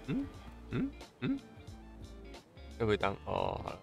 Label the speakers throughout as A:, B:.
A: 嗯嗯嗯，会不会当？哦，好了。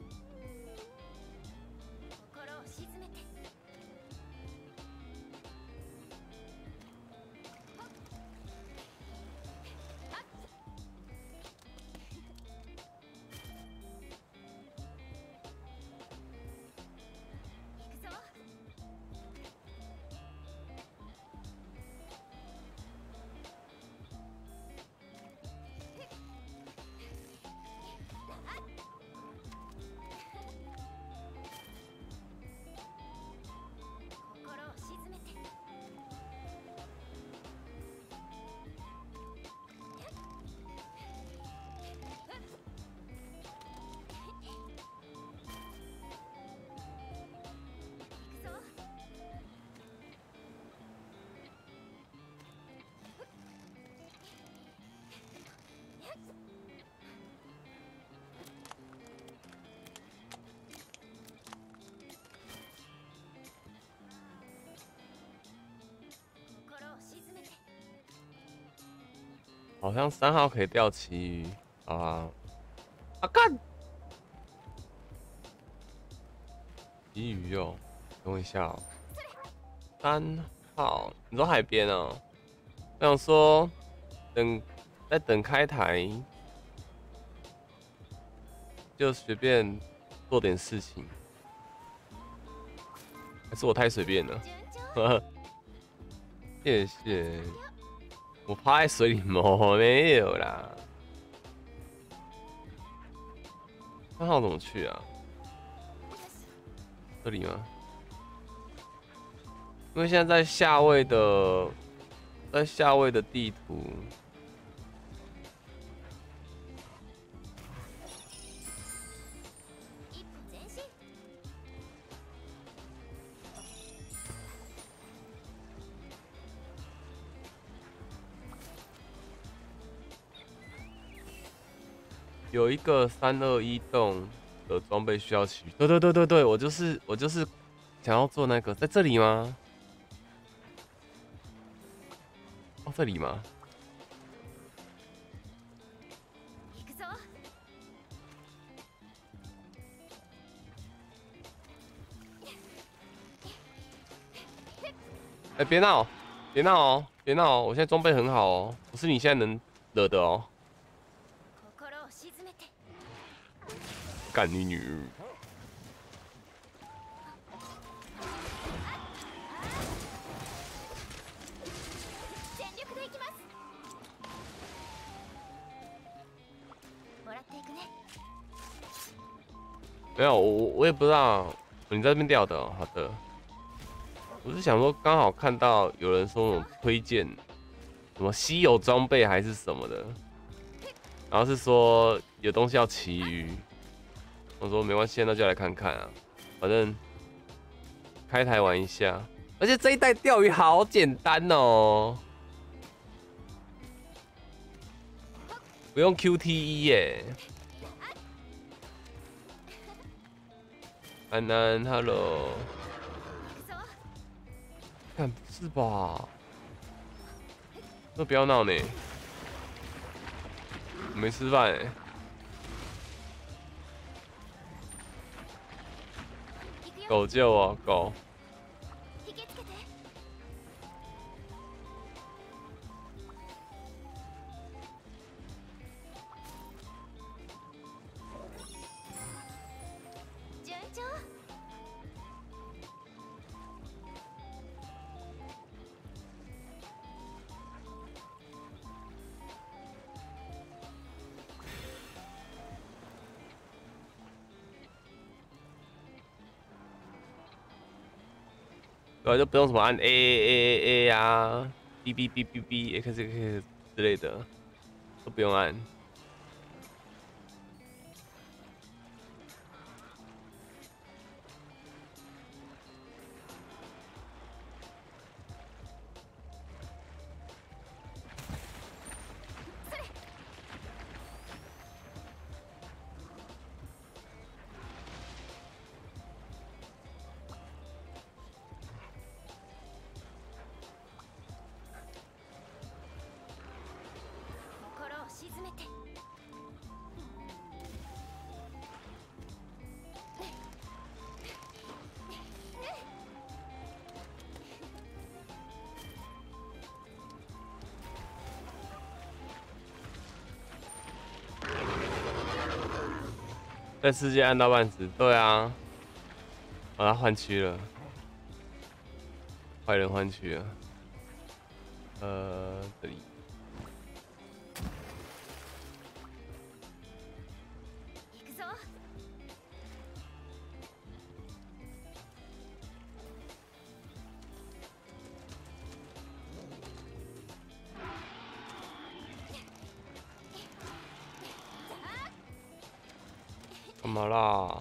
A: 好像3号可以钓旗鱼啊！啊干！旗鱼哦，等我一下哦。3号，你说海边哦？我想说，在等开台，就随便做点事情，还是我太随便了？谢谢。我趴在水里没有啦。3号怎么去啊？这里吗？因为现在在夏威的地图。有一个321洞的装备需要取，对，我就是想要做那个，在这里吗？哦，这里吗？哎，别闹，别闹哦，别闹哦，我现在装备很好哦，不是你现在能惹的哦。干你女！没有，我也不知道你在这边钓的哦。好的，我是想说刚好看到有人说那种推荐什么稀有装备还是什么的，然后是说有东西要旗鱼。我说没关系，那就来看看啊，反正开台玩一下。而且这一代钓鱼好简单哦，不用 QTE 耶。安安 ，Hello， 看不是吧？那不要闹呢，我没吃饭哎。狗救我，狗！对啊，就不用什么按 A 啊，B B B B B X X 之类的，都不用按。 在世界按到半死，对啊，把他换区了，坏人换区了，这里。干嘛啦？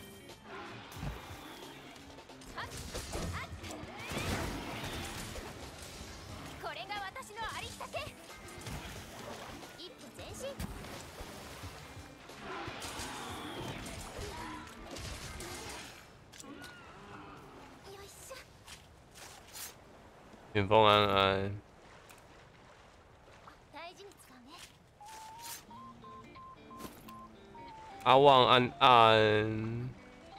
A: 远风安安，阿旺安安。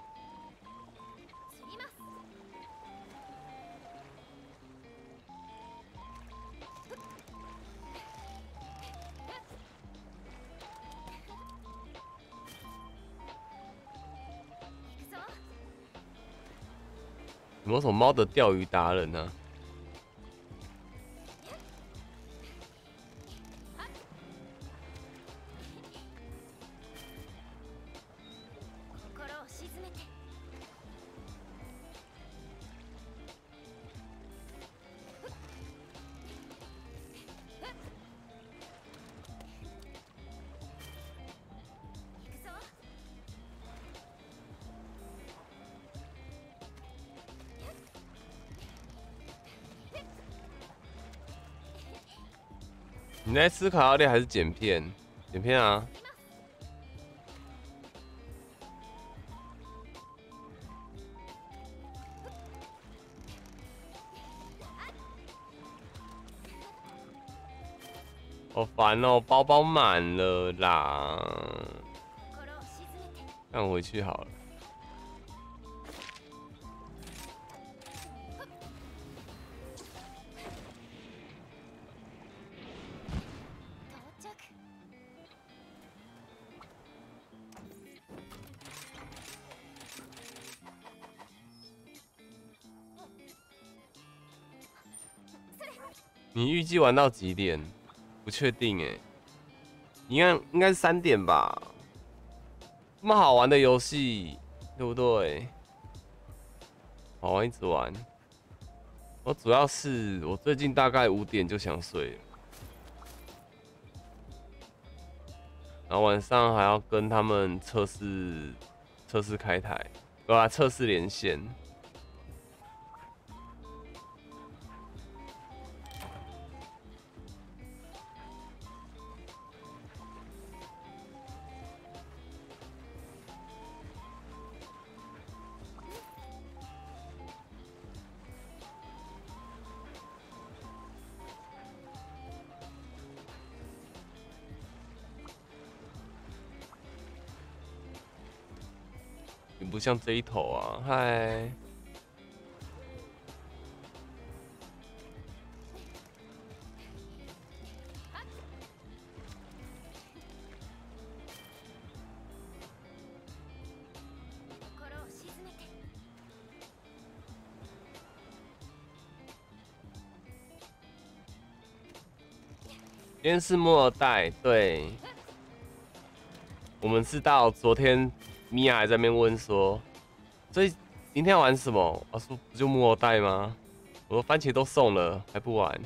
A: 有没有什么猫的钓鱼达人呢、你在思考要练还是剪片？剪片啊！好烦哦，包包满了啦。那我回去好了。你预计玩到几点？不确定哎，应该是3点吧。这么好玩的游戏，对不对？好玩一直玩。我主要是我最近大概5点就想睡了，然后晚上还要跟他们测试开台，对吧？测试连线。你不像这一头啊，嗨。今天是摩尔代，对，我们是到昨天，米娅还在那边问说，所以今天要玩什么？我说不就摩尔代吗？我说番茄都送了，还不玩。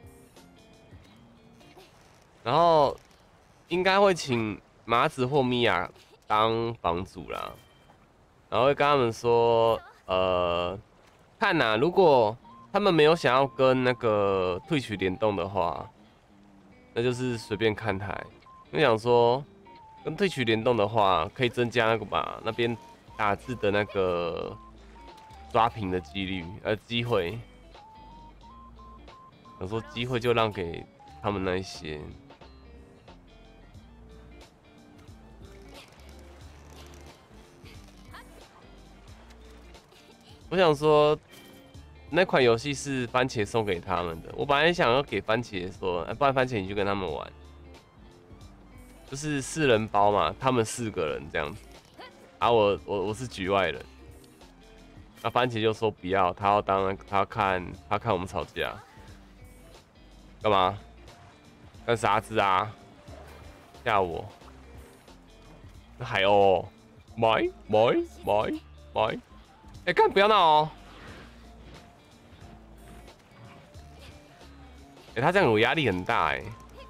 A: 然后应该会请麻子或米娅当房主啦，然后会跟他们说，看呐、如果他们没有想要跟那个退取联动的话，那就是随便看台。因为想说，跟退取联动的话，可以增加那个吧那边打字的那个抓屏的几率，机会。想说机会就让给他们那一些。我想说，那款游戏是番茄送给他们的。我本来想要给番茄说，不然番茄你就跟他们玩，就是4人包嘛，他们4个人这样子。 啊，我是局外人。那番茄就说不要，他要看我们吵架，干嘛？干啥子啊？吓我！海鸥，买！哎，干不要闹哦！哎，他这样我压力很大哎。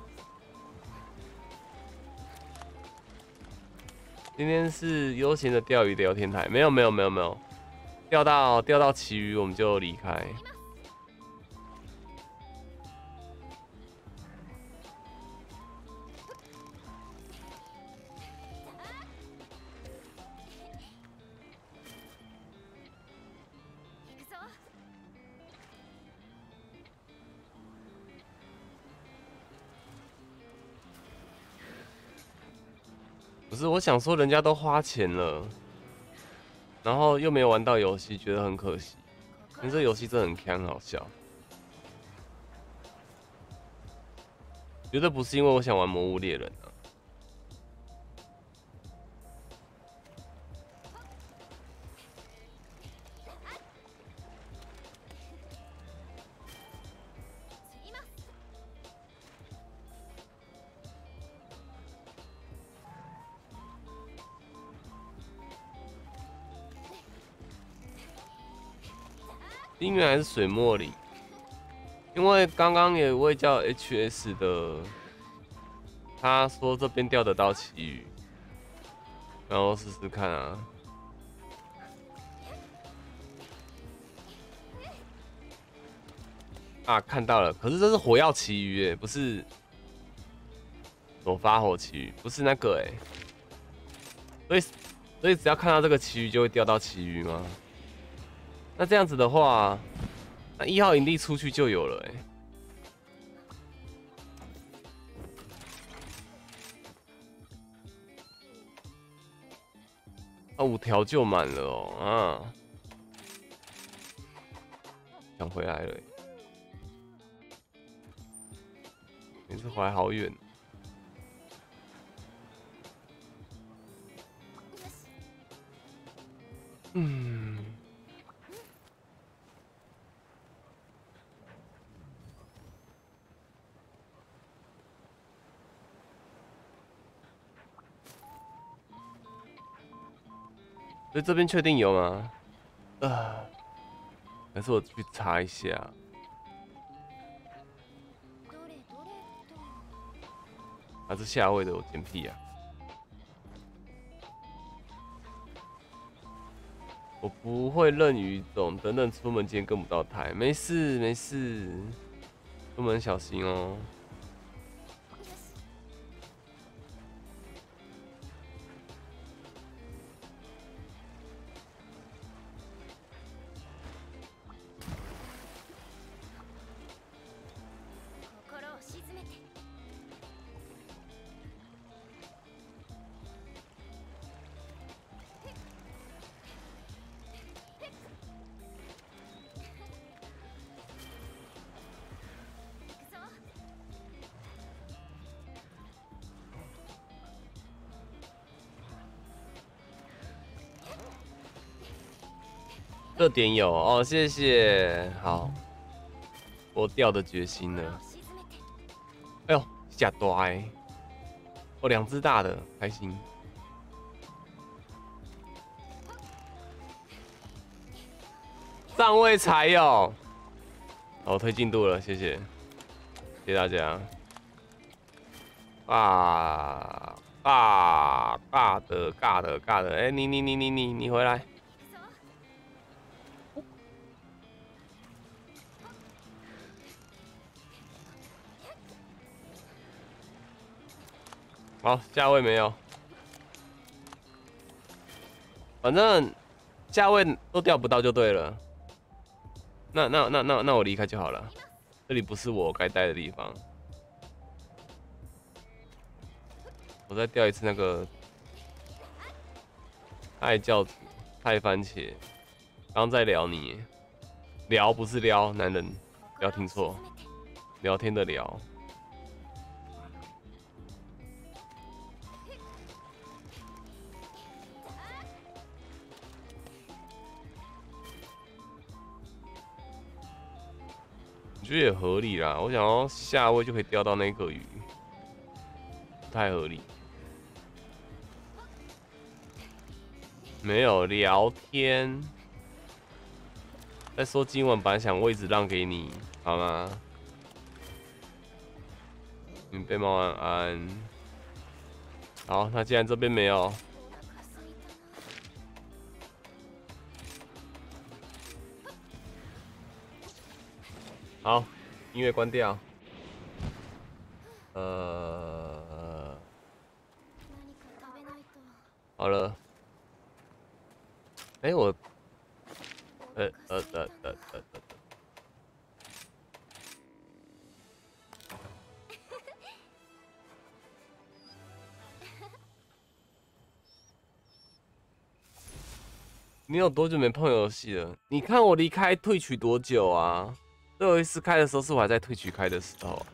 A: 今天是悠闲的钓鱼聊天台，没有，钓到旗鱼我们就离开。不是，我想说人家都花钱了，然后又没有玩到游戏，觉得很可惜。但这游戏真的很坑，好笑。绝对不是因为我想玩《魔物猎人》啊。冰原还是水墨里？因为刚刚有一位叫 HS 的，他说这边钓得到旗鱼，然后试试看啊。啊，看到了，可是这是火药旗鱼哎，不是我发火旗鱼，不是那个哎，所以只要看到这个旗鱼就会钓到旗鱼吗？那这样子的话，那1号营地出去就有了哎。啊，5条就满了哦啊，想回来了，每次回来好远。嗯。所以这边确定有吗？还是我去查一下。还是下位的，我捡屁啊！我不会认鱼种，等等出门前跟不到台，没事，出门小心哦。这点有哦，谢谢。好，我钓的决心了。哎呦，下大哎！哦，2只大的，开心。上位才有。好，推进度了，谢谢，谢谢大家。尬的，哎，你回来。好，价位没有，反正价位都钓不到就对了。那我离开就好了，这里不是我该待的地方。我再钓一次那个爱教主、太番茄。刚在聊你，聊不是撩，男人不要听错，聊天的聊。 我觉得也合理啦。我想要下位就可以钓到那个鱼，不太合理。没有聊天。再说今晚本来想位置让给你，好吗？备猫安安。好，那既然这边没有，好，音乐关掉。好了。哎、我，你有多久没碰游戏了？你看我离开退取多久啊？最后一次开的时候是我还在退取开的时候。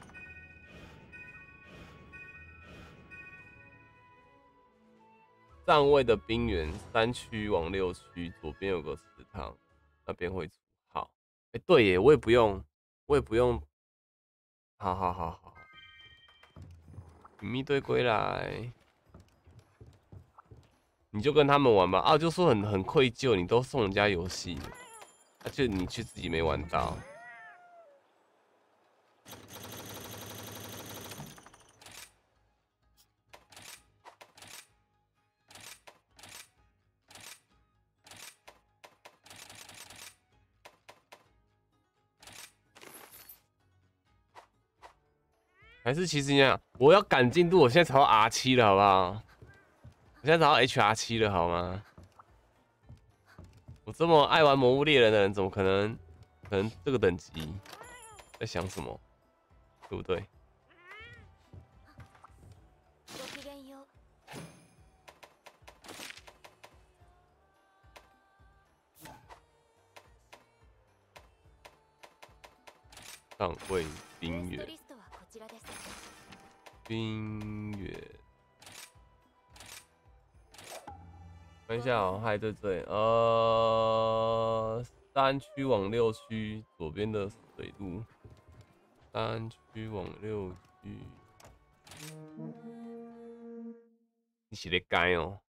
A: 站位的冰原3区往6区，左边有个池塘，那边会出号。哎，对耶，我也不用，好好好好，隐秘队归来，你就跟他们玩吧。啊，就说很愧疚，你都送人家游戏，而且你却自己没玩到。还是其实你讲，我要赶进度，我现在才到 R7了，好不好？我现在才到 HR7了，好吗？我这么爱玩魔物猎人的人，怎么可能这个等级在想什么？对不对？上位冰原，冰原，看一下哦，还在这里。3区往6区，左边的水路。3区往6区，你是在改哦？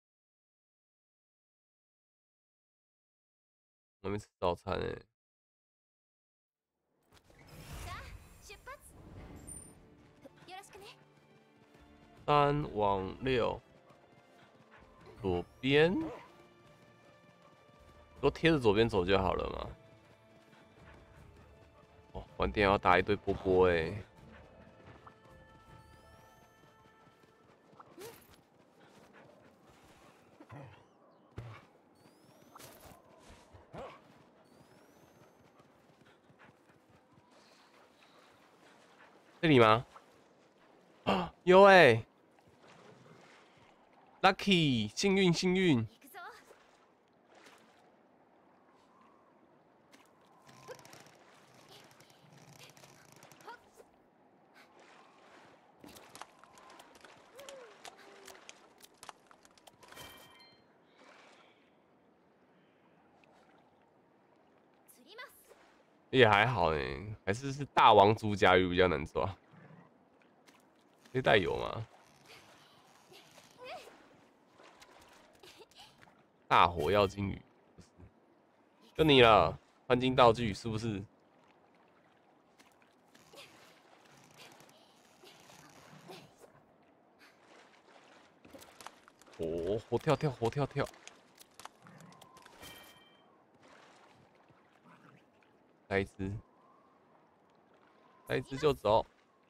A: 我没吃早餐哎。3往6，左边，都贴着左边走就好了嘛。哦，晚点要打一堆波波哎。这里吗？啊，有哎、，Lucky， 幸运幸运。也还好哎、还是大王猪甲鱼比较难抓。这带有吗？大火药金鱼，不是，就你了。换金道具是不是？活跳跳，活跳跳。来一只，来一只就走。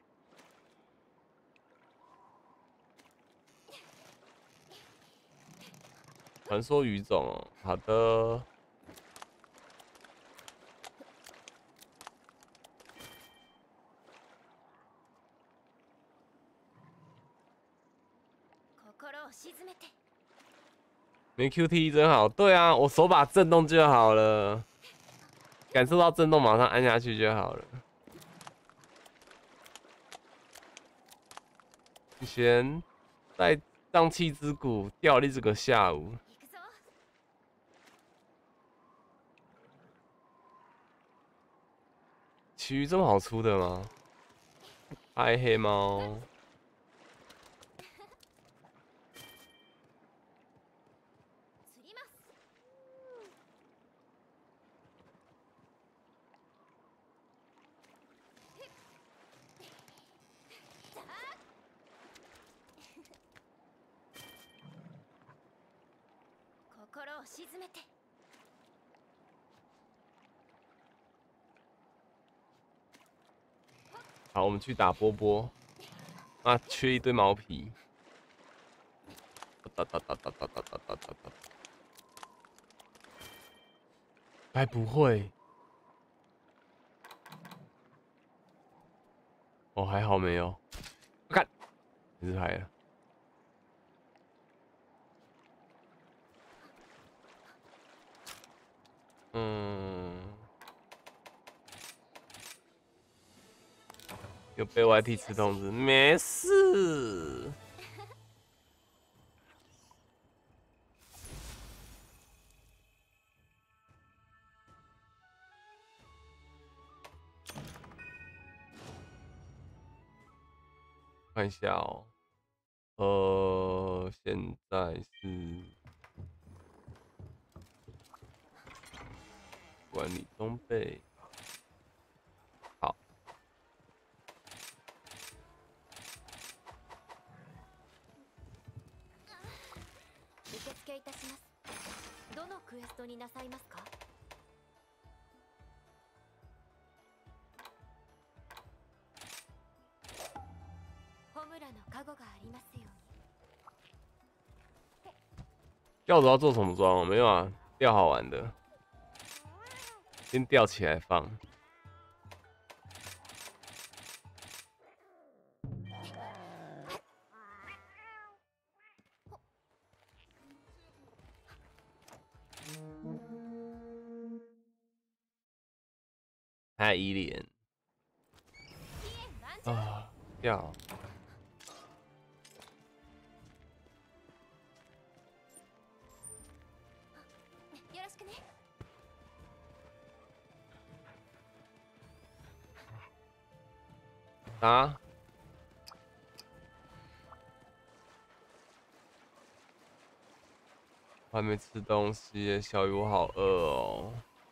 A: 传说鱼种哦，好的。没 QT 真好，对啊，我手把震动就好了，感受到震动马上按下去就好了。以前在瘴气之谷钓了一整个下午。 奇鱼这么好出的吗？嗨，黑猫。好，我们去打波波。啊，缺一堆毛皮。哒哒哒哒哒哒哒哒哒哒。该不会？哦，还好没有。我看，也是拍了。有被 YT 吃通知，没事。看一下哦，现在是管理装备。好。
B: 受付いたします。どのクエストになさいますか？ホムラの加護がありますように。
A: 吊着要做什么装？没有啊，吊好玩的，先吊起来放。还有依恋啊，吊。
B: よろしくね。
A: 啊！我还没吃东西耶，小雨我好饿哦。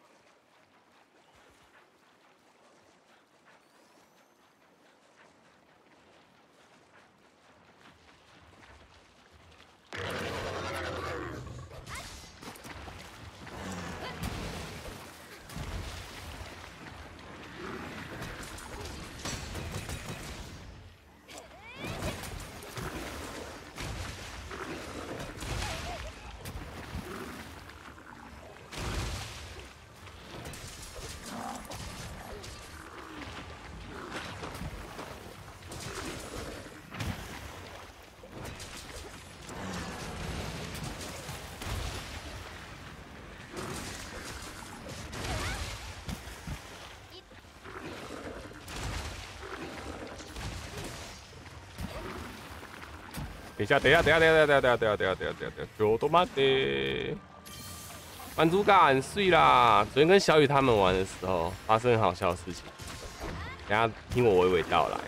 A: 等一下，等一下，等一下，等一下，等一下，等一下，等一下，等一下，等一下，等一下，就多慢的。满足感碎啦！昨天跟小雨他们玩的时候，发生很好笑的事情。等下听我娓娓道来。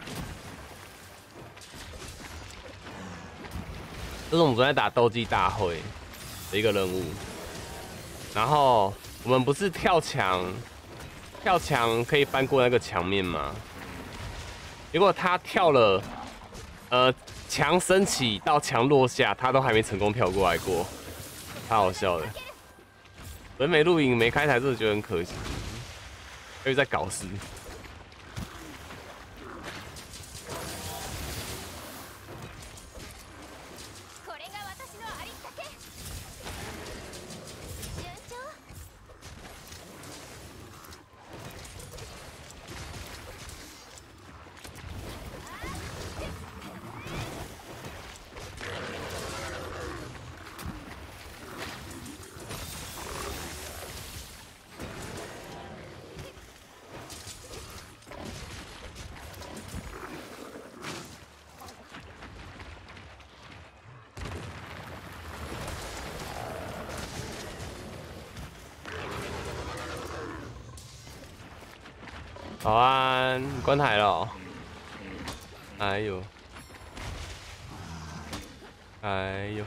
A: 这是我们昨天打斗技大会的一个任务，然后我们不是跳墙可以翻过那个墙面吗？结果他跳了，墙升起到墙落下，他都还没成功跳过来过，太好笑了。本美录影没开台，真的觉得很可惜，又在搞事。 早安，你关台了哦。哎呦，哎呦。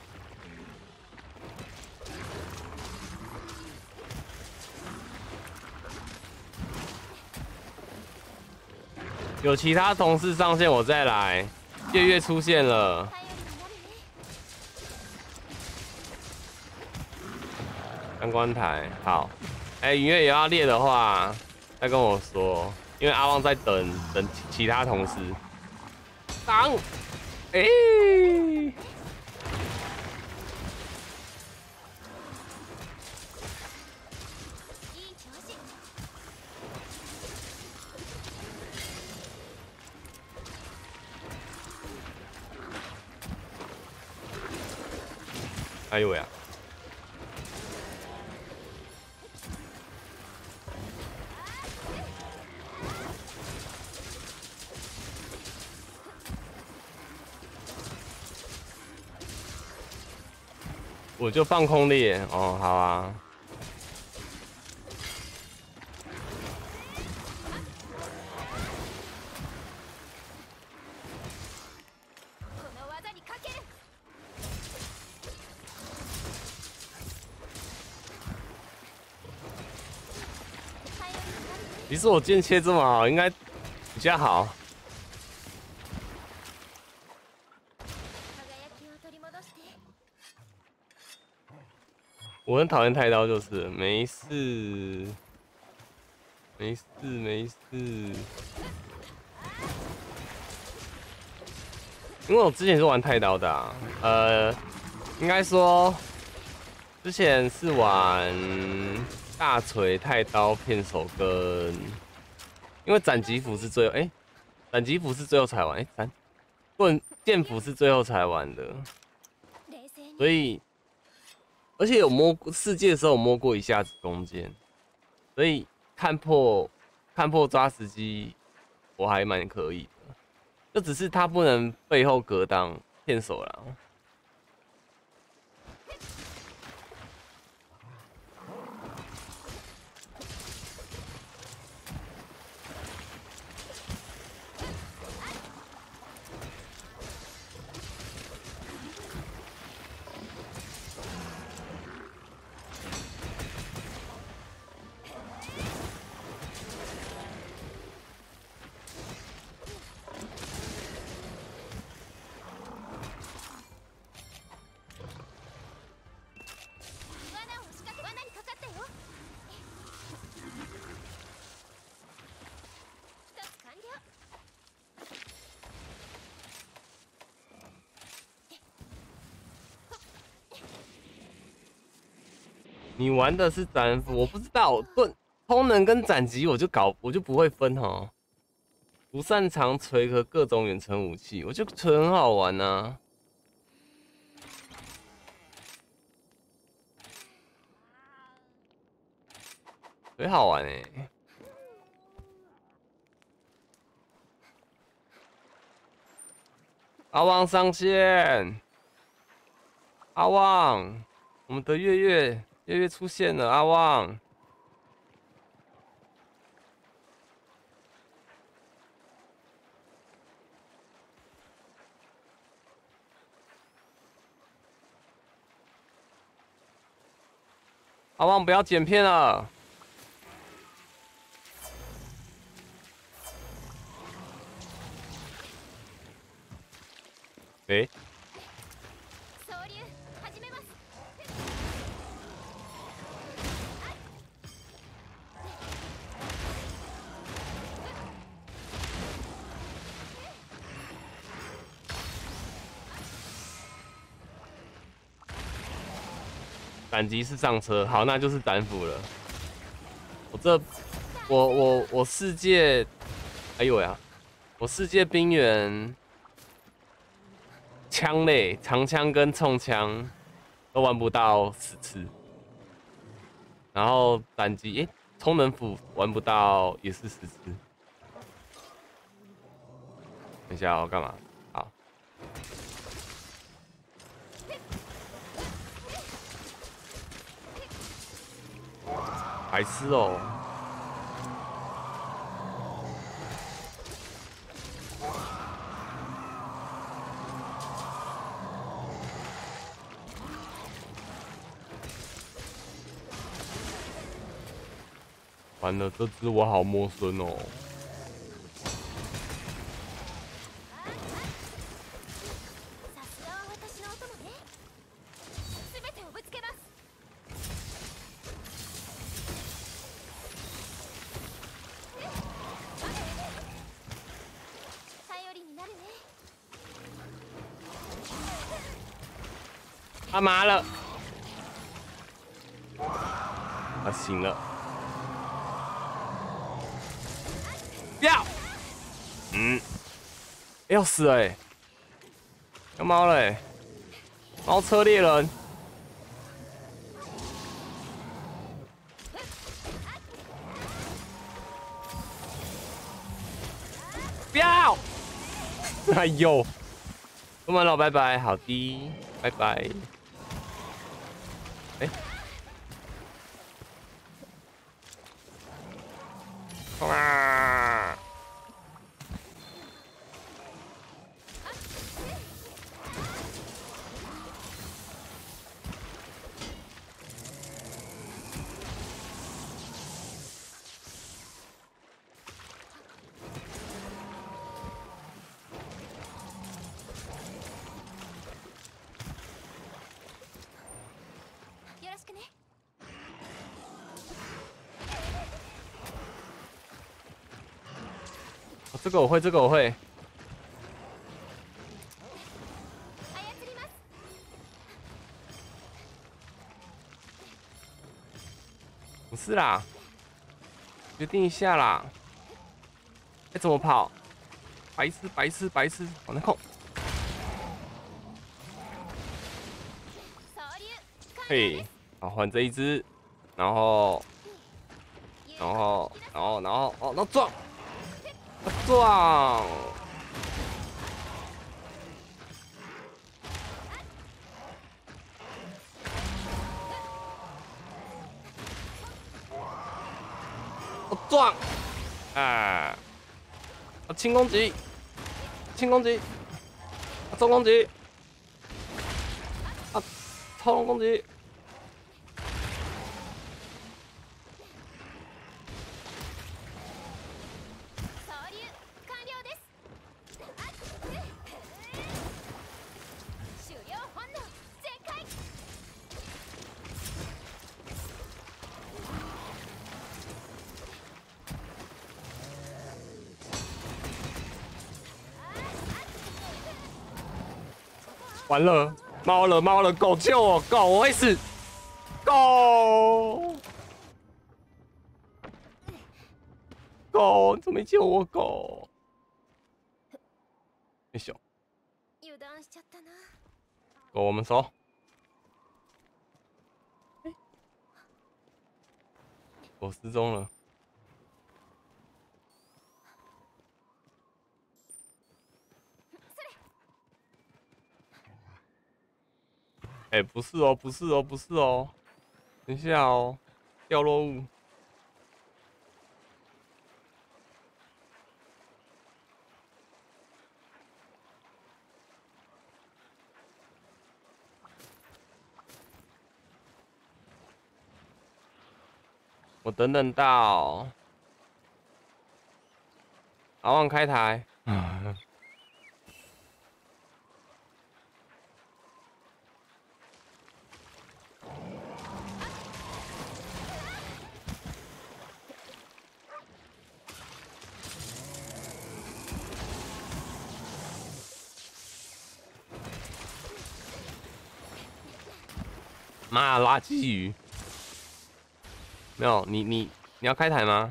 A: 有其他同事上线，我再来。月月出现了，相关台好。云月也要列的话，再跟我说，因为阿旺在等其他同事。当，哎呦喂啊！我就放空列哦，好啊。其实我剑切这么好，应该比较好。我很讨厌太刀，就是没事，没事，没事。因为我之前是玩太刀的啊，应该说之前是玩大锤、太刀、片手跟，因为斩击斧是最后，斩击斧是最后才玩，剑斧是最后才玩的，所以。而且有摸过世界的时候，有摸过一下子弓箭，所以看破抓时机，我还蛮可以的。就只是他不能背后格挡骗手啦。你玩的是斩斧，我不知道通能跟斩击我就不会分哦。不擅长锤和各种远程武器，我觉得锤很好玩啊。锤好玩阿旺上线，阿旺，我们的月月出现了，阿旺。阿旺不要剪片了。斩击是上车，好，那就是斩斧了。我世界，哎呦呀，我世界冰原枪类长枪跟冲枪都玩不到10次，然后斩击，充能斧玩不到也是10次。等一下，我干嘛？好。白痴哦！ 完了，这只我好陌生哦。
B: さすがは私のお供ね。全てをぶつけます。頼りになるね。
A: 他妈了！他醒了。要！要死了欸！要猫了欸！猫车猎人！不要！哎呦！出门了，拜拜，好的，拜拜。哎、哇！
B: よろしくね。
A: 哦，这个我会，这个我会。
B: 操ります。
A: 不是啦，决定一下啦。哎，怎么跑？白痴，白痴，白痴，往那控。
B: 総流。
A: 嘿，好，换这一只，然后，哦，那撞，撞。撞！啊！轻攻击，轻攻击，重攻击，超龙攻击。
B: 総流完了です。狩猟本能全開。
A: 完了，猫了，猫了，狗救我，狗，我会死，狗，狗，你怎么没救我，狗？よいしょ，
B: 油断しちゃったな。
A: 狗，我们走。狗失踪了。哎、不是哦，不是哦，不是哦，等一下哦，掉落物。我等等到，阿旺开台。妈，垃圾鱼！没有，你要开台吗？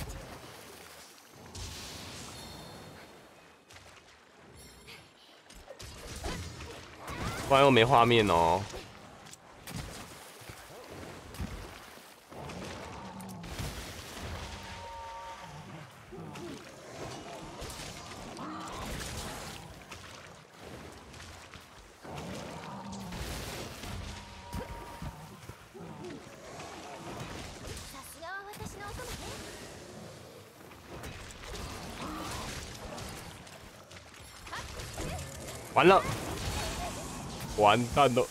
A: 不然又没画面哦。
B: さすがは私のお供ね。
A: 完了，完蛋了！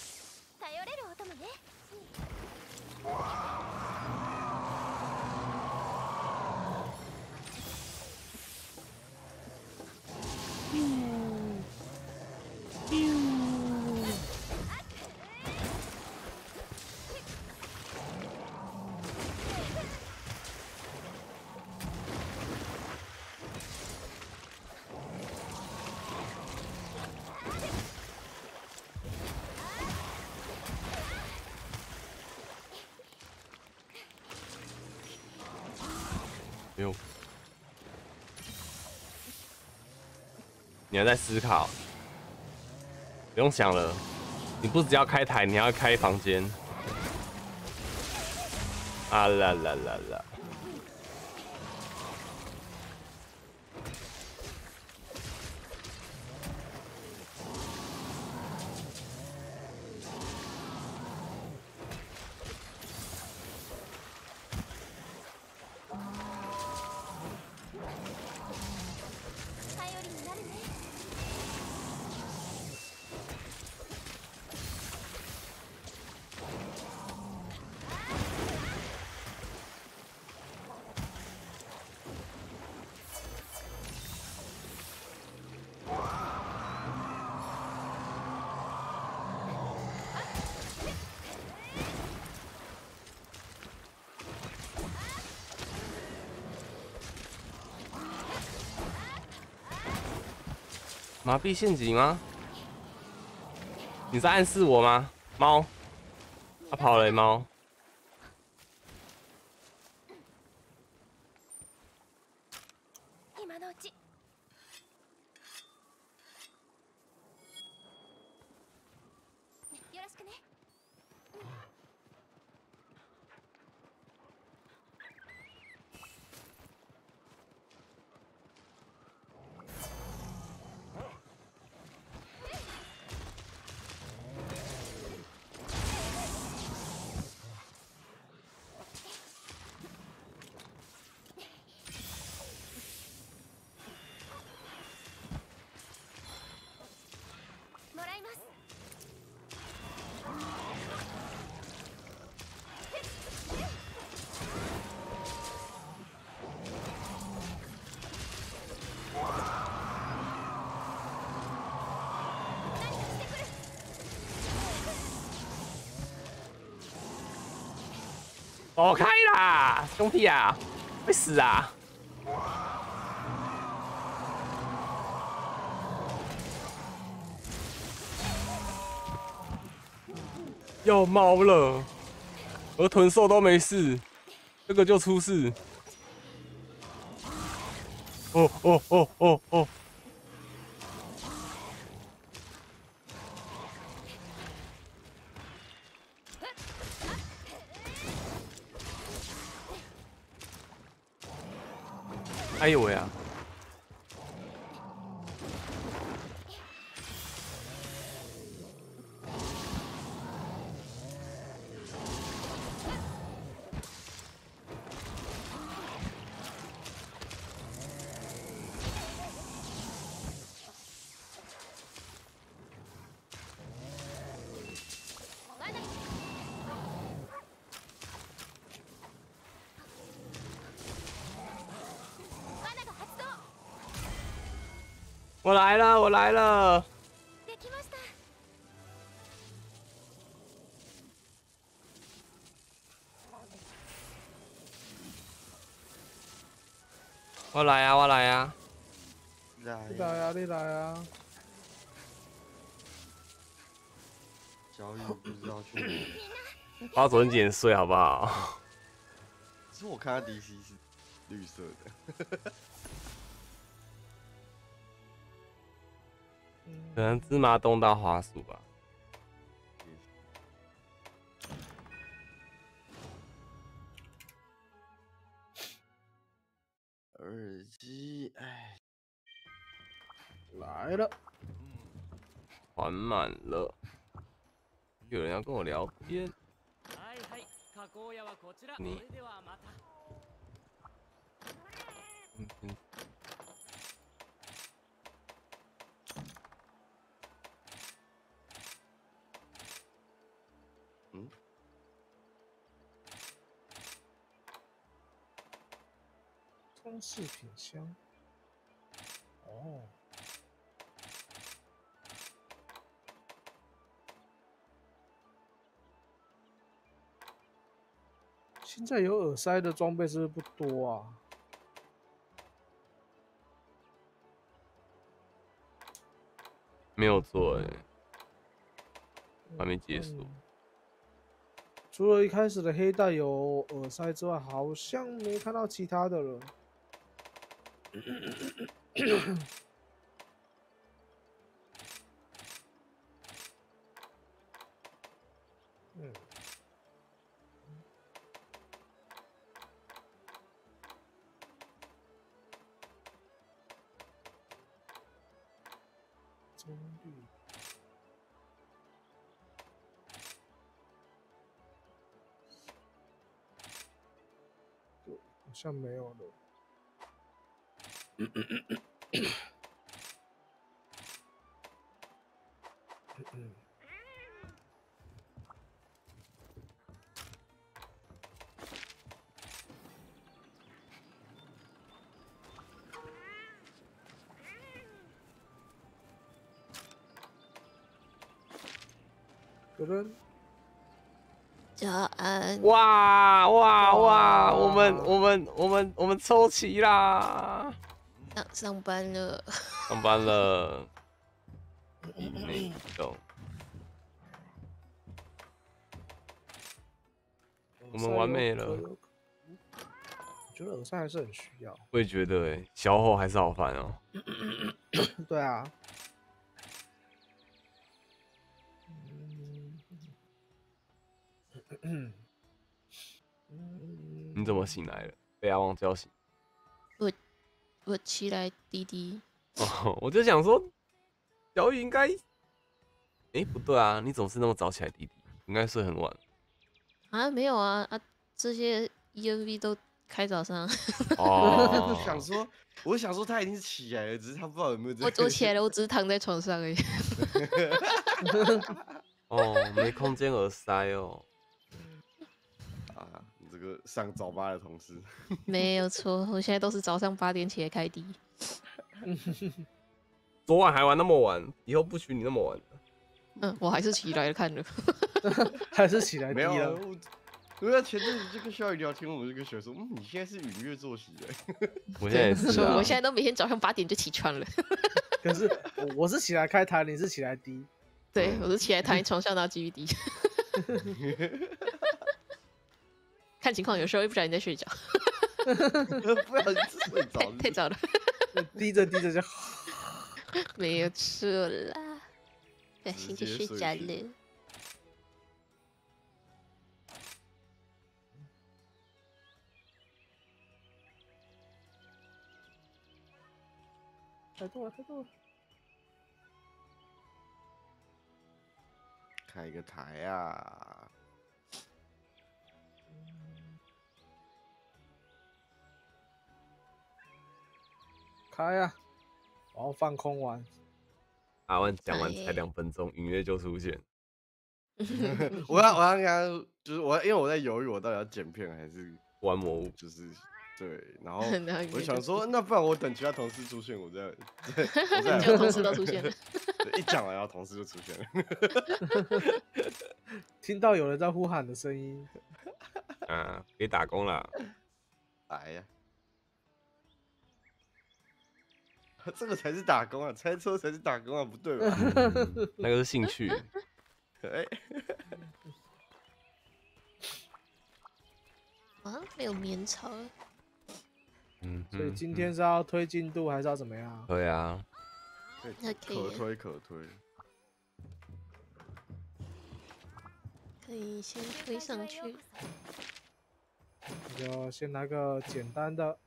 B: 頼れるお供ね。
A: 不用，你还在思考，不用想了。你不只要开台，你还要开房间。啊啦啦啦啦！
B: 頼りになるね。
A: 麻痹陷阱吗？你在暗示我吗？猫，他跑了，猫。
B: 今のうち。よろしくね。もらいます。何かしてくる。
A: 走开啦，兄弟啊，会死啊！要猫了，而臀兽都没事，这个就出事。哦哦哦哦哦！哎呦喂啊！
B: 罠が発動。
A: 我来了，我来了！
B: できました。
A: 我来啊，我来啊！
C: 你来
D: 啊，你来啊！
C: 小雨不知道去哪，
A: 把我昨天几点睡好不好？
C: 其实我看他 DC 是绿色的，
A: 可能芝麻东到滑鼠吧。
C: 耳机，哎，
D: 来了，
A: 还满了，有人要跟我聊天。
E: はいはい、加工屋はこちら。そ
A: に
E: れではまた。
A: 嗯
C: 嗯，
D: 装饰品箱。哦，现在有耳塞的装备是不是不多啊？
A: 没有做哎，还没结束。
D: 除了一开始的黑带有耳塞之外，好像没看到其他的了。 嗯，中绿。好像没有了。有人
B: 早安。
A: 哇哇哇！我
D: 哇
A: 们抽齐啦！
B: 上班了。
A: 上班了，没懂。我们完美了。
D: 我觉得耳塞还是很需要。
A: 我也觉得哎，小吼还是好烦哦。
D: 对啊。
A: 你怎么醒来了？被阿旺叫醒。
B: 我起来滴滴。
A: 哦，我就想说，小雨应该，不对啊，你总是那么早起来，弟弟应该睡很晚。
B: 啊，没有啊啊，这些 ENV 都开早上。
A: 哦，
C: 我想说他已经起来了，只是他不知道有没有在。
B: 我起来了，我只是躺在床上而已。
A: 哦，没空间耳塞哦。
C: 啊，你这个上早八的同事。
B: 没有错，我现在都是早上8点起来开滴。
A: 昨晚还玩那么晚，以后不许你那么晚。
B: 我还是起来了看了。
D: 还是起来
C: 没有啊，
D: 低了。
C: 我前阵子就跟小雨聊天，我就跟小雨说，你现在是允月作息哎。
A: 我现在也是啊。
B: 我现在都每天早上8点就起床了。
D: 可是我是起来开台，你是起来低。
B: 对，我是起来躺在床上拿 GVD。看情况，有时候会不小心在睡觉。
C: 不要睡着，
B: 太早了。
D: 低着低着就。
B: 没有错啦，不小心就睡着了。
D: 太多了，太多了。
C: 开个台啊！
D: 开啊！我要放空玩。
A: 阿万讲完才2分钟，音乐就出现。
C: 我刚刚就是因为我在犹豫，我到底要剪片还是
A: 玩魔物，
C: 就是对，然后我想说，那不然我等其他同事出现，我再
B: 结果同事都出现了。
C: 对，一讲完然后同事就出现了。
D: 听到有人在呼喊的声音。
A: 啊，可以打工啦。
C: 哎呀，这个才是打工啊，猜车才是打工啊，不对吧？
A: 那个是兴趣。
C: 哎，
B: 啊，没有棉草。
D: 所以今天是要推进度还是要怎么样？
A: 对啊。
C: 可推可推。
B: 可以先推上去。
D: 就先来个简单的。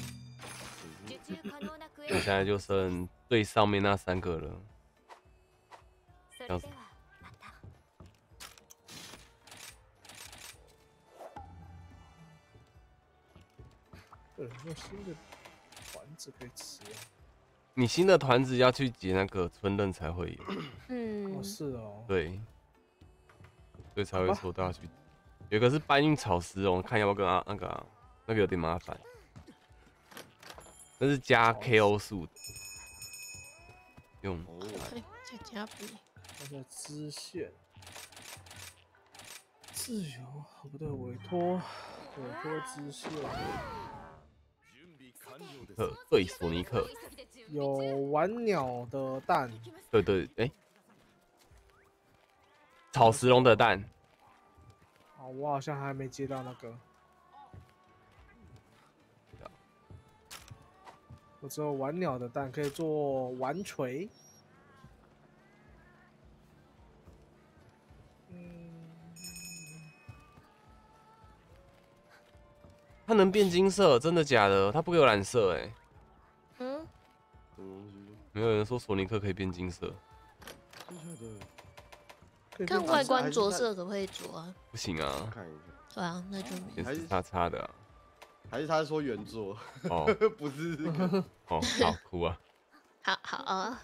A: 我现在就剩最上面那3个了。这样子。
D: 有新的团子可以吃啊。
A: 你新的团子要去结那个村认才会有。
D: 哦，是哦。
A: 对。所以才会说大家去。有一个是搬运草丝哦，看要不要跟那个有点麻烦。那是加 KO 数的。用。
B: 再加笔。
D: 那个支线。自由不对，委托支线。
A: 对，索尼克。
D: 有玩鸟的蛋。
A: 对，草食龙的蛋。
D: 哦，我好像还没接到那个。 我只有玩鸟的蛋可以做丸锤。
A: 它能变金色，真的假的？它不给我染色哎、
B: 嗯，
C: 什么东西？
A: 没有人说索尼克可以变金色，
C: 真的假的？
B: 看
D: 可以变成
B: 外观着色可不可以着啊？
A: 不行啊，
C: 看一下，
B: 对啊，那就没。
A: 颜色差差的、啊。
C: 还是他是说原作，
A: 哦
C: 不是这个。
A: 哦，好哭啊！
B: 好好啊。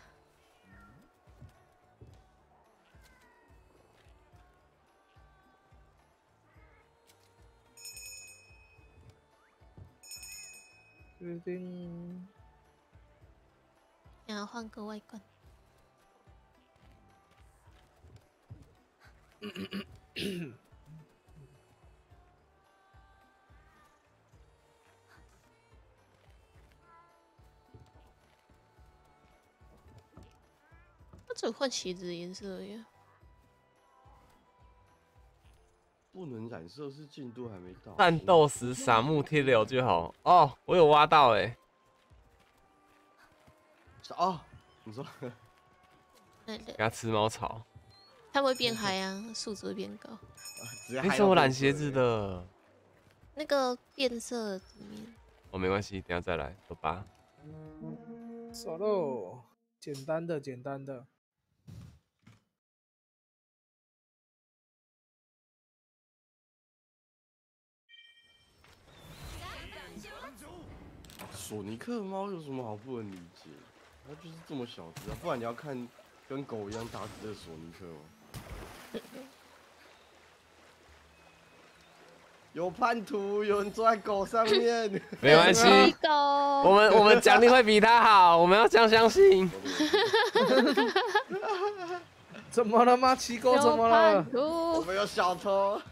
D: 决定
B: 然后换个外观。我只换鞋子的颜色而已啊。
C: 不能染色是进度还没到。
A: 战斗时撒木贴了就好。哦，我有挖到哎、
C: 哦，你说
B: 对对，
A: 给它吃猫草。
B: 它会变嗨啊，素质会变高。
C: 直接
A: 你怎么染鞋子？的？
B: 那个变色里面，
A: 哦，没关系，等一下再来，走吧。
D: 手喽，简单的简单的。
C: 索尼克猫有什么好不能理解？它就是这么小只啊，不然你要看跟狗一样大只的索尼克吗？有叛徒，有人坐在狗上面。
A: 没关系，
B: 一狗。
A: 我们奖励会比他好，我们要这样相信。
D: 怎么了吗？奇狗怎么了？
C: 我们有小偷，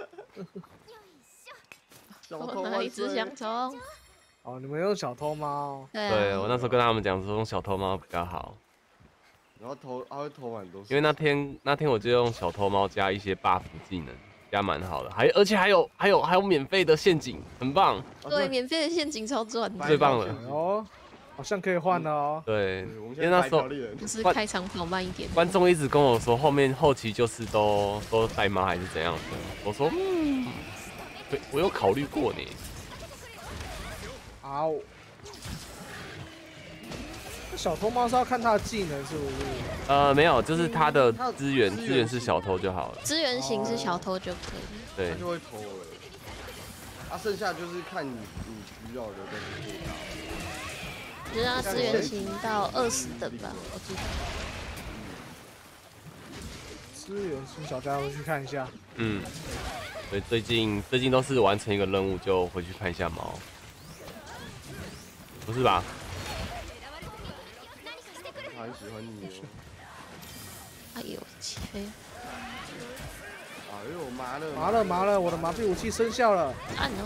C: 小偷
B: 我拿
C: 万
B: 一只
C: 岁！
B: 香葱。
D: 哦，你们用小偷猫？
B: 对
A: 对
B: 啊，
A: 我那时候跟他们讲说用小偷猫比较好，
C: 然后它会投蛮多，
A: 因为那天我就用小偷猫加一些 buff 技能，加蛮好的，而且还有免费的陷阱，很棒。
B: 对，免费的陷阱超赚的。
A: 最棒了
D: 哦，好像可以换了哦。
A: 对，
C: 对，我们
A: 因
C: 现在
A: 为那时候
B: 就是开场跑慢一点。
A: 观众一直跟我说后期就是都带猫还是怎样的，我说对，我有考虑过呢。
D: 好，那小偷猫是要看它的技能是不是？
A: 没有，就是他的
C: 它的
A: 资源
C: 资源
A: 资源是小偷就好了。
B: 资源型是小偷就可以。
A: 对
C: 它，就会投了。啊，剩下就是看你需要的跟你做到。
B: 就是它资源型到20等吧，我记得。
D: 资源型小家伙去看一下。
A: 嗯，所以最近都是完成一个任务就回去看一下猫，不是吧？
C: 他很喜欢你哦。
B: 哎呦，切！
C: 哎呦，麻了
D: 麻了，我的麻痹武器生效了。
B: 啊 no！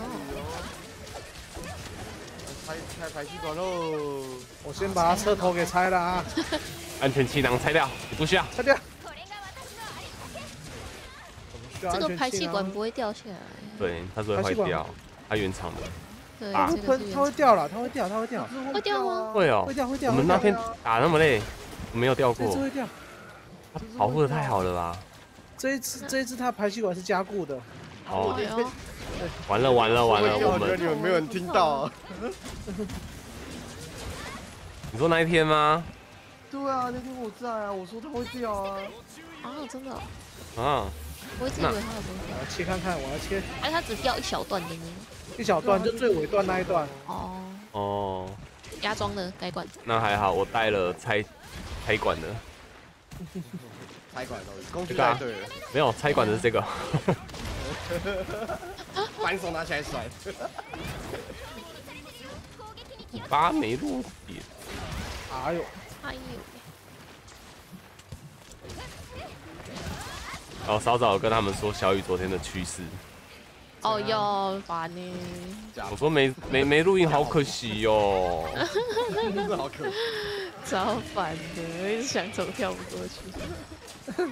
C: 拆排气管喽！
D: 我先把它车头给拆了啊，
A: 安全气囊拆掉，你不需要。
D: 拆掉。
B: 这个排气管不会掉下来。
A: 对，它是会坏掉，它原厂的。
B: 对，
A: 啊
B: 这个是
D: 它会掉了，它会掉，它会掉，
B: 会掉吗？
A: 会哦，
D: 会掉，会掉。
A: 我们那天打那么累，没有掉过
D: 这一只，会掉，
A: 它保护的太好了吧？
D: 这一只它排气管是加固的。
A: 哦
B: 哎，呦，
A: 完了，我
C: 我觉得
A: 们
C: 你们没有人听到啊。
A: 你说那一天吗？
C: 对啊，那天我在啊，我说它会掉啊。
B: 啊，真的哦，
A: 啊，
B: 我一直以为它有东西，
D: 我要切看看，我要切
B: 哎，它只掉一小段的呢。
D: 一小段，就最尾段那一段。
B: 哦，
A: 哦，
B: 加装的改管。
A: 那还好，我带了拆管的，
C: 拆管东西，工具带对了，
A: 没有拆管的是这个。
C: 把你手拿起来甩。
A: 8没落点，
D: 哎呦，
B: 哎呦，
A: 然后稍早跟他们说小雨昨天的趋势，
B: 哦哟，烦呢。
A: 我说没录音，好可惜哟。
C: 真的好可惜。
B: 超烦的，我一直想走跳不过去。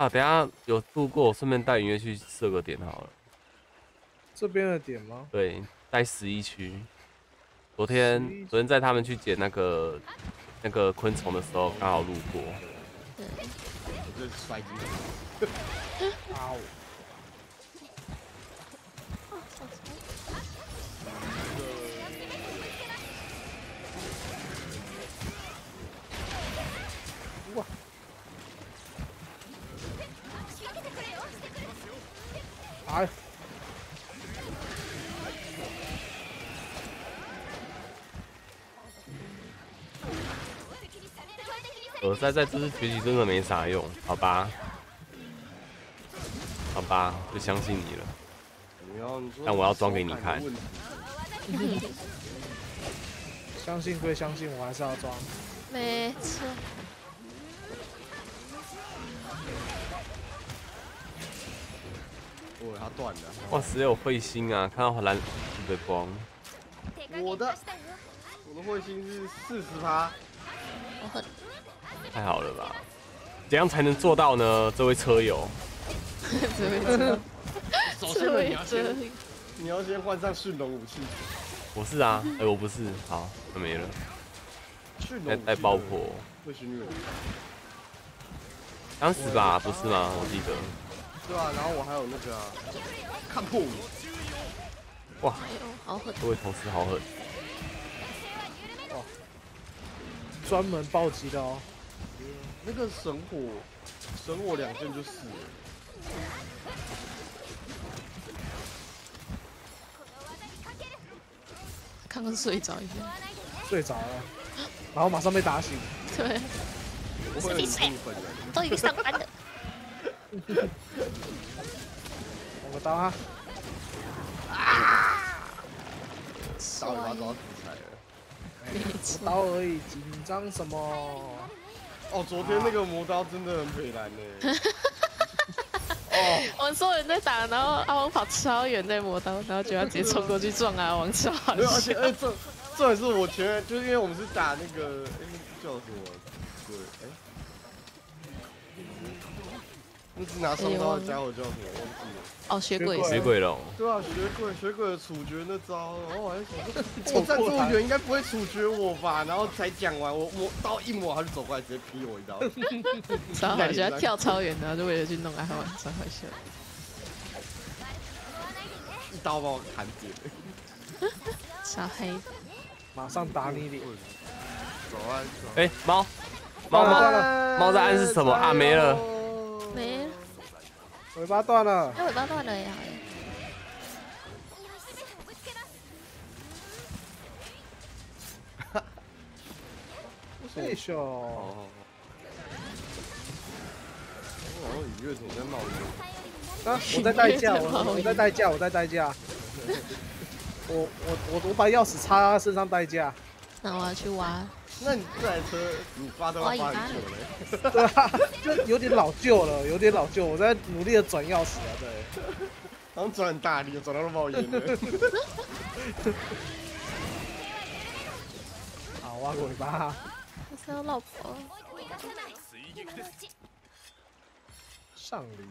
A: 啊，等一下有路过，顺便带云月去设个点好了。
D: 这边的点吗？
A: 对，带11区。昨天载他们去捡那个昆虫的时候，刚好路过。
C: 我就摔进去。
D: 啊！哇！哎！
A: 耳塞在这次学习真的没啥用，好吧？好吧，就相信你了。但我要装给你看。
D: 相信归相信，我还是要装。
F: 没错。
C: 哦，它断了。
A: 哇，谁有彗星啊？看到蓝的光。
C: 我的彗星是40%。
A: 太好了吧？怎样才能做到呢？这位车友。
C: 首先你要先换上驯龙武器。
A: 我是啊，我不是。好，那没了。带爆破。
C: 会熏人。
A: 当时吧，不是吗？我记得。
C: 对啊，然后我还有那个看破我。
A: 哇，
F: 好狠！
A: 各位同事好狠。
D: 哇，专门暴击的哦。
C: 那个神火2件就死了。
F: 刚刚睡着一下，
D: 睡着了，然后马上被打醒。
F: 对，
C: 我会很兴奋的。
F: 都已经上班了。
D: 我刀啊！
C: 打尾巴抓到题材了。
F: 没错。
D: 刀而已，紧张什么？
C: 哦，昨天那个磨刀真的很北蓝呢。
F: 我所有人在打，然后阿王跑超远在磨刀，然后就要直接冲过去撞阿王，超好
C: 没有，
F: 笑。
C: 而且这也是我全就是因为我们是打那个叫什么鬼那只拿双刀的家伙叫什么忘记了。
F: 哦，血鬼。
A: 血鬼龙。
C: 对啊，血鬼的处决那招，然后我还想说，我站这么远应该不会处决我吧？然后才讲完，我刀一抹，他就走过来直接劈我一刀。
F: 超好笑，跳超远的，就为了去弄阿王，超好笑。
C: 一刀把我砍扁。
F: 小黑。
D: 马上打你脸！
C: 走啊！
A: 哎，猫在暗示什么啊？没了。
F: 没了。
D: 尾巴断了。
F: 它尾巴断了呀！
D: 哎咻！
C: 哦，雨月总在冒烟。
D: 啊！我在代驾，我在代驾，我在代驾。我把钥匙插他身上代驾。
F: 那我要去挖。
C: 那你这台车你发都要发很久嘞。
D: 对啊，就有点老旧了，有点老旧。我在努力的转钥匙啊，对。
C: 好像转很大力，转到都冒烟了。
D: 好，挖个尾巴。
F: 我是要老婆。
D: 上林。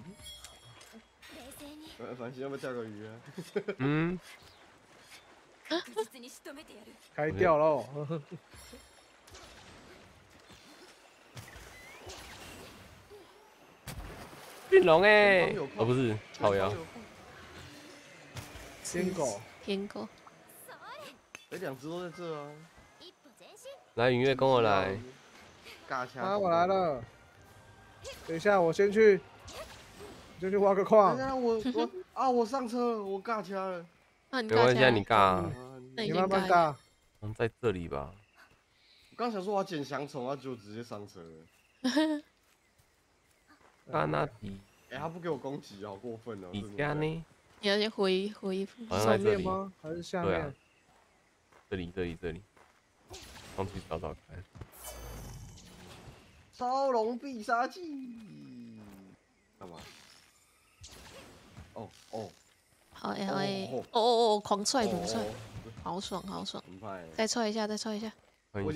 C: 反正要不要钓个鱼啊？
A: 嗯。
D: 开掉喽。
A: 驯龙哎，哦不是，草瑶。
D: 天狗。
F: 天狗。
C: 哎，2只都在这啊。
A: 来，云月跟我来。
D: 啊，我来了。等一下，我先去挖个矿。
C: 等下我上车了，我尬掐了。
F: 没
A: 关系啊，你尬。
D: 你慢慢尬。
A: 在这里吧。
C: 我刚想说我要捡翔虫，就直接上车了。
A: 巴纳迪。
C: 哎，他不给我攻击，好过分哦！
A: 你家呢？
F: 你要先回衣服。
D: 上面吗？还是下面？
A: 对啊。这里。上去找看。
C: 超龙必杀技。干嘛？哦。
F: 好哎，哦，狂踹，好爽。再踹一下。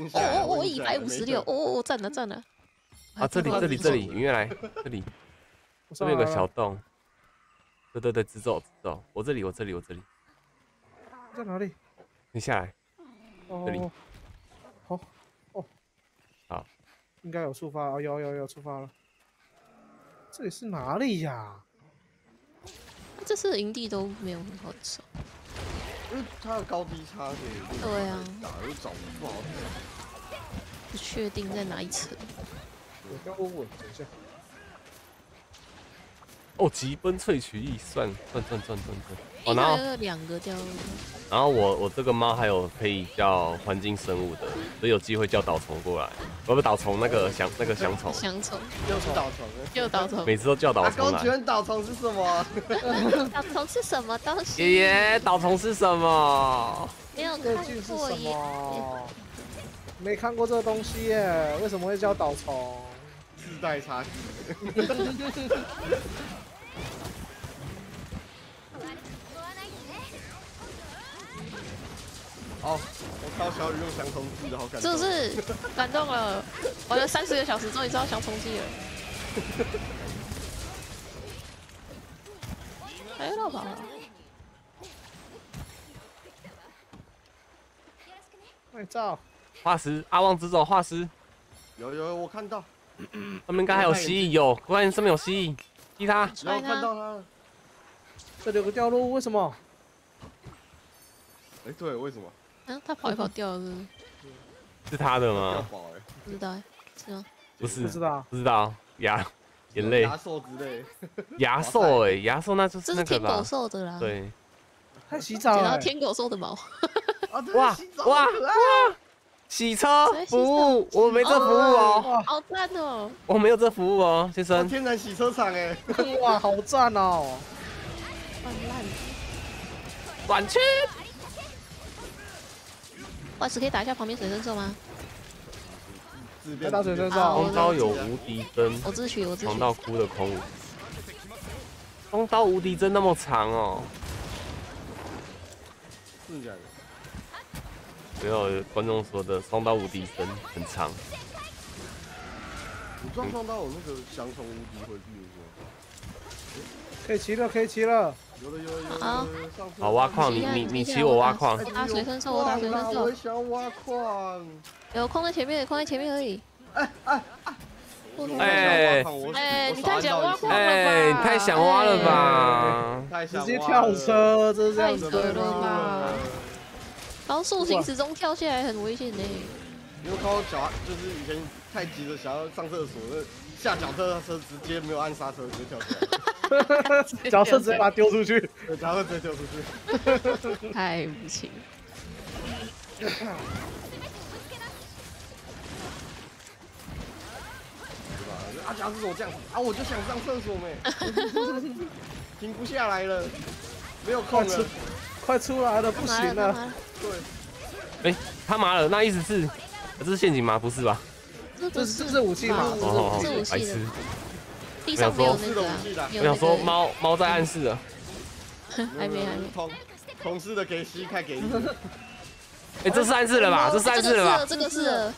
C: 我
F: 156，赞了。
A: 啊，这里，云月来，这里。 这边有个小洞。对，直走。我这里。
D: 在哪里？
A: 你下来。这里。
D: 好。
A: 好。
D: 应该有触发哦，有触发了。这里是哪里呀？
F: 这次的营地都没有很好找。
C: 因为它的高低差可以。
F: 对啊。
C: 打又找不好找。
F: 不确定在哪一层。
D: 我刚问，等一下。
A: 哦，疾奔萃取液，算。
F: 哦，然后2个掉落。
A: 然后我这个猫还有可以叫环境生物的，所以有机会叫导虫过来。不导虫那个翔虫。
F: 翔虫。
C: 又导虫。
A: 每次都叫导虫来。
C: 公权导虫是什么？
F: 导虫是什么东西？
A: 爷爷，导虫是什么？
F: 没有看过耶。
D: 没看过这个东西耶，为什么会叫导虫？
C: 自带差距。哦，我靠！小雨用降虫剂的好感动。
F: 是不是感动了？玩了30个小时，终于知道降虫剂了。哎，老宝。
D: 拍照。
A: 化石，阿旺直走化石。
C: 有，我看到。
A: 他们应该还有蜥蜴，有，关键上面有蜥蜴，踢它。
C: 我看到它了。
D: 这里有个掉落物，为什么？
C: 哎，对，为什么？
F: 他跑一跑掉了，
A: 是他的吗？
F: 不知道，是吗？
A: 不是，
D: 不
A: 知道，眼泪。
C: 牙兽之类。
A: 牙兽牙兽那就是那个吧？
F: 这是天狗兽的啦。
A: 对。
D: 它洗澡
F: 了。天狗兽的毛。
C: 哇！
A: 洗车服务，我没这服务哦。
F: 好赞哦！
A: 我没有这服务哦，先生。
C: 天然洗车场哎，
D: 哇，好赞哦！
A: 转区。
F: 哇，可以打一下旁边水生兽吗？
D: 来打水生兽。
A: 双刀有无敌针。
F: 我自取。
A: 长到哭的空无。双刀无敌针那么长哦。
C: 是假的？
A: 没有观众说的双刀无敌针很长。
C: 你撞双刀有那个降虫无敌回避是吗？
D: 可以骑了。
C: 有。
A: 好挖矿，你骑我挖矿。
F: 我打水生兽，我
C: 想要挖矿。
F: 有空在前面而已。你太想挖矿了吧？
A: 你太想挖了吧？
D: 直接跳车，这是这样子
F: 的吧？然后树行时钟跳下来很危险呢。
C: 你有看到就是以前太急了，想要上厕所，那下脚踏车直接没有按刹车，直接跳下来。
D: 脚车直接把它丢出去，
C: 脚车直接丢出去。
F: 太无情。
C: 阿强是我这样子啊，我就想上厕所没，停不下来了，没有空了，
D: 快出来了，不行了。
C: 对，
A: 他麻了，那意思是，这是陷阱吗？不是吧？
D: 这是武器吗？
F: 这是武器的。地上
C: 没有
F: 那个。
A: 我想说猫在暗示了。
F: 还没。
C: 同事的给西看给你。
A: 这是暗示了吧？这是暗示了吧？
F: 这个是。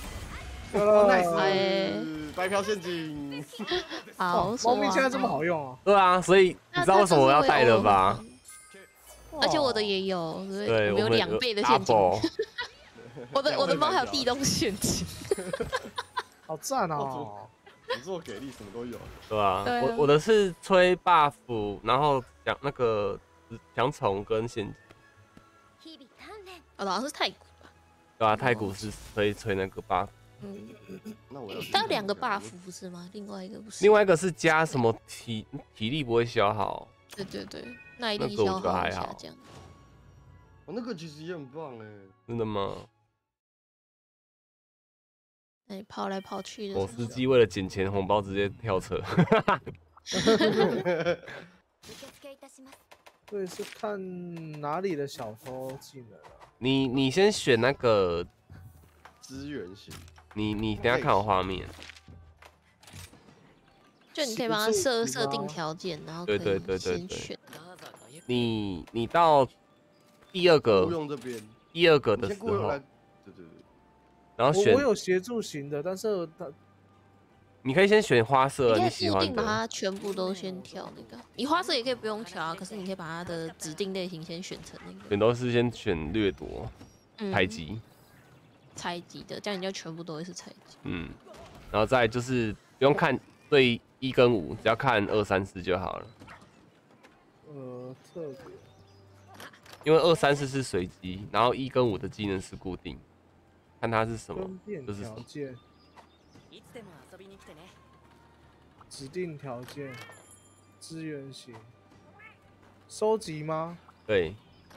C: 白嫖陷阱。
F: 好，
D: 猫咪现在这么好用哦。
A: 对啊，所以你知道为什么我要带了吧？
F: 而且我的也有，
A: 对，
F: 我们有2倍的陷阱。我的猫还有地洞陷阱。
D: 好赞哦！
C: 你做给力，什么都有。
A: 对吧？我的是吹 buff， 然后讲那个降虫跟陷阱。
F: 好像是太古吧？
A: 对啊，太古是吹那个 buff。
C: 那我要。
F: 它有2个 buff 不是吗？另外一个不是。
A: 另外一个是加什么体力不会消耗。
F: 对，耐力消耗下降。
C: 我那个其实也很棒哎。
A: 真的吗？
F: 哎，跑来跑去的。
A: 我司机为了捡钱红包直接跳车。
D: 对，是看哪里的小偷进来了。
A: 你先选那个
C: 资源型。
A: 你等下看我画面。
F: 就你可以帮他设定条件，然后可以先选。
A: 你到第2个的时候，对，然后选
D: 我有协助型的，但是
A: 你可以先选花色，
F: 你可以
A: 你喜欢
F: 固定把
A: 的。
F: 它全部都先调那个。你花色也可以不用调啊，可是你可以把它的指定类型先选成那个。
A: 选都是先选掠夺、采集、
F: 采集的，这样你就全部都会是采集。
A: 嗯，然后再就是不用看对1跟5，只要看2、3、4就好了。
D: 特别。
A: 因为2、3、4是随机，然后1跟5的技能是固定，看它是什么
D: 分辨
A: 就是什么。
D: 条件。指定条件。资源型。收集吗？
A: 对。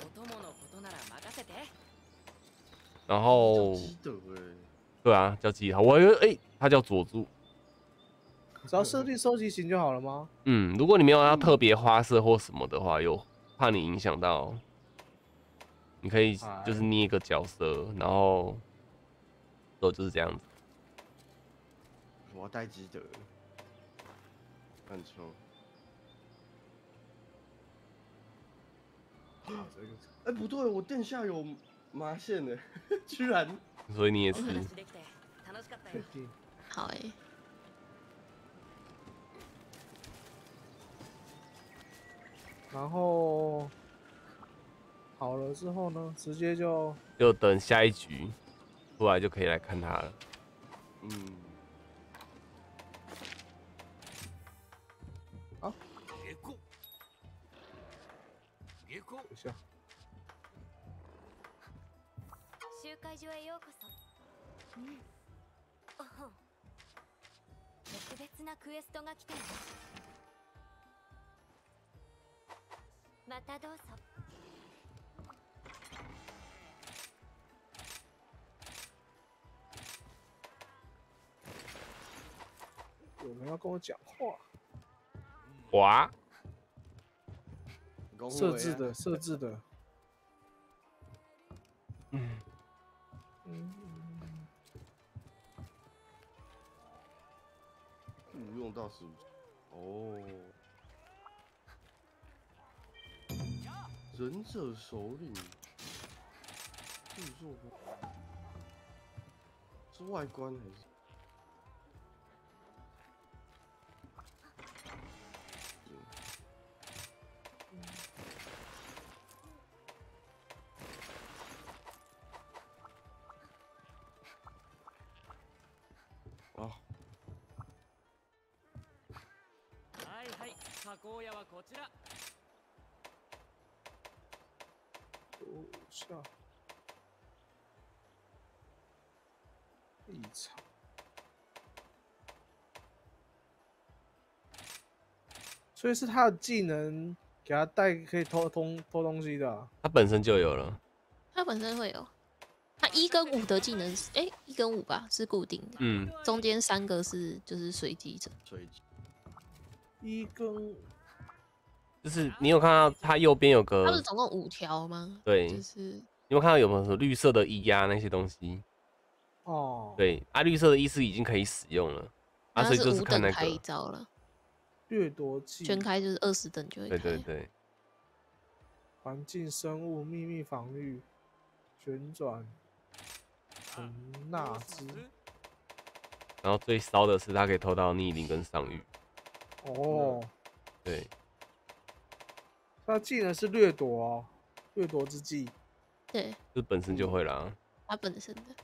A: 然后，对啊，叫基德，我以为它叫佐助。
D: 只要设定收集型就好了吗？
A: 嗯，如果你没有要特别花色或什么的话，有怕你影响到，你可以就是捏一个角色，然后就是这样子。
C: 我要带基德，看错。不对，我殿下有麻线呢，居然。
A: 所以你也是。
F: 好
D: 然后好了之后呢，直接就
A: 等下一局出来就可以来看它了。
D: 好。等一下。
B: 集会所へようこそ。おほ。特別なクエストが来ています。またどうぞ。
D: 有人要跟我讲话。
A: 哇！
D: 设置的。
C: 不用到15。哦。忍者首领。制作是外观还是？
E: 加工屋はこちら。
D: 异常。所以是他的技能给他带可以偷东西的、啊。
A: 他本身就有了。
F: 他本身会有。他1跟5的技能是1跟5吧，是固定的。中间3个是就是随机的。
C: 随机。
D: 1跟5。
A: 就是你有看到它右边有个？
F: 它不是总共5条吗？
A: 对。
F: 就是你
A: 有看到有没有什么绿色的衣呀那些东西？
D: 哦。
A: 对，绿色的衣是已经可以使用了。所以就是看那个。
F: 开一招了。
D: 掠夺技。
F: 全开就是20等就会开。
A: 对。
D: 环境生物秘密防御，旋转。纳兹。
A: 然后最骚的是，它可以偷到逆鳞跟上谕。
D: 哦。
A: 对。
D: 他技能是掠夺哦，掠夺之技。
F: 对。
A: 这本身就会啦。
F: 他本身的。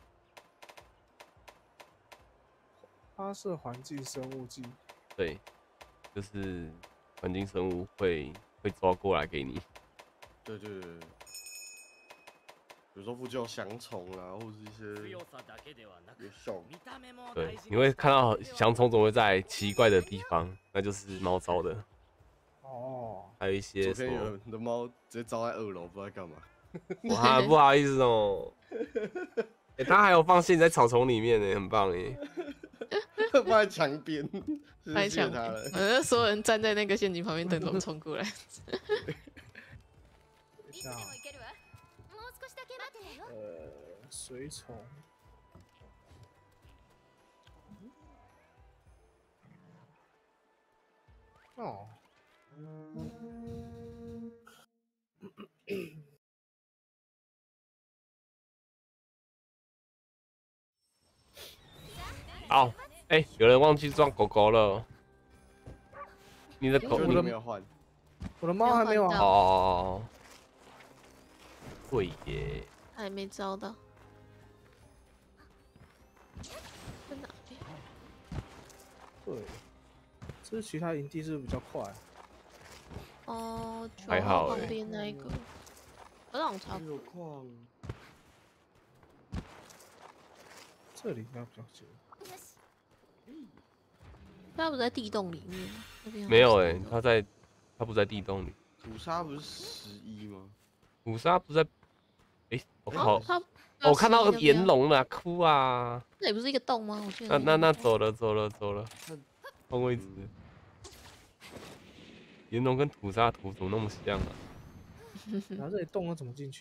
D: 发射环境生物技。
A: 对，就是环境生物会抓过来给你。
C: 对。有时候附近有翔虫啊，或者是一些有效。
A: 对，你会看到翔虫总会在奇怪的地方，那就是猫招的。
D: 哦。
A: 还有一些
C: 昨天有人的猫直接招在2楼，不知道在干嘛。
A: 哇，不好意思哦。它还有放线在草丛里面呢，很棒耶。
C: 放在墙边，
F: 放在墙边。所有人站在那个陷阱旁边等龙冲过来。
D: 随从。哦。
A: 好， 哎，有人忘记装狗狗了。你的狗
C: 我都没有换。
D: 我的猫还没有啊。
A: 哦。对耶。
F: 还没招到。在哪边？
D: 对，这其他营地是不是比较快？
F: 哦，
A: 还好
F: 旁边那一个，我让我查。
C: 有矿。
D: 这里应该比较近。
F: 他不在地洞里面吗？那边
A: 没有哎，他不在地洞里。
C: 土沙不是11吗？
A: 土沙不在。哎，我靠！
F: 他
A: 我看到炎龙了，哭啊！
F: 那也不是一个洞吗？我记得。
A: 那走了。换位置。炎龙跟土沙图怎么那么像啊？
D: 然后这里洞要怎么进去？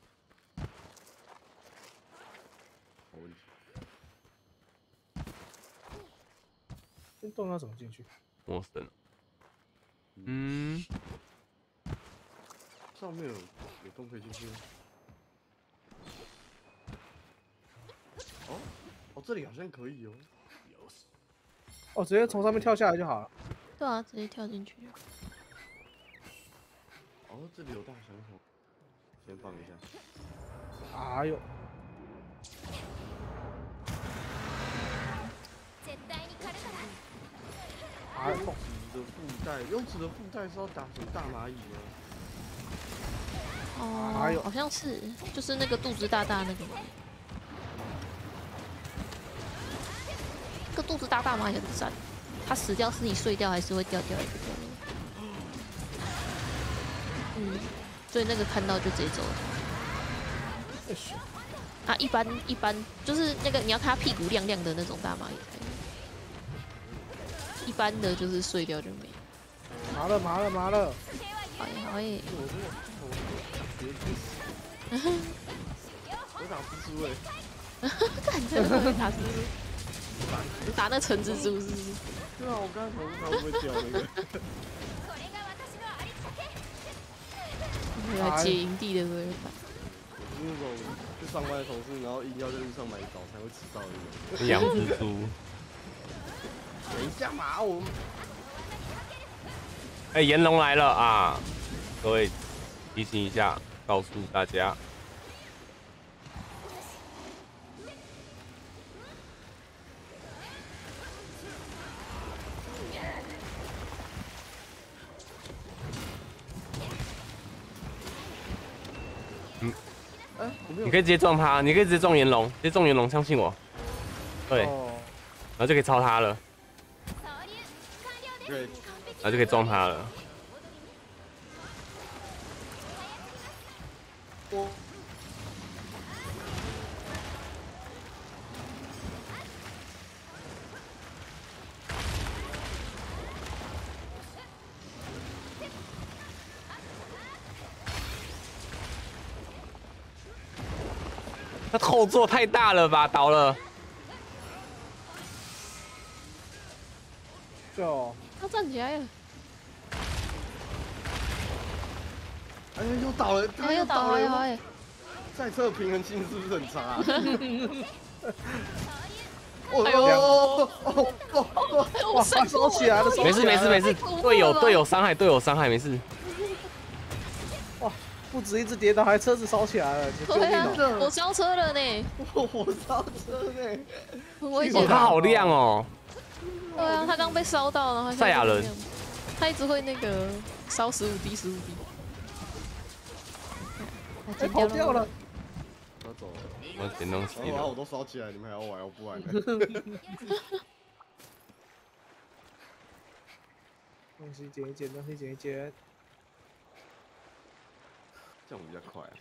C: 好问题。
D: 这洞要怎么进去？
A: 陌生。嗯。
C: 上面有洞可以进去吗？哦，这里好像可以哦。
D: 哦，直接从上面跳下来就好了。
F: 对啊，直接跳进去。
C: 哦，这里有大香肠，先放一下。
D: 哎呦！
C: 哎，用纸的附带，用纸的附带是要打什么大蚂蚁吗？
F: 哦，好像是，就是那个肚子大大那个。那个肚子大大蚂蚁很赞，它死掉是你碎掉还是会掉一个掉。所以那个看到就直接走了。啊，一般就是那个你要看它屁股亮亮的那种大蚂蚁才有，一般的就是碎掉就没。
D: 麻了！
F: 好耶！
C: 我打蜘蛛哎！
F: 看真的会打蜘蛛，打那橙蜘蛛是不是？
C: 对啊，我刚才想它会不会掉那个？
F: 来接营地的时候打。
C: 我是那种去上班的同事，然后硬要在路上买早餐会迟到的那种。
A: 养蜘蛛。
C: 等一下嘛，我。
A: 哎，炎龙来了啊！各位提醒一下，告诉大家。你可以直接撞他，你可以直接撞炎龙，直接撞炎龙，相信我。对，然后就可以超他了。
C: 对，
A: 然后就可以撞他了。他后座太大了吧，倒了。
D: 就
F: 他站起来了。
C: 哎呀，又倒了，
F: 他又倒了，哎！
C: 赛车平衡性是不是很差？
D: 哇，烧起来了！
A: 没事，队友伤害，没事。
D: 哇，不止一只跌倒，还车子烧起来了！
F: 对啊，我烧车了呢！
C: 我烧车呢！
F: 我以前
A: 他好亮哦。
F: 对啊，他刚被烧到，然后
A: 赛亚人，
F: 他一直会那个烧15滴，15滴。
D: 哎，跑掉了！
C: 我走了。
A: 我捡东西了。
C: 我都烧起来，你们还要玩？我不玩了。
D: 东西捡一捡，东西捡一捡。
C: 这样比较快。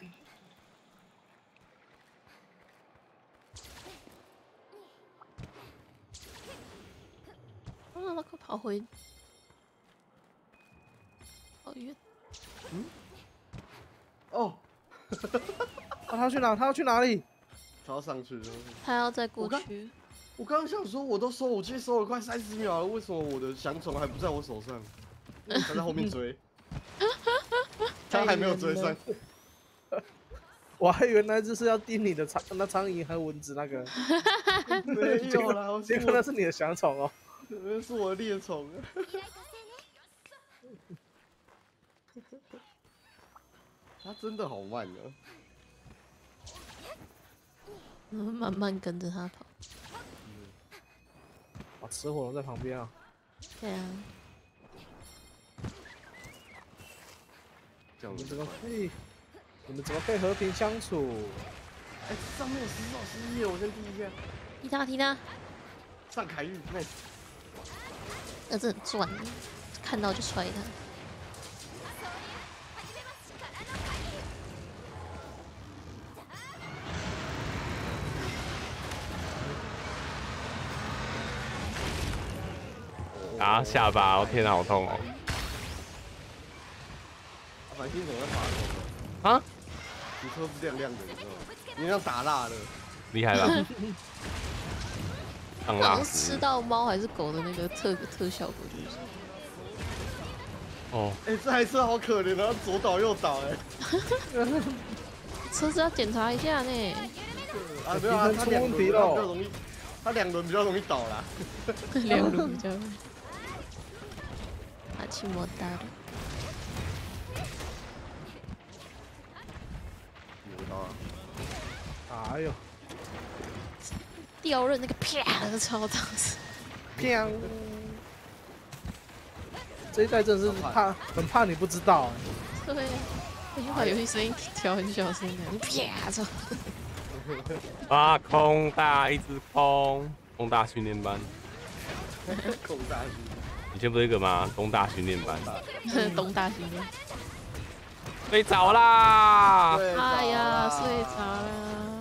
F: 啊，他快跑回，好远。
C: 哦。
D: 他要去哪？他要去哪里？
C: 他要上去。
F: 他要再过去。
C: 我刚刚想说，我都收武器收了快30秒了，为什么我的翔虫还不在我手上？他在后面追，他还没有追上。
D: 我还以为那只是要叮你的苍蝇和蚊子那个，
C: 没有啦，
D: 结果那是你的小宠哦。
C: 那是我的猎宠。他真的好慢啊！
F: 慢慢跟着他跑。
D: 哇，雌火龙在旁边啊。
F: 对啊。
C: 这样子
D: 你们怎么可以和平相处？
C: 哎，上面有石头11页，我先踢一下。
F: 踢他。
C: 上凯域，nice。
F: 这很赚，看到就踹他。
A: 打下巴，我天哪，好痛哦！
C: 繁星怎么在发光？
A: 啊？
C: 你车是亮亮的，你知道吗？你像打蜡了，
A: 厉害吧？当蜡
F: 吃到猫还是狗的那个特效果就是。
A: 哦。
C: 哎，这台车好可怜啊，左倒右倒哎。
F: 车子要检查一下呢。
C: 啊，没有啊，它2轮比较容易，它2轮比较容易倒啦。
F: 2轮比较。啊，去摸到了。
D: 哎呦！
F: 吊刃那个啪，那个超大声，
D: 啪！这一代真的是很怕你不知道。
F: 对呀，我就把游戏声音调很小声的，啪！操！
A: 啊，空大一只空大训练班。
C: 空大训练。
A: 以前不是一个吗？东大训练班。
F: 东大训练。
A: 睡着啦！
F: 哎呀，睡着了。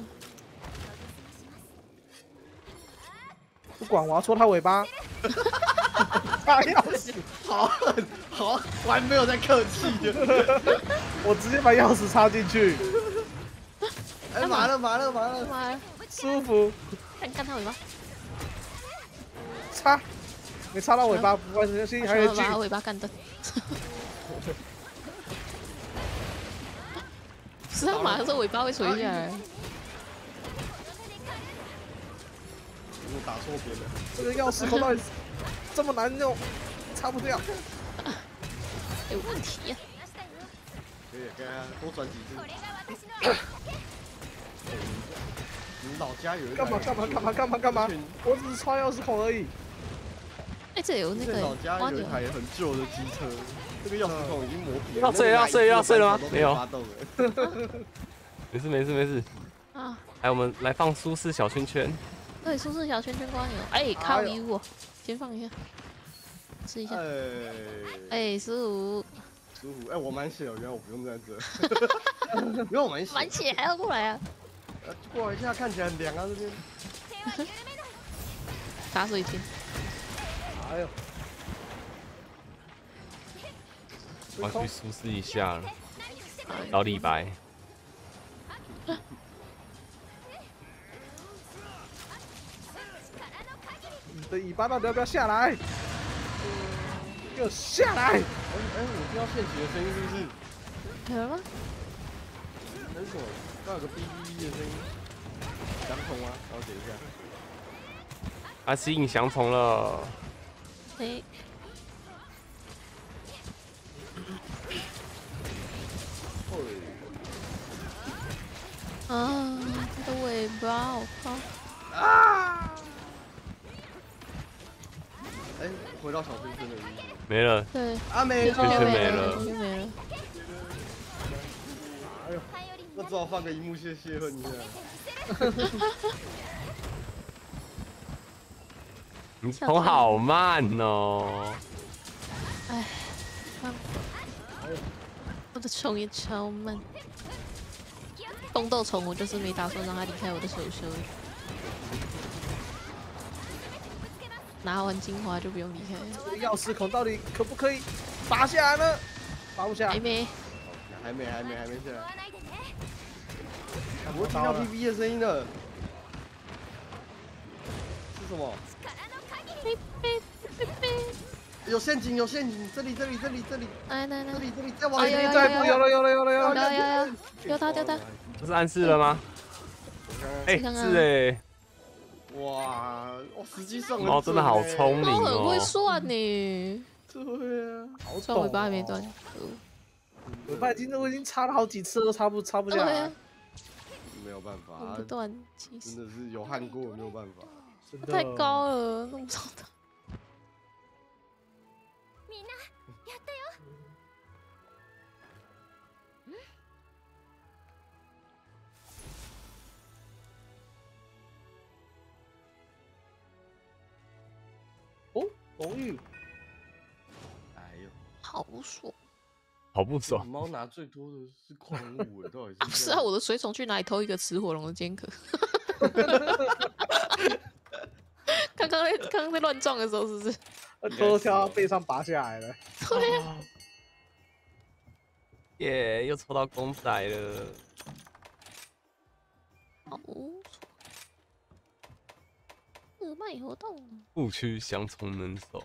D: 不管，我要戳他尾巴。他要死，
C: 好狠，好，我还没有在客气的。
D: 我直接把钥匙插进去。
C: 哎，麻了，
D: 舒服。
F: 干他尾巴。
D: 插，没插到尾巴，不关心，还有
F: 把他尾巴干断。是他马上说尾巴会垂下来。
C: 我打错边了。
D: 这个钥匙孔到底这么难用，插不掉。
F: 有问题呀。
C: 可以，给他多转几次。你老家有一
D: 干嘛？我只是插钥匙孔而已。
F: 哎，这有那个。
C: 老家有一台很旧的机车，这个钥匙孔已经磨平
A: 了。要睡了吗？没有。没事。
F: 啊。
A: 来，我们来放舒适小圈圈。
F: 对，舒适小圈圈瓜牛。哎，靠一物，先放一下，试一下。哎，15。
C: 哎，我满血了，原来我不用在这。原来我满血。
F: 满血还要过来啊？
C: 过来一下，看起来很凉啊，这边。
F: 打水晶。
D: 哎呦！
A: 我要去舒适一下了，找李白。
D: 你的尾巴到底要不要下来？给我下来！
C: 哎，我听到现起的声音是不是？
F: 有吗？
C: 没什么，刚有个哔哔哔的声音。翔虫吗？了解一下。
A: 他吸引翔虫了。
F: 哎。啊，它的尾巴好胖。
C: 啊！哎，回到小圈圈的意思。
A: 没了。
F: 对。
C: 啊，没了。
A: 圈圈没了。
C: 哎呦，那只好放个荧幕谢恨一下。
A: 你冲好慢哦。
F: 哎，我的冲也超慢。红豆虫我就是没打算让它离开我的手手。拿完精华就不用离开。
D: 这个钥匙孔到底可不可以拔下来呢？拔不下来。
F: 还没
C: 下来。我听到 BB 的声音了。是什么？有陷阱，这里，
F: 来，
C: 这里，再往里面
D: 再一步，有了，
F: 丢他，
A: 这是暗示了吗？哎，是哎。
C: 哇，实际上
A: 猫真的好聪明哦，
F: 猫很会算呢。
C: 对啊，
D: 好
F: 算尾巴还没断，
D: 尾巴我已经插了好几次都插不下来。
C: 没有办法，
F: 不断，
C: 真的是有焊过，没有办法。
F: 太高了，弄不着的。
B: みんなやったよ。
D: 哦，红玉。
C: 哎呦，
F: 好爽。
A: 好不爽。
C: 猫拿最多的是矿物哎，到底是？
F: 是啊，我的水桶去哪里偷一个雌火龙的尖壳？刚刚在乱撞的时候，是不是？
D: 偷偷跳到背上拔下来了。
F: 对呀。
A: 耶，又抽到公仔了。
F: 好爽。日脉活动。
A: 不屈相从能手。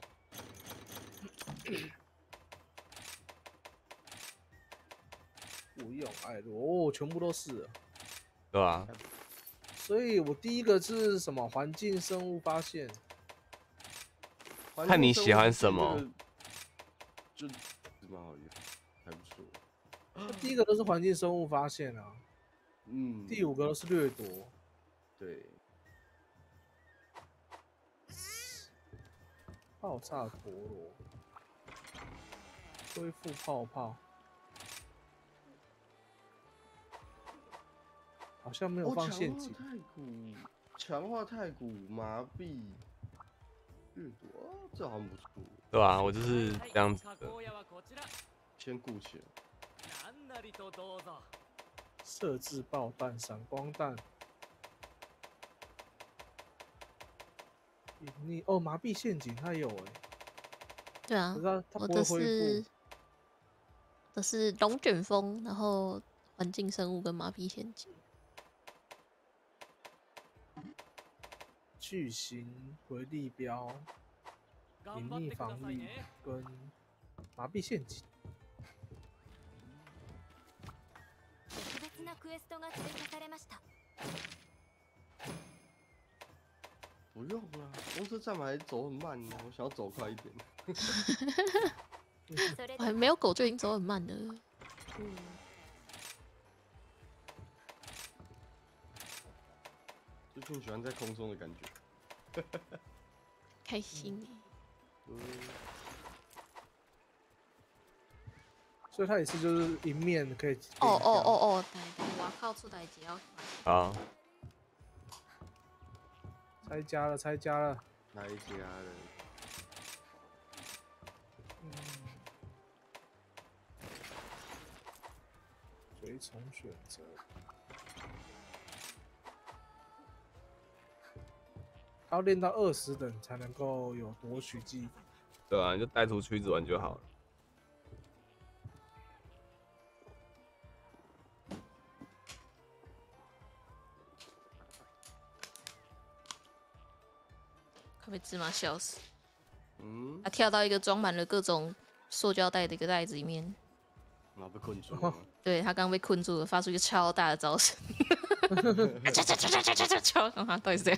D: 不用爱罗，全部都是，
A: 对吧？
D: 所以我第一个是什么？环境生物发现。
A: 看你喜欢什么。
C: 就蛮好用，还不错。
D: 第一个都是环境生物发现啊。
C: 嗯。
D: 第5个都是掠夺。
C: 对。
D: 爆炸陀螺。恢复泡泡。好像没有放陷阱。
C: 强化太古麻痹掠夺，这好像不错。
A: 对啊，我就是这样子的。
C: 先顾起来。
D: 设置爆弹、闪光弹。隐匿哦，麻痹陷阱它有哎。
F: 对啊，
D: 我的
F: 是龙卷风，然后环境生物跟麻痹陷阱。
D: 巨型回力镖、隐匿防御跟麻痹陷阱。
B: 特別なクエストが追加されました。
C: 不用啦，公车站牌走很慢呢，我想要走快一点。
F: 我还没有狗就已经走很慢了。
C: 就更喜欢在空中的感觉。
F: 开心
D: 所以它也是就是一面可以。
F: 哦！我靠，出代志要。
A: 好。
D: 拆家了。
C: 拆家了。
D: 随从选择。要练到20等才能够有夺取技能。
A: 对啊，你就带出去子玩就好了。
F: 快被芝麻笑死！他跳到一个装满了各种塑胶袋的一个袋子里面，
C: 然后被困住了。
F: 对他刚被困住了，发出一个超大的招声，敲他到底是这样？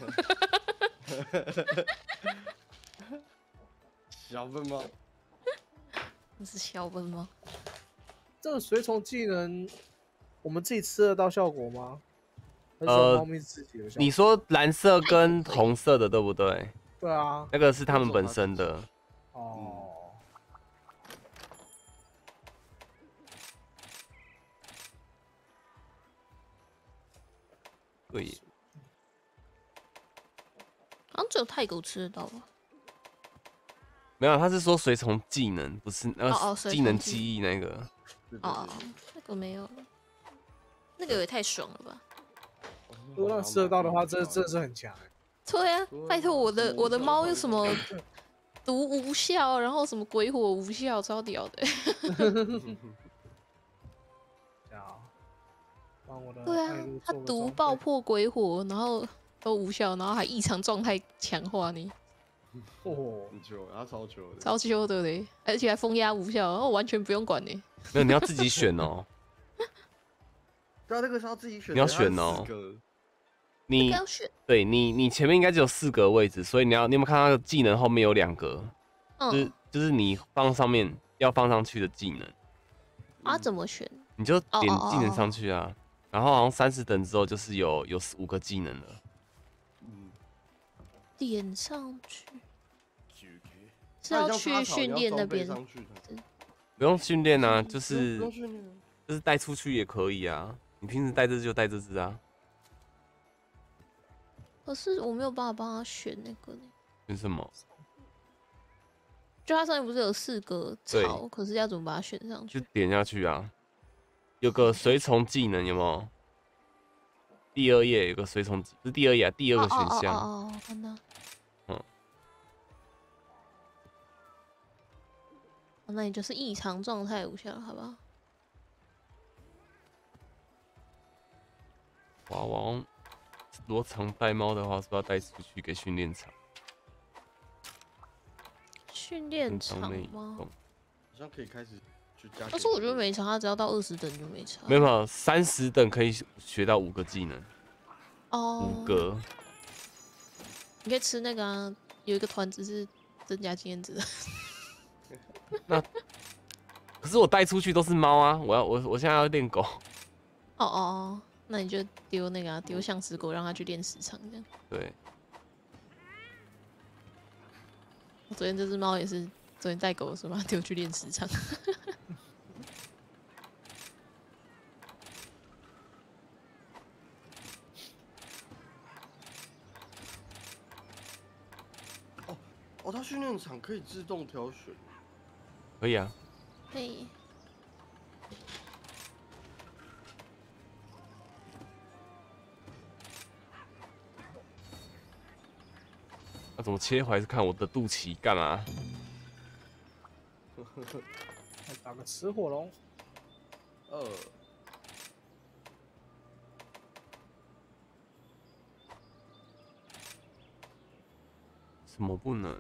C: 小笨猫，
F: 你是小笨猫？
D: 这个随从技能，我们自己吃得到效果吗？还是猫咪自己的效果？
A: 你说蓝色跟红色的对不对？
D: 对啊，
A: 那个是他们本身的。
D: 哦。
A: 对。
F: 好像只有太狗吃得到吧？
A: 没有，他是说随从技能，不是技能记忆那个。
F: 哦，那个没有，那个也太爽了吧！
D: 如果让吃得到的话，这真的是很强。
F: 对啊，拜托我的猫有什么毒无效，然后什么鬼火无效，超屌的。对啊，它毒爆破鬼火，然后都无效，然后还异常状态强化你。
D: 哦，
C: 很久，它超久的，
F: 超久的嘞，而且还封压无效，然后完全不用管呢。
A: 没有，你要自己选哦。
C: 对啊，那个是要自己选的。
A: 你要选哦。你
F: 要选。
A: 对你前面应该只有4格位置，所以你有没有看到技能后面有2格？就是你放上面要放上去的技能。
F: 啊？怎么选？
A: 你就点技能上去啊，然后好像30等之后就是有5个技能了。
F: 点上去。是要去训练那边？
A: 不用训练啊，就是带出去也可以啊。你平时带这只就带这只啊。
F: 可是我没有办法帮他选那个呢。
A: 选什么？
F: 就它上面不是有4个槽，可是要怎么把它选上去？
A: 就点下去啊。有个随从技能有没有？第2页有个随从，是第2页啊，第2个选项。
F: 哦，看到。那你就是异常状态无效，好不好？
A: 娃娃如果常带猫的话，是不是要带出去给训练场？
F: 训练场吗？
C: 好像可以开始去加。
F: 但是我觉得没差，他只要到20等就没差。
A: 没有，30等可以学到5个技能。
F: 哦。
A: 5格。
F: 你可以吃那个啊，有一个团子是增加经验值的。
A: 那可是我带出去都是猫啊！我现在要练狗。
F: 哦，那你就丢那个啊，丢像死狗，让它去练时长这样。
A: 对。
F: 我昨天这只猫也是，昨天带狗的时候把它丢去练时长。
C: 哦，它训练场可以自动挑选。
A: 可以啊。
F: 可以。
A: 那怎么切回来是看我的肚脐干嘛？
D: 打个雌火龙。
A: 什么不能？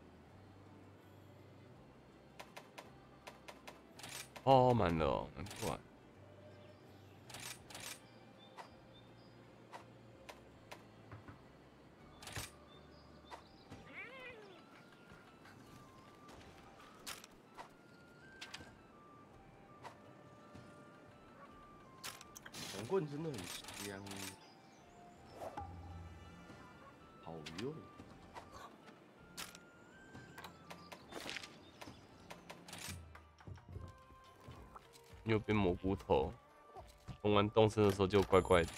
A: 哦，满了哦，难怪。
C: 长棍真的很香，好用。
A: 右边蘑菇头，动完动身的时候就怪怪的。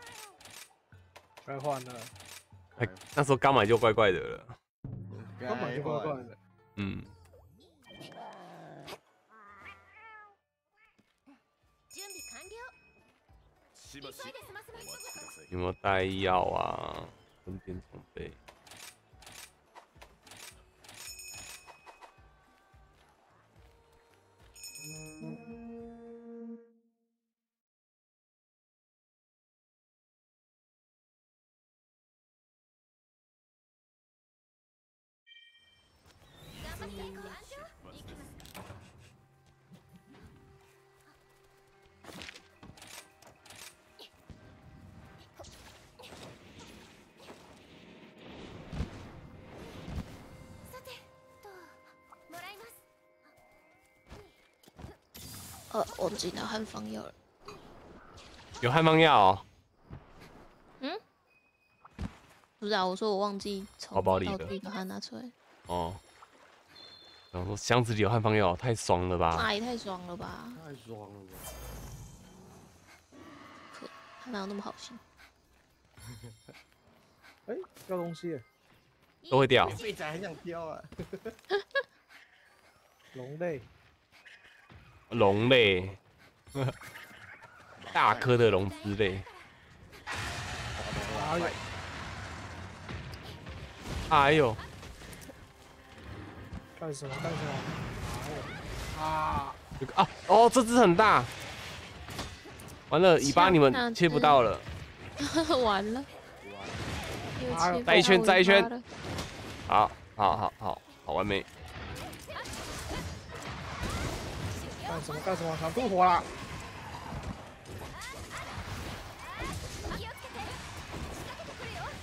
D: 该换了。
A: 那时候刚买就怪怪的了。
D: 刚买就怪怪的。
A: 嗯。有没有带药啊？分辨装备。
F: 我记得汉方药了。
A: 有汉方药哦。
F: 嗯？不是啊，我说我忘记从
A: 包包里的，
F: 把它拿出来。
A: 哦。然后说箱子里有汉方药，太爽了吧？
F: 那也太爽了吧！
C: 太爽了吧！
F: 他哪有那么好心？
D: 哎，掉东西。
A: 都会掉。
C: 肥仔很想挑啊。
D: 龙类。
A: 龙类，大颗的龙之类。哎呦！
D: 干什么？干什么？
A: 哦，这只很大。完了，尾巴你们切不到了。
F: 完了。
A: 再一圈，再一圈。好，完美。
D: 干什么？想吐火了！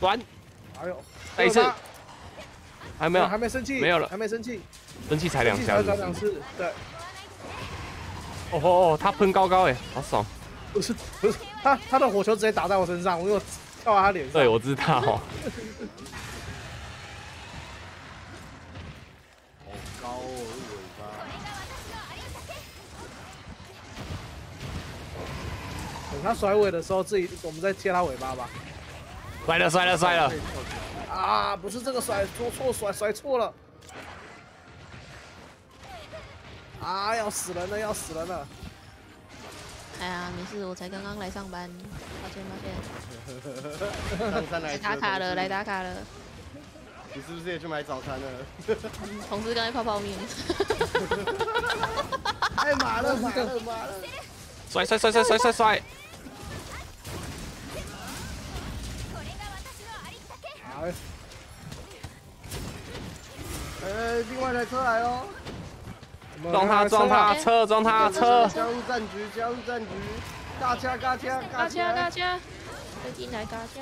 A: 转，
D: 哎呦，
A: 再一次，还没有，
D: 还没生气，
A: 没有了，
D: 还没生气，
A: 生气才2下，
D: 才2次，对。
A: 哦吼哦，他喷高高哎，好爽。
D: 不是，他的火球直接打在我身上，我又跳在他脸上。
A: 对，我知道。好
C: 高哦，尾巴。
D: 等他甩尾的时候，我们再贴他尾巴吧。
A: 摔了！
D: 啊，不是这个甩错了。啊，要死人了！
F: 哎呀，没事，我才刚刚来上班，抱歉。
C: 上山来
F: 打卡了，来打卡了。
C: 你是不是也去买早餐了？
F: 同事刚才泡泡面。
C: 哎，麻了！
A: 摔！
C: 另外一台车来哦！
A: 撞他！车！
C: 加入战局！嘎掐！
F: 飞进来嘎掐！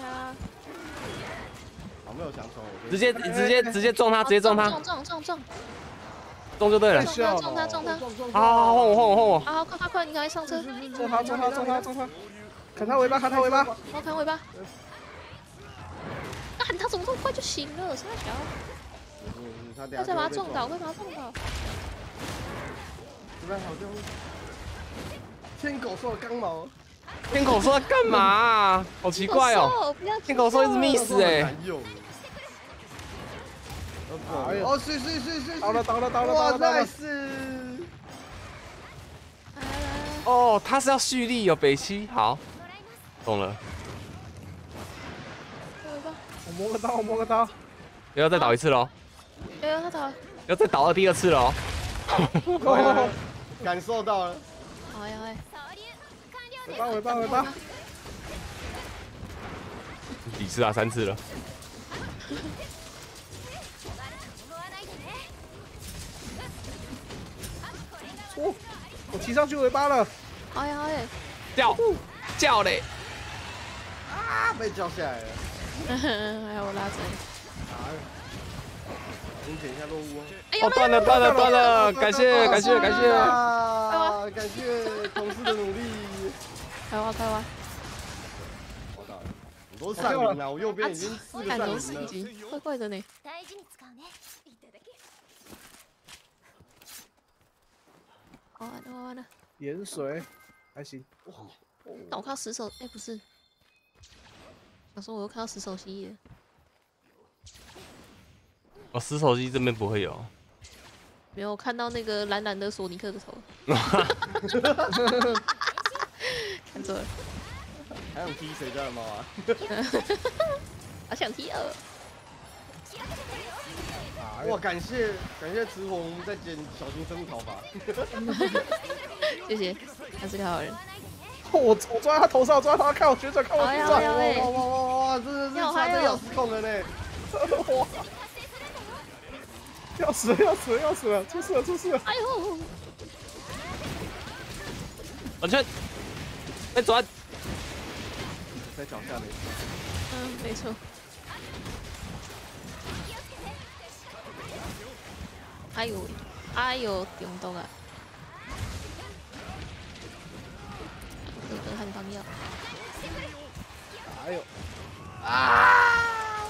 C: 好，没有想冲，
A: 直接撞他！撞就对了。
F: 撞他！
A: 好，换我！
F: 好，快，你赶快上车！
D: 撞他！砍他尾巴！
F: 我砍尾巴。干他怎么这么快就醒了？傻小。他再把他撞倒，会把他撞倒。
C: 这边好像天狗兽的刚毛。
A: 天狗兽在干嘛？好奇怪哦！天狗兽一直 miss 哎。
C: 哦，是，
D: 到了！
C: 哇塞！
A: 哦，他是要蓄力哦，北七好，懂了。
D: 我摸个刀。
A: 不要再倒一次喽。
F: 他倒了。
A: 要再倒第2次喽。
C: 感受到了。
F: 好呀。
D: 尾巴。
A: 几次啊？3次了。
D: 哦，我骑上去尾巴了。
F: 好呀。
A: 叫嘞！
C: 啊，被叫下来了。
F: 还好我拉着。
C: 先捡一下落物哦。
A: 哦，断了！感谢！
C: 感谢同事的努力。
F: 开挖！
C: 我到了，很多善灵啊！我右边已经4个善灵了。
F: 怪的呢。完了。
D: 盐水还行。
F: 但我看到石手，不是。想说我又看到石手蜥蜴了。
A: 哦，石手机这边不会有。
F: 没有看到那个蓝蓝的索尼克的头。看错了。
C: 还想踢谁家的猫啊？
F: 好想踢哦！
C: 哇，感谢雌红在捡小型生物讨伐。
F: 谢谢，他是个好人。
D: 我抓他头上，看我旋转，看我旋转。
C: 哇，真的是差点要失控了呢！
D: 哇！要死了！出事了！
F: 哎呦！
A: 完全，再转，
C: 在脚下没？
F: 没错。哎呦，中毒啊！得汉方药。
D: 哎呦！啊！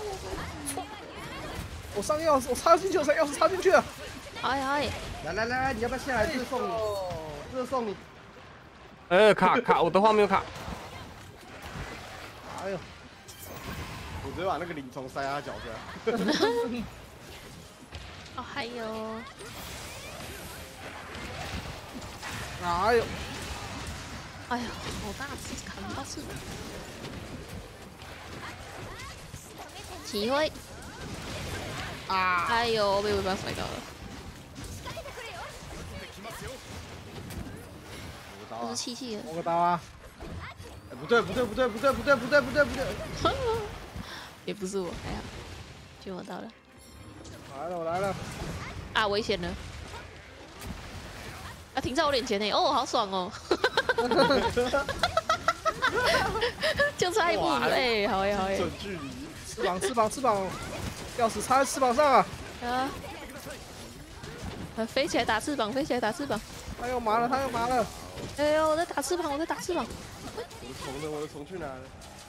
D: 我上钥匙，我插进去，钥匙插进去了。
F: 哎！
C: 来，你要不要下来？这个送你。
A: 卡，我的话没有卡。
D: 哎呦！
C: 我直接把那个鳞虫塞他脚下。
F: 哦，还有。
D: 哎呦！
F: 哎呀，好大只，砍不到翅膀。体会。哎呦，被尾巴甩到了。这是气气的。
D: 摸个刀啊！
C: 不对。
F: 也不是我，还好，救我到了。
D: 我来了。
F: 啊，危险了！啊，停在我脸前呢，哦，好爽哦！就差一步，好耶！
C: 准距离。
D: 翅膀，钥匙插在翅膀上啊！
F: 啊！飞起来打翅膀，飞起来打翅膀！
D: 他又麻了，
F: 哎呦，我在打翅膀，
C: 我的虫去哪了？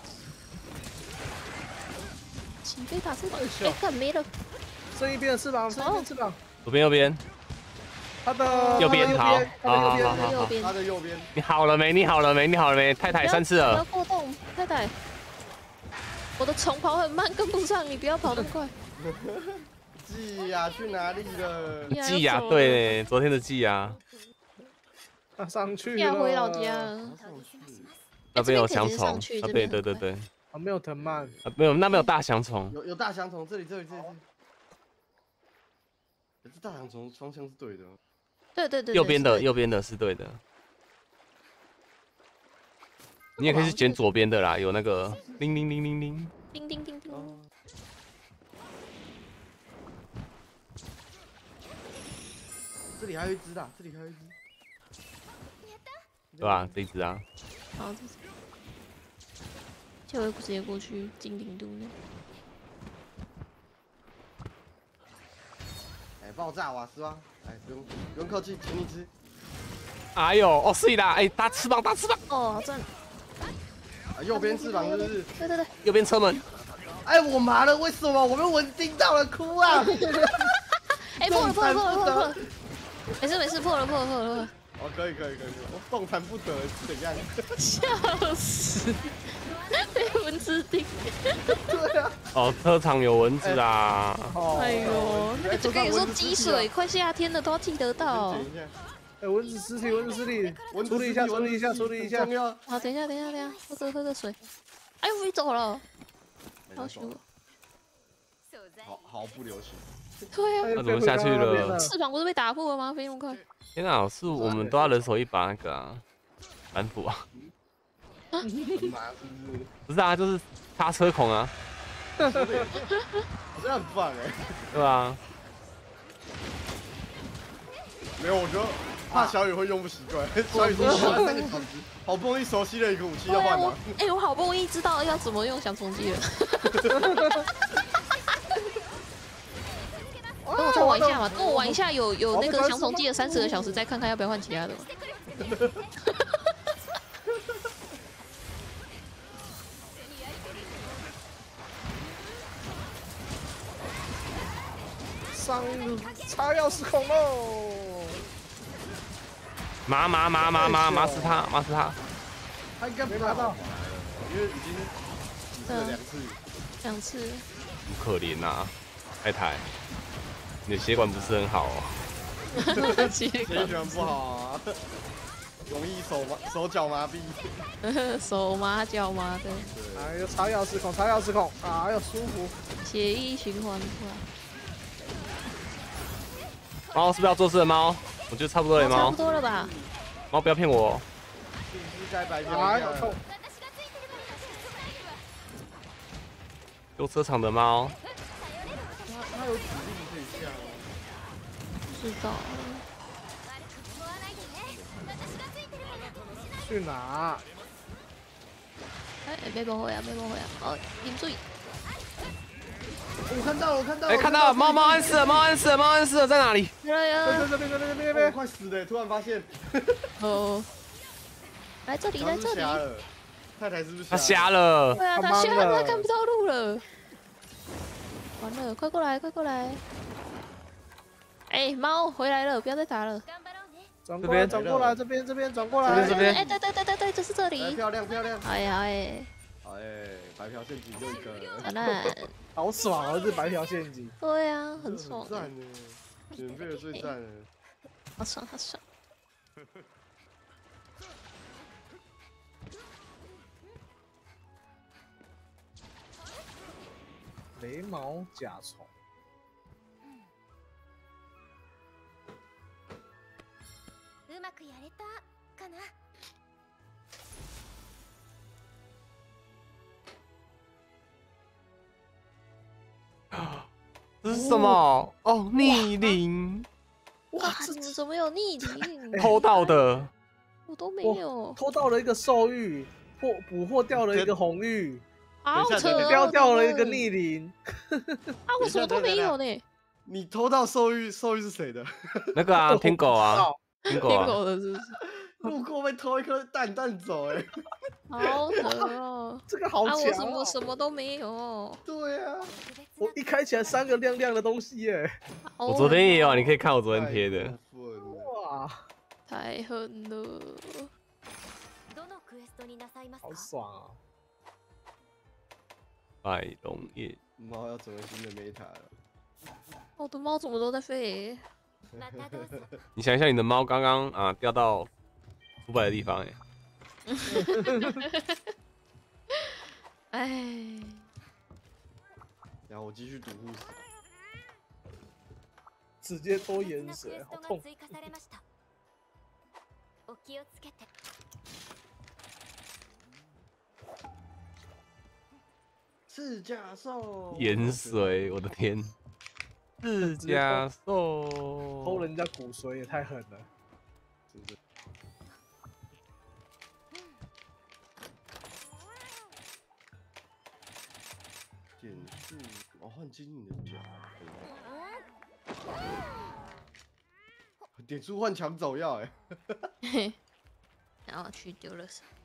F: 起飞打翅膀！哎，看没了，
D: 剩一边的翅膀，
A: 左边右边，
D: 他的
A: 右边好，
F: 右边，
C: 他的右边。
A: 你好了没？太太3次了。
F: 不要过动，太太。我的虫跑很慢，跟不上，你不要跑那么快。
C: 季雅去哪里了？
A: 季雅，对，昨天的季雅。
D: 他上去了。
F: 要回老家。
A: 那边有翔虫，对。
D: 啊，没有藤蔓。
A: 没有，那边有大翔虫。
C: 有大翔虫，这里。这大翔虫方向是对的。
F: 对。
A: 右边的是对的。你也可以去捡左边的啦，有那个铃铃。
F: 叮。
C: 这里还有一只的，
A: 对吧？这一只啊。
F: 好，这是。就会直接过去金顶度那。
C: 哎，爆炸瓦斯吗？哎，不用客气，请你吃。
A: 哎呦，哦是啦，哎，大翅膀。
F: 哦，好赞。
C: 右边翅膀是不是？
F: 对。
A: 右边车门。
C: 哎，我麻了，为什么？我被蚊叮到了，哭啊！
F: 哎，破了。没事，破了。
C: 哦，可以，我动弹不得是怎样？
F: 笑死，被蚊子叮。
C: 对啊。
A: 哦，车场有蚊子啊。
F: 哎呦，那个就跟你说积水，快夏天了都要记得到。
D: 哎，蚊子尸体，处理一下。
F: 好，等一下，喝个水。哎呦，飞走了，好凶。
C: 毫不留情。
F: 对啊，
A: 那怎么下去了？
F: 翅膀不是被打破了吗？飞那么快。
A: 天哪，是我们都要人手一把那个啊，板斧啊。不是啊，就是刹车孔啊。
C: 我觉得很棒哎。
A: 对吧？
C: 没有，我觉得怕小雨会用不习惯。小雨说玩3个小时，好不容易熟悉了一个武器要换了。
F: 哎，我好不容易知道要怎么用翔虫机了。跟我再玩一下嘛，跟我玩一下有那个翔虫机的30个小时，再看看要不要换其他的嘛。
D: 插钥匙孔喽！
A: 麻死他！
C: 他应该没拿到，因为已经
F: 2次。
A: 很可怜呐，太太，你的血管不是很好哦。
C: 血管不好啊，容易手脚麻痹。
F: 手麻脚麻的。
D: 哎呦，插钥匙孔，哎呦舒服。
F: 血液循环出来。
A: 猫是不是要做事的猫？我觉得差不多了，猫。
F: 差不多了吧？
A: 猫不要骗我。
C: 是不是该白
D: 哎呦痛！
A: 修车厂的猫。
C: 他有指令可以下吗？
F: 不知道。
D: 去哪？
F: 哎，没包回啊！哦，啉水。
C: 我看到了，
A: 哎，看到了，猫安死了，在哪里？
D: 在这边，
C: 快死了！突然发现。
F: 哦。来这里。
C: 太太是不是？
A: 他瞎了。
F: 对啊，他瞎了，他看不到路了。完了，快过来！哎，猫回来了，不要再打了。
D: 转过来，这边转过来。
A: 这边。
F: 哎，对，就是这里。
C: 漂亮。
F: 哎呀哎。
C: 白嫖陷阱就一个。
F: 好烂。
D: 好爽啊！这白嫖陷阱。
F: 对啊，很爽。
C: 赞呢，免费的最赞了。
F: 好爽。
D: 雷毛甲虫。
B: うまくやれたかな。
A: 这是什么？哦，逆鳞。
F: 哇，你们怎么有逆鳞？
A: 偷到的。
F: 我都没有。
D: 偷到了一个兽玉，捕获掉了一个红玉。
F: 好扯哦！
D: 掉掉了一个逆鳞。
F: 啊，我什么都没有呢。
C: 你偷到兽玉是谁的？
A: 那个啊，天狗啊，天狗啊，
F: 狗的是不是？
C: 路过被偷一颗蛋走，哎，
F: 好扯哦！
D: 这个好
F: 啊，
D: 强
F: 我什么都没有。
C: 对啊，
D: 我一开起来3个亮亮的东西耶！
A: 我昨天也有，你可以看我昨天贴的。
D: 哇，
F: 太狠了！
D: 好爽啊！
A: 百龙夜，
C: 猫要成为新的 meta 了。
F: 我的猫怎么都在飞？
A: 你想一下，你的猫刚刚啊掉到500的地方，
F: 哎。
C: 然后我继续赌护死。
D: 直接多盐水，好痛！
C: 赤甲兽，
A: 盐水，我的天！赤甲兽
D: 偷人家骨髓也太狠了。
C: 真的。点数，哦，换精灵的脚。点数换抢走药，哎。
F: 然后去丢了啥？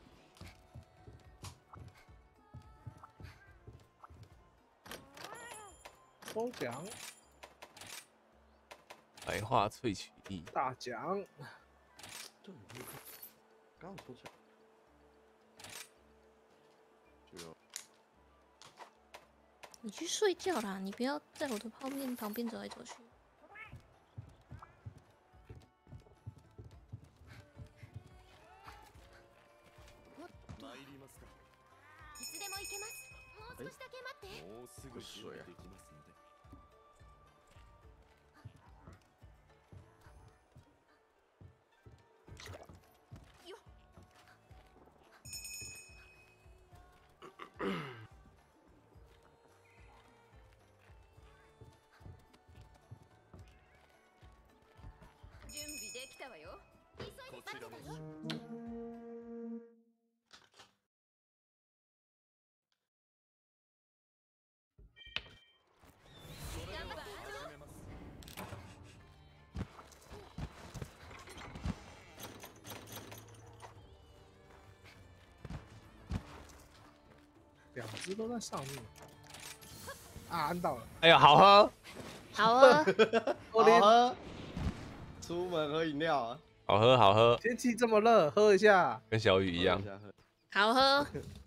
D: 抽奖，
A: 白化萃取液
D: 大奖。
C: 对，刚抽奖。
F: 你去睡觉啦！你不要在我的泡面旁边走来走去。
C: 不水啊！
B: 準備できたわよ。急いで待ってたよ。
D: 2只都在上面。啊，按到了。
A: 哎呀，好喝，
F: 好啊，
C: 好喝。出门喝饮料啊！
A: 好喝，好喝。
D: 天气这么热，喝一下。
A: 跟小雨一样。
F: 好喝。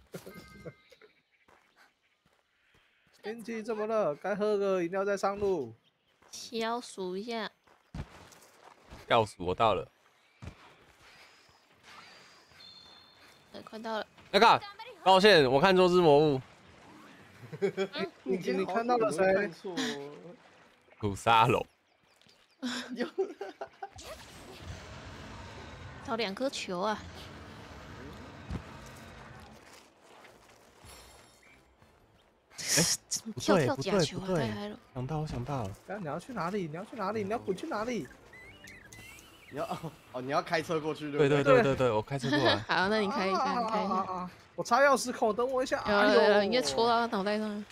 D: 天气这么热，该喝个饮料再上路。
F: 消数一下。
A: 要数我到了。
F: 快到了。
A: 那个，抱歉，我看错只魔物。
D: 你看到了谁？
A: 土沙龙。
F: 找2颗球啊！跳假球啊！太嗨了！
A: 我想到了。
D: 你要去哪里？你要去哪里？你要滚去哪里？
C: 你要开车过去，
A: 对对，我开车过来。
F: 好，那你开一下，你开一下。
D: 我插钥匙孔，等我一下。
F: 有，应该戳到他脑袋上。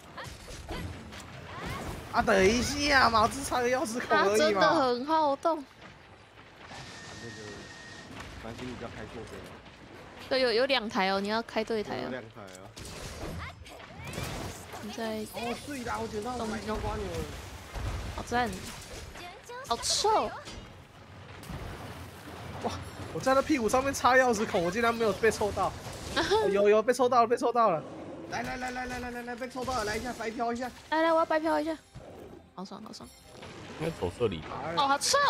D: 啊，等一下嘛，只插个钥匙孔而已嘛。
F: 真的很好动。
C: 那个，反正你不要开错边。
F: 对，有2台哦，你要开对台哦。
C: 有2台啊。
F: 你在。
C: 哦，对啦，我捡到了白条瓜牛了。
F: 好赞。好臭。
D: 哇！我在他屁股上面插钥匙孔，我竟然没有被抽到。有被抽到了，被抽到了。
C: 来，被抽到了，来一下白嫖一下。
F: 来，我要白嫖一下。好爽。
A: 应该走这里。
F: 哦，好臭！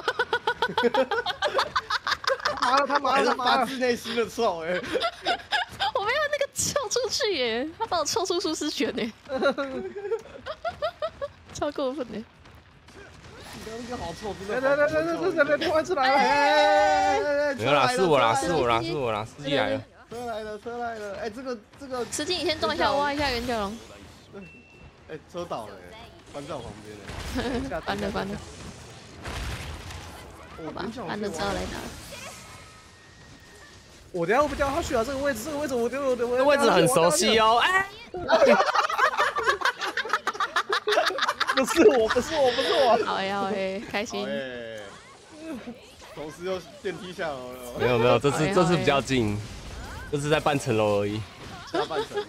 D: 他麻了，
C: 发自内心的臭哎！
F: 我没有那个臭出去耶，他把我臭出舒适圈耶，超过分的。
C: 那个好臭，
D: 来，另外一只来了！
A: 没有啦，是我啦，司机来了。
C: 车来了！哎，这个，
F: 司机你先撞一下，挖一下圆角龙。
C: 哎，车倒了，翻在我旁边
F: 了。翻了。好吧，翻了之后来打。
D: 我等下会不会掉下去啊？这个位置我丢的
A: 这位置很熟悉哦。哎，
D: 不是我。
F: 好呀，开心。
C: 同时又电梯下楼了。
A: 没有，这次比较近，这是在半层楼而已。
C: 下半层。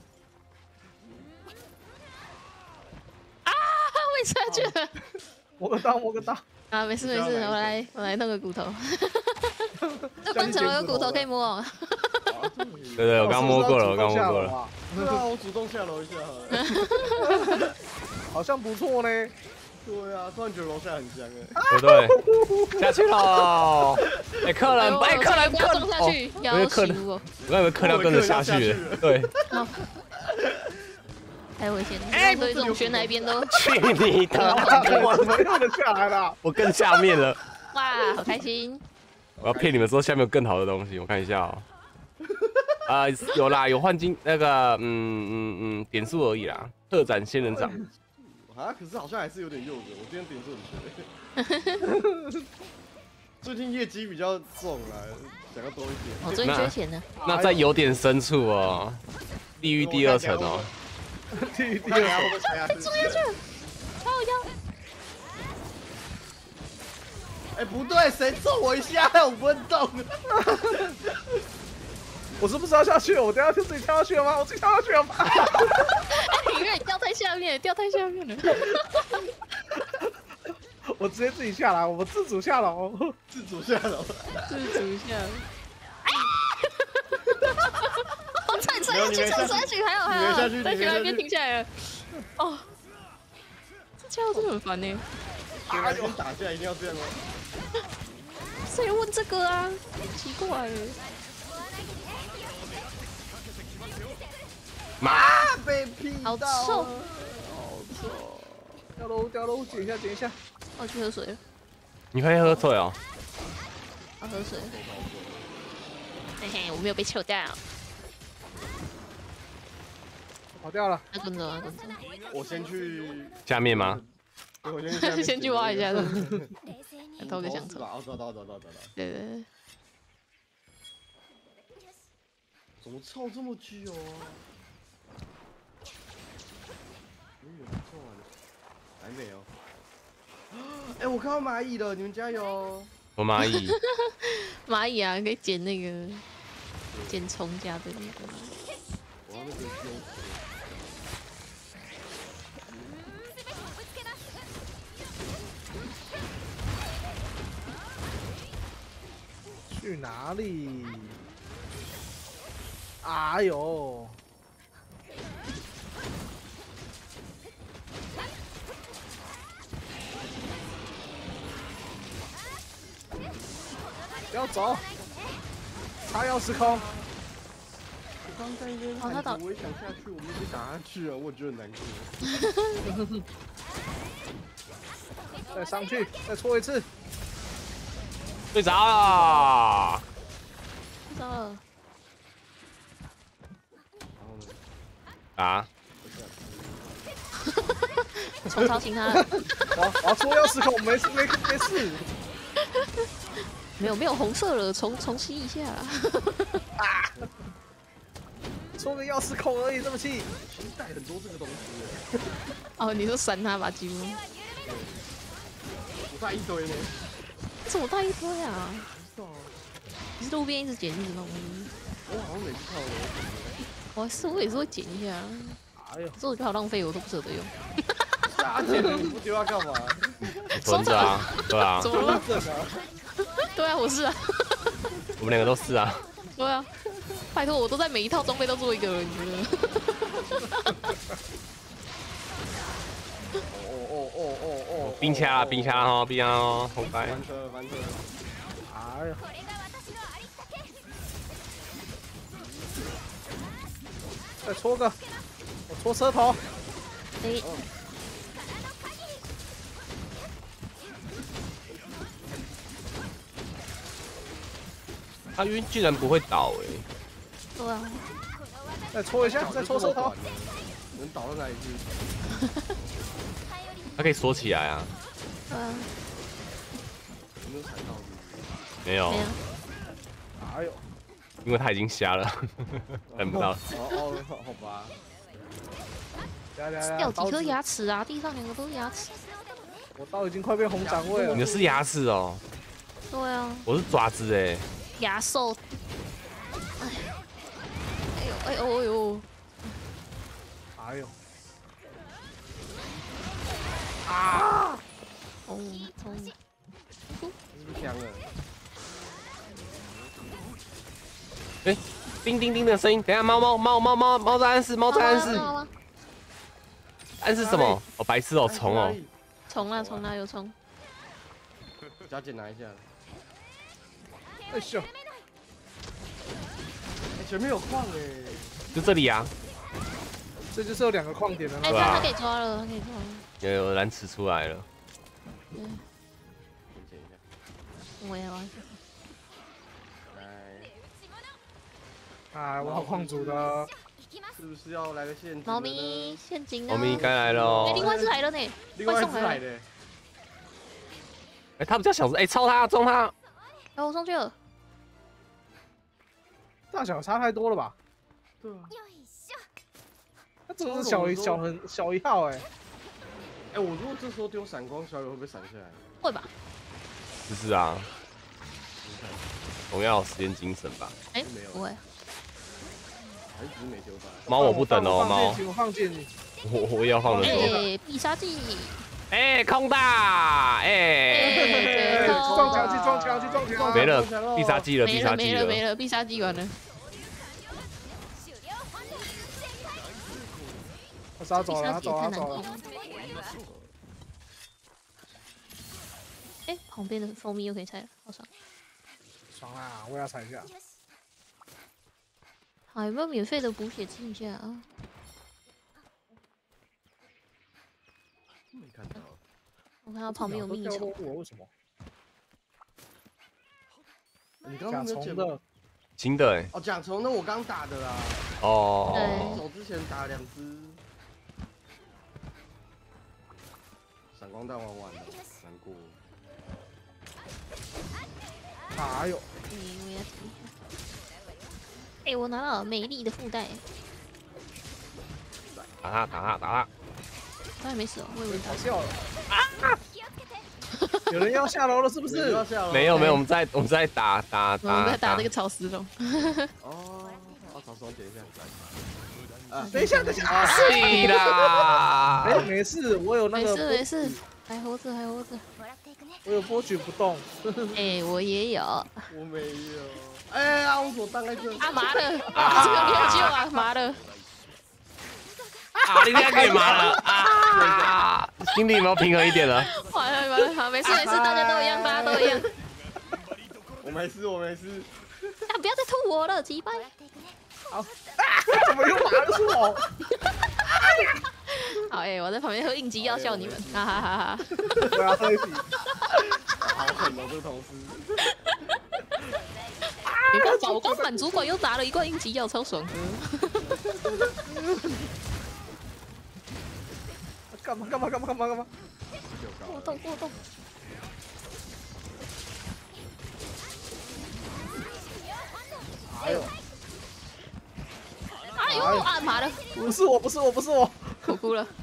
F: 啊！我也下去了。
D: 摸个刀。
F: 啊，没事，我来弄个骨头。这半层楼有骨头可以摸哦。
A: 对，我刚摸过了。
C: 对啊，我主动下楼一下好了。
D: 好像不错呢。
C: 对啊，突然觉得楼下很香哎。
A: 对，下去喽。哎，客人，
F: 不要冲下去，要死我！
A: 我刚以为客人要跟着下去。对。
F: 太危险了！哎，所以这种选哪一边都
A: 去你的！
D: 我怎么又能下来了？
A: 我更下面了。
F: 哇，好开心！
A: 我要骗你们说下面有更好的东西，我看一下哦。有啦，有换金那个点数而已啦，特展仙人掌。
C: 啊，可是好像还是有点幼稚，我今天点数很缺。最近业绩比较重啦，想要多一点。
F: 我最近缺钱呢。
A: 那在有点深处哦，地狱第2层哦。
D: 地狱第2层，
F: 冲下去！靠腰！
C: 哎，不对，谁揍我一下？我不会动。
D: 我是不是要下去？我等下就自己跳下去了吗？我自己跳下去了吗？
F: 因为你掉太下面了。
D: 我直接自己下来，我们自主下楼。
C: 自主下楼。
F: 我踩下去，还好，在悬崖边停下来了。哦，这家伙真的很烦呢。
C: 哎呦，打架一定要这样吗？
F: 谁问这个啊？奇怪了。
A: 妈，
C: 被劈到，
F: 好臭！
D: 掉楼，捡一下。
F: 我去喝水了。
A: 你可以喝水哦。
F: 我喝水。嘿嘿，我没有被抽掉。
D: 跑掉了。
F: 跟着。
C: 我先去
A: 下面吗？
C: 我
F: 先去挖一下，偷个香肠。
C: 找到。
F: 对。
C: 怎么凑这么久啊？还没有。哎，我看到蚂蚁了，你们加油！
A: 我蚂蚁。
F: 蚂蚁啊，可以捡那个捡虫家的那个。
C: 我要那个丢。
D: 去哪里？哎呦！不要走，插钥匙空。
C: 我刚在那边喊着，我也想下去，我们被打下去了，我觉得很难过。
D: 再上去，再戳一次。
A: 睡着了。
F: 睡着了。
A: 啊！
F: 重操请他。
D: 我要戳钥匙孔，没事。
F: 没有红色了，重吸一下。
D: 戳个钥匙孔而已，这么气。
C: 其实带很多这个东西。
F: 哦，你说闪他吧，几乎。
C: 我带一堆呢。
F: 怎么带一堆啊？不知道。你是路边一直捡一直弄。
C: 我好像每次看到
F: 我也是会捡一下。
D: 哎呦，
F: 可是我觉得好浪费，我都不舍得用。
C: 傻捡了，你不丢它干嘛？
A: 存着啊，对啊。
F: 怎么了？对啊，我是啊。
A: 我们2个都是啊。
F: 对啊，拜托，我都在每一套装备都做一个了，你觉得？
A: 冰掐了哈，红白。
C: 翻车。
D: 哎呀！再戳个，我戳车头。
F: 哎。
A: 他晕居然不会倒哎。
F: 对啊。
D: 再戳一下，再戳车头。
C: 能倒到哪里去？
A: 它可以锁起来啊。
F: 对啊。
C: 有没有踩到？
A: 没有。
D: 哎呦！
A: 因为他已经瞎了，等不到。
C: 好吧。
F: 掉几颗牙齿啊？地上2个都是牙齿。
D: 我刀已经快变红掌位了。
A: 你的是牙齿哦？
F: 对啊。
A: 我是爪子哎。
F: 牙兽。哎呦！
D: 哎呦！
F: 啊！痛！
C: 香了。
A: 哎，叮叮叮的声音，等下猫在暗示，猫在暗示。暗示什么？哦，白痴哦，虫哦。
F: 虫啊，有虫。
C: 小姐拿一下。
D: 哎呦！
C: 前面有矿哎。
A: 就这里啊。
D: 这就是有2个矿点的。
F: 哎，他可以抓了，
A: 有蓝齿出来了。
F: 我也玩。
D: 哎，我好矿主的。
C: 是不是要来个陷阱？
F: 猫咪陷阱。
A: 猫咪该来了。
F: 哎，另外一只来了呢。
C: 另外一只来的。
A: 哎，他比较小只，哎，超他，撞他。
F: 哎，我上去了。
D: 大小差太多了吧？
C: 对啊。
D: 他这个是小一号哎。
C: 哎，我如果这时候丢闪光，小雨会不会闪下来？
F: 会吧。
A: 是啊。总要有实验精神吧？
F: 哎，不会。
C: 还是只是没丢到。
A: 猫我不等哦，猫。
D: 我放箭你。
A: 我也要放的。
F: 哎，必杀技。
A: 哎，空大！哎，
D: 撞墙去！
A: 没了，必杀技了，
F: 没了，必杀技完了。
D: 他杀走了，他走了。
F: 哎，旁边的蜂蜜又可以拆了，好爽！
D: 爽啦，我要踩一下。
F: 好，有没有免费的补血清一下啊？
C: 没看到。
F: 我看到旁边有蜜虫。
D: 为什么？
C: 你刚刚没有捡
D: 的？
A: 新的哎。
C: 哦，甲虫那我刚打的啦。
A: 哦。
C: 走之前打2只。闪光弹玩完了，难过。
D: 哎呦！
F: 哎，我拿到美丽的附带。
A: 打他！
F: 他还没死哦，我以为他
D: 笑了。啊！有人要下楼了，是不是？
A: 没有，我们在打。
F: 我们在打那个草丝龙。
C: 哦，草丝龙点一下。
D: 等一下。
A: 是啦。
D: 哎，没事，我有那个。
F: 没事，还活着。
D: 我有波举不动。
F: 哎，我也有。
C: 我没有。哎，阿乌索当在这。
F: 啊妈的！这个没有救啊，妈的！
A: 啊，你现在可以麻了啊！心里有没有平衡一点了？
F: 完了，好，没事，大家都一样。
C: 我没事。
F: 啊，不要再吐我了，鸡掰！
D: 好，怎么又麻了是我？
F: 好，哎，我在旁边喝应急药笑你们，哈哈哈哈！
D: 我要喝一瓶。
C: 好狠哦，这个同事。
F: 你刚把我光反主管又拿了1罐应急药，超爽的。
D: 干嘛？
F: 过动。
D: 哎呦！
F: 啊妈的！
D: 不是我，
F: 我哭了。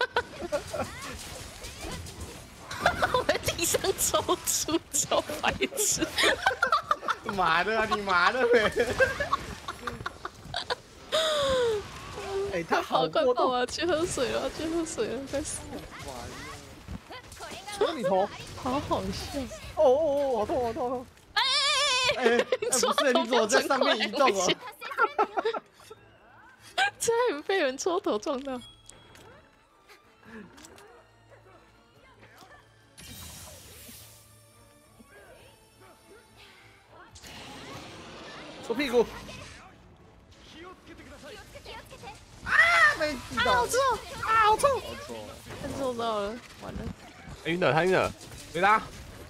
F: 我在地上抽搐，超白痴。
C: 麻的啊，你麻的呗。
D: 哎，他好过动
F: 啊！去喝水了，快死了！
D: 戳你头，
F: 好好笑。
D: 好痛！
C: 哎，不是，你怎么在上面移动哦？
F: 差点被人戳头撞到。
D: 戳屁股！被击到！
F: 好臭！
D: 好臭！
F: 被抽到了，完了！
A: 晕了，他晕了，回答。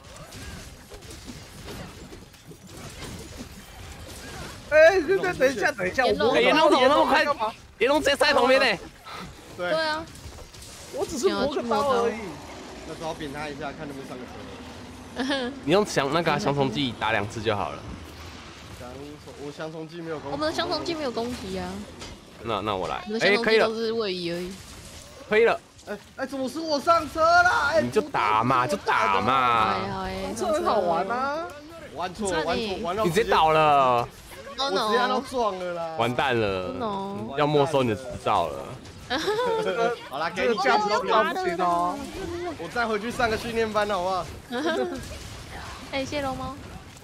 D: 哎，等一下！
A: 严龙怎么那么快？严龙直接在旁边呢。
F: 对啊，
D: 我只是磨个刀而已。
C: 那只好扁他一下，看能不能上个车。
A: 你用那个降虫剂打2次就好了。
C: 加我相冲击没有攻击。
F: 我们的相同技没有攻击啊，
A: 那我来
F: 我们的，相同
A: 可以了，
F: 技都是位移而已。
A: 可以了，
C: 怎么是我上车啦？
A: 你就打嘛，就打嘛，
F: 好哎，
D: 这很好玩啊！
C: 玩错，玩到
A: 你直接倒了，
F: 我
C: 我直接按到撞了啦！
A: 完蛋了，
F: no，
A: 要没收你的执照了。
C: 好啦，给
D: 这个
C: 你
D: 价值都不
C: 到
D: 不行哦。
C: 我再回去上个训练班好不好？
F: 哎，谢龙猫，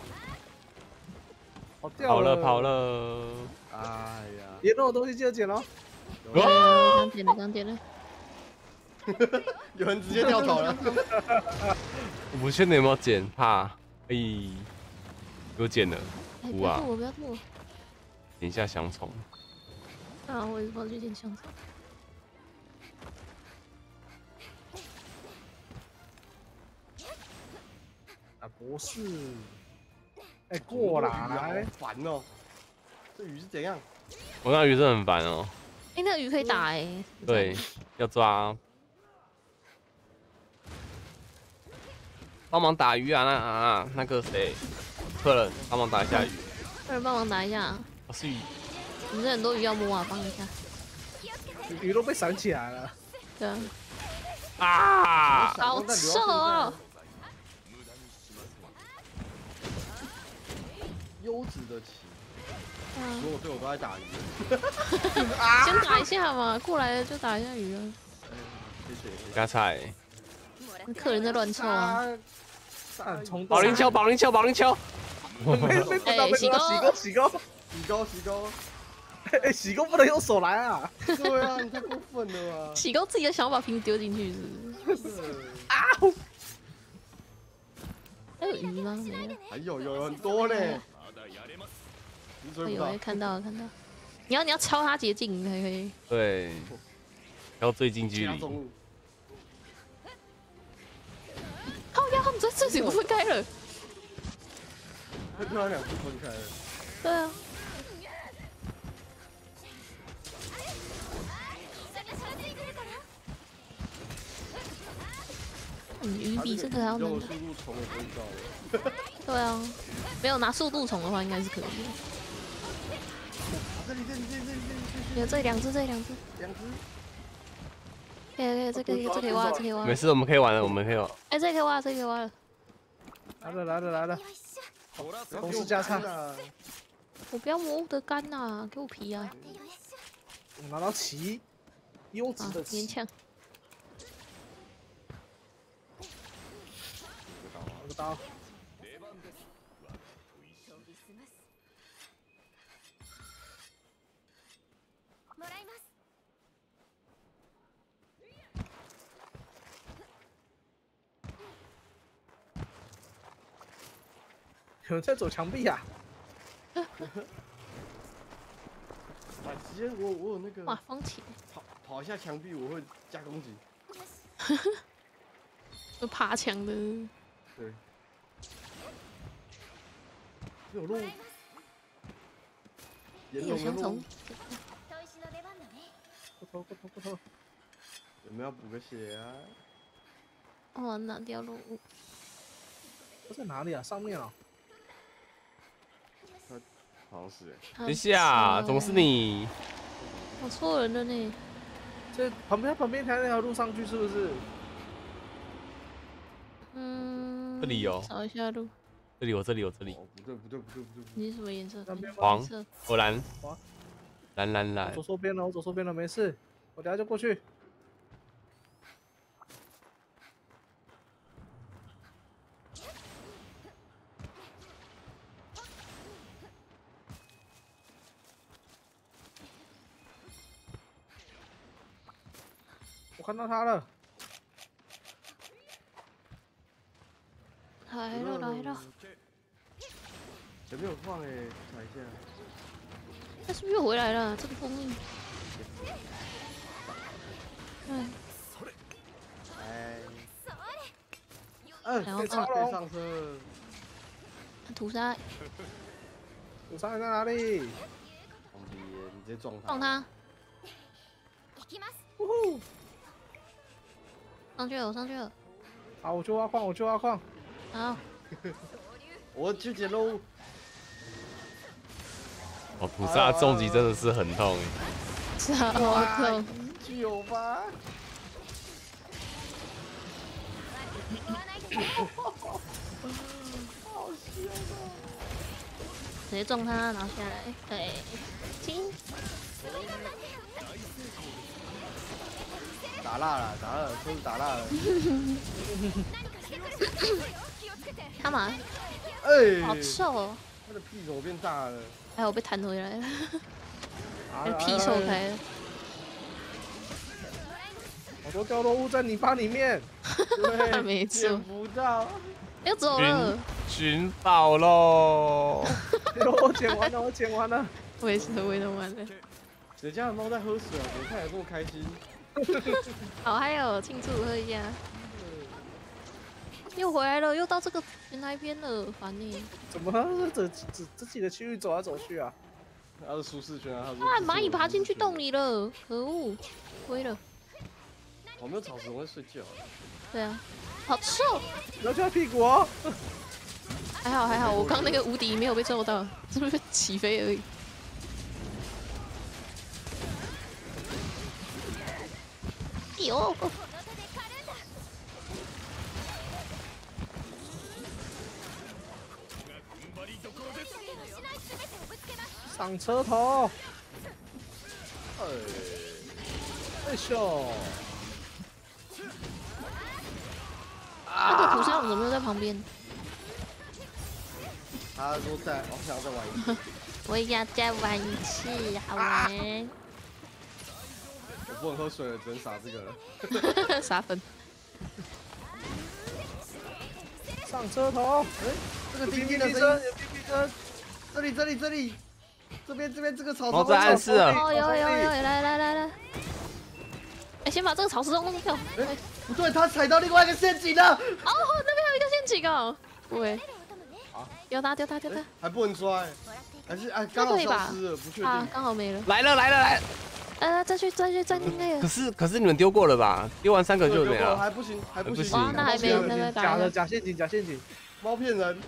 D: 跑掉
A: 跑了，
C: 哎呀，
D: 别弄的东西记得捡哦。
F: 刚点了，刚点了。
C: 有人直接掉头了。
A: 我不确定有没有捡，怕，有捡了，
F: 哎，不
A: 哭啊
F: 要吐我，不要吐我。
A: 捡一下香虫。
F: 啊，我也跑去捡香草。
D: 啊，不是。哎，过来！
C: 烦哦，这鱼是怎样？
A: 我那鱼是很烦哦。
F: 哎，那个鱼可以打哎。
A: 对，要抓。帮忙打鱼啊！那个谁，客人帮忙打一下鱼。
F: 快点帮忙打一下。
A: 我是鱼。
F: 你这很多鱼要摸啊，帮一下。
D: 鱼都被闪起来了。
F: 对啊。
A: 啊！
F: 好臭哦！
C: 优质的棋，所有队友都在打鱼。
F: 先打一下嘛，过来了就打一下鱼啊。
C: 谢谢。
A: 加菜。
F: 客人在乱凑啊！
A: 保龄球！
D: 哎，洗钩！哎，洗钩不能用手来啊！
C: 对啊，你太过分了吧！
F: 洗钩自己的想法瓶丢进去是不是？
D: 啊！
F: 还有鱼吗？没有。
C: 还有很多呢。
F: 有哎，看到了。你要敲他捷径才可以。
A: 对，要最近距离。
F: 靠呀，他们在这里不分开了。
C: 突然两次分开了。
F: 对啊。鱼比这个还要难。
C: 速度虫我不知道。
F: 对啊，没有拿速度虫的话，应该是可以的。有这两只。可以，这可以挖，
A: 没事，我们可以玩了，
F: 哎，这可以挖了。
D: 来了！同时加菜。
F: 我不要摸我的肝呐，给我皮啊！
D: 我拿到旗，优质的旗。
F: 勉强。
D: 这个刀。有人在走墙壁呀！
C: 直接我有那个。
F: 哇，风起。
C: 跑一下墙壁，我会加攻击。
F: 有爬墙的。
C: 对。有路。
F: 有香虫。
D: 骨头。
C: 有没有补个血啊？
F: 哦，哪掉落物？
D: 这在哪里啊？上面啊。
C: 好像是哎。
A: 等一下，怎么是你？
F: 我错人了呢。
D: 这旁边那条路上去是不是？
A: 这里有。
F: 找一下路。
A: 这里。
C: 不对。
F: 你是什么颜色？
A: 黄。我蓝。蓝。
D: 走错边了，没事，我等下就过去。我看到他了。
F: 来了。
C: 前面有放哎，踩一下。
F: 他是不是又回来了？这个封印。
C: 然后可以上车。
F: 屠杀
D: 在哪里？
C: 旁边，你直接撞他。
F: 撞他。上去了。
D: 好，我去挖矿。
F: 好。
C: 我去捡喽。
A: 哦，普萨重击真的是很痛。
F: 超痛。
C: 有吧？
F: 直接撞他，然后下来，对，亲。
C: 打蜡了，打蜡，都是打蜡了。
F: 干嘛？
C: 哎，
F: 好臭哦！
C: 他的屁股变大了。
F: 还有被弹回来了，被屁臭开了。
D: 好多掉落物在泥巴里面。
C: 对，
F: 没错
C: 捡不到。
F: 要走了。
A: 寻宝喽！
D: 我捡完了，我捡完了。
F: 我也是，我也弄完了。
C: 人家的猫在喝水啊，怎么看起来这么开心？
F: 好嗨哦，庆祝喝一下。又回来了，又到这个那一边了，烦你。
D: 怎么自己的区域走来走去啊？
C: 他的舒适圈啊，
F: 啊，蚂蚁爬进去洞里了，可恶，亏了。
C: 我没有草食龙在睡觉。
F: 对啊，好臭！
D: 不要抓屁股哦。
F: 还好还好，我刚那个无敌没有被揍到，只是被起飞而已。哎呦！
D: 上车头。哎咻！
F: 那个土沙龙怎么又在旁边？
C: 他说在，我想要再玩一次。
F: 我也要再玩一次，好玩。
C: 我不能喝水了，只能撒这个了。
F: 撒粉。
D: 上车头。
C: 哎，这个叮叮的声音，这里，这边这个草。
A: 猫在暗示了。
F: 哦，有，来。哎，先把这个草石龙弄掉。
C: 哎，不对，他踩到另外一个陷阱了。
F: 哦，那边有一个陷阱哦。对。丢他！
C: 还不能抓哎，还是哎刚好消失了，不确定。
F: 啊，刚好没了。
A: 来了！
F: 再去那个。
A: 可是你们丢过了吧？丢完3个就没了。
C: 还不行。
F: 哦，那还没有，那
D: 假的假陷阱。
C: 猫骗人。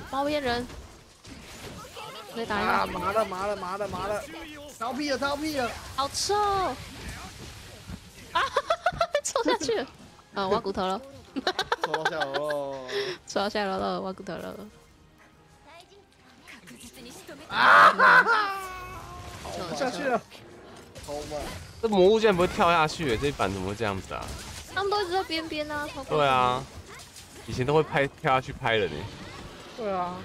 F: 可以打一下。
D: 麻了。
C: 逃避了。
F: 好臭！啊，抽下去了。啊，挖骨头了。
C: 抽到下楼喽。
F: 抽到下楼了，挖骨头了。
D: 下去了。
A: 这魔物居然不会跳下去，这一版怎么会这样子啊？
F: 他们都一直在边边啊。
A: 对啊，以前都会跳下去拍人呢。
D: 对啊。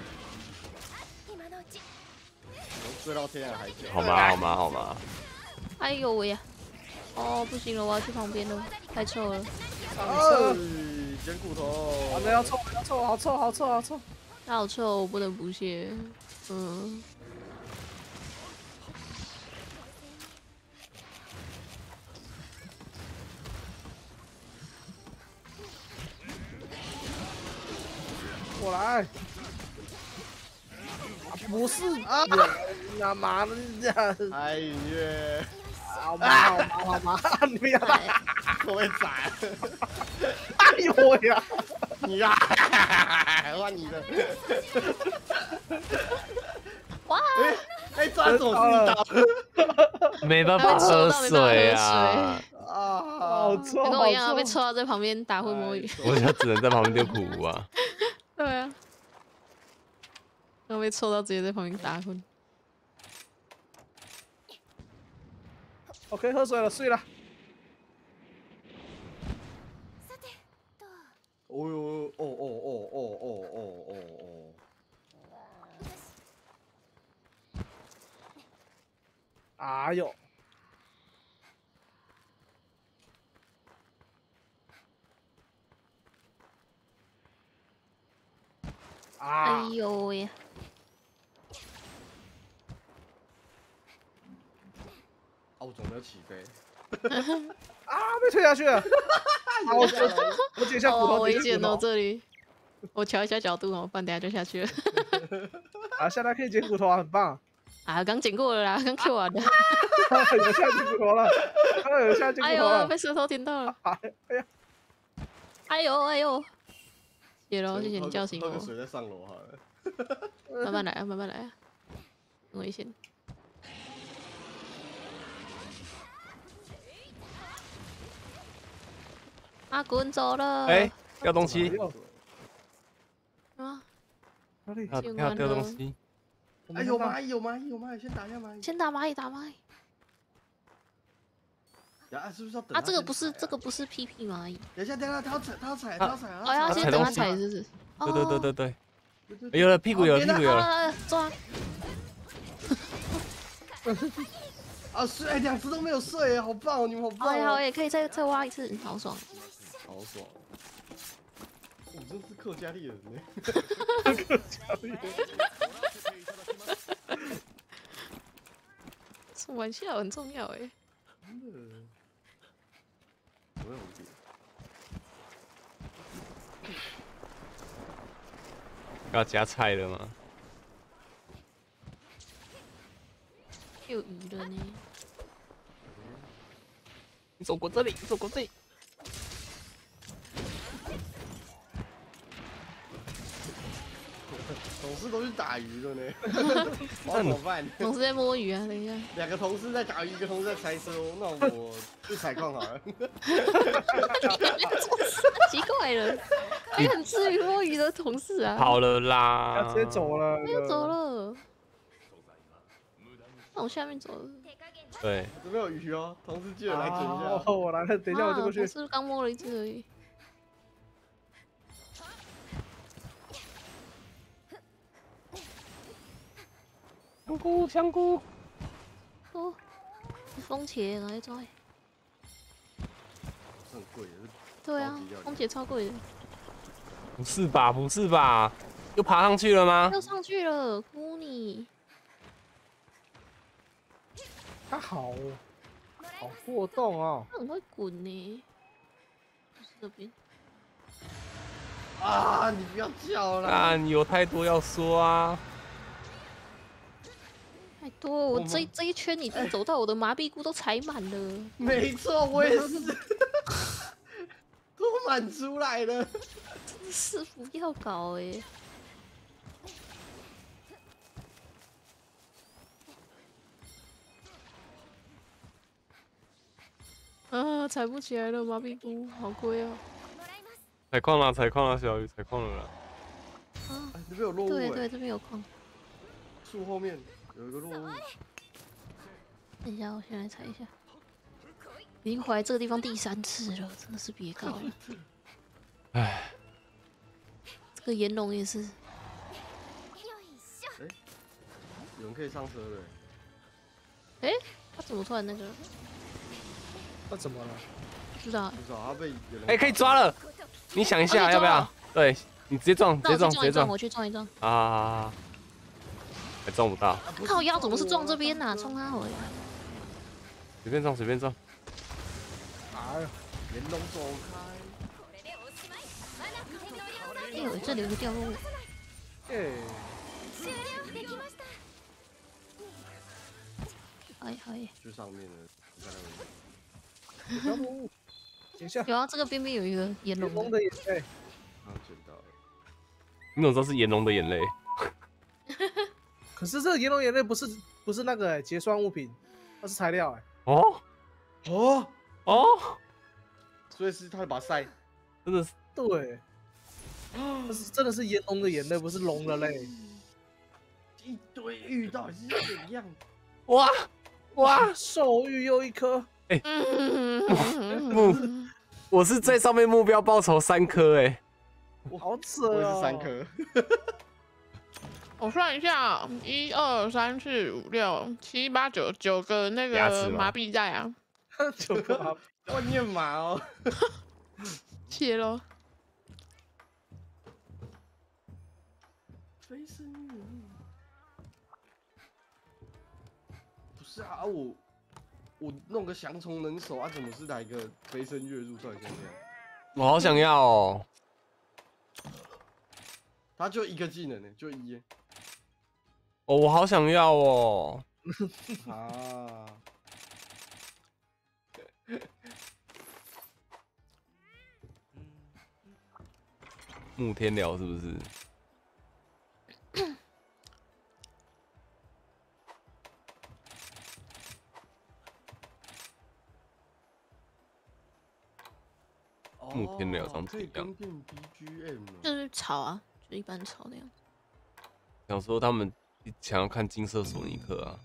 C: 追到天涯海角。
A: 好吗。
F: 哎呦喂呀！哦，不行了，我要去旁边了，太臭了。
D: 上车。
C: 捡骨头。
D: 完了，要臭，好臭。
F: 它好臭，我不能不屑。
D: 过来。不是啊！他妈的！
C: 太隐约。
D: 好麻！你不要打，
C: 我会斩。
D: 哎呦我呀！
C: 你呀，换你的。
F: 哇！
C: 哎，抓走是
A: 没办法喝水啊！
D: 好臭！
F: 跟我一样被抽到在旁边打混摸鱼。
A: 我就只能在旁边丢苦无啊。
F: 对啊。然后被抽到直接在旁边打混。
D: OK， 喝水了，睡了。
C: 哦呦，哦。
D: 哎呦！
F: 哎呦喂！
C: 我怎么没有起飞？
D: 啊！被推下去了。我捡一下骨头。
F: 好危险哦，这里。我调一下角度哦，不然等下就下去了。
D: 啊，现在可以捡骨头啊，很棒。
F: 啊，刚捡过了啦，刚 Q 完的。
D: 有下捡骨头了，有下捡骨头了。
F: 哎呦，被舌头舔到了。哎呦！谢喽，谢谢你叫醒我。
C: 喝个水再上楼好了。
F: 慢慢来啊，很危险。 阿滚走了。
A: 哎，掉东西，
F: 啊，
D: 哪里？
A: 掉东西。
C: 哎，有蚂蚁，有蚂蚁，有蚂蚁，先打一下蚂蚁。
F: 先打蚂蚁，打蚂蚁。
C: 呀，是不是要等？
F: 啊，这个不是 PP 蚂蚁。
C: 等一下，他要踩啊！
F: 哦，要先等它踩，是不是？
A: 对，有了屁股有了。
F: 抓！
C: 啊，睡，2只都没有睡，好棒哦，你们好棒！
F: 好耶，可以再挖一次，好爽。
C: 好爽！我真是客家猎人呢。
D: 客家猎人。
F: 开玩笑很重要哎。
C: 真的。我有点。
A: 要加菜了吗？
F: 有鱼了呢。
A: 你走过这里，走过这里。
C: 同事都去打鱼了呢，我怎么办？
F: 同事在摸鱼啊，等一下。
C: 2个同事在打鱼，1个同事在拆车，那我去采矿好了。
F: 奇怪了，还很至于摸鱼的同事啊。
A: 跑了啦，
D: 要直接走了。
F: 又走了。往下面走了。
A: 对，
C: 这边有鱼哦，同事记得来捡一下。
D: 哦，我来了，等一下我就过去。
F: 同事刚摸了一只而已。
A: 香菇。
F: 哦，风茄拿来抓。
C: 很贵的。
F: 对啊，风茄超贵的。
A: 不是吧？又爬上去了吗？
F: 又上去了，哭你。
D: 它好过动哦。
F: 它很会滚呢。就是这边。
C: 啊！你不要叫了。
A: 啊，你有太多要说啊。
F: 太多，我这一圈已经走到我的麻痹菇都踩满了。
C: 没错，我也是，都满出来了。
F: 真的是不要搞哎！啊，踩不起来了，麻痹菇好贵啊！
A: 采矿了，小鱼采矿了啦。
F: 啊，
C: 这边有落物。
F: 对，这边有矿。
C: 树后面有一个落物。
F: 等一下，我先来踩一下。已经回来这个地方第3次了，真的是别搞了。
A: 唉，
F: 这个炎龙也是。
C: 哎，有人可以上车了。
F: 哎，他怎么突然那个？
D: 他怎么了？
F: 不知道。
C: 他被有人。
A: 哎，可以抓了。你想一下要不要？对你直接撞，直接撞。
F: 我去撞一撞。
A: 啊！还撞不到。
F: 靠腰怎么是撞这边呐？冲他回来。
A: 随便撞。
D: 哎呀，
C: 炎龙走开！
F: 哎呦，这里有个掉落物。
D: 哎。
F: 哎。
C: 就上面的，
D: 掉落物。等一下。
F: 有啊，这个边边有一个炎龙
D: 的眼泪。
C: 啊，捡到了。
A: 你怎么知道是炎龙的眼泪？
D: 可是这个炎龙眼泪不是那个结霜物品，它是材料哎。
A: 哦，
C: 所以是他把晒，
A: 真的是
D: 对，真的是炎龙的眼泪，不是龙的泪。
C: 一堆玉到底是怎样？
A: 哇，
D: 兽玉又1颗。
A: 哎，我是最上面目标报酬3颗哎，
D: 好扯哦。
C: 我也是3颗。
F: 我算一下，1、2、3、4、5、6、7、8、9个那个麻痹带啊。
D: 9个麻痹，
C: 万念马哦。
F: 切咯。
C: 飞升月不是啊，我弄个降虫能手啊，怎么是来个飞升月入？到底像这样？
A: 我好想要哦。
C: 他就1个技能呢，就1。
A: 哦，我好想要哦。
C: 啊。
A: 木天聊是不是？ 木天聊长
C: 可以
A: 怎样？
C: 更变 BGM 哦。
F: 就是草啊，就一般草那样。
A: 想说他们想要看金色索尼克啊。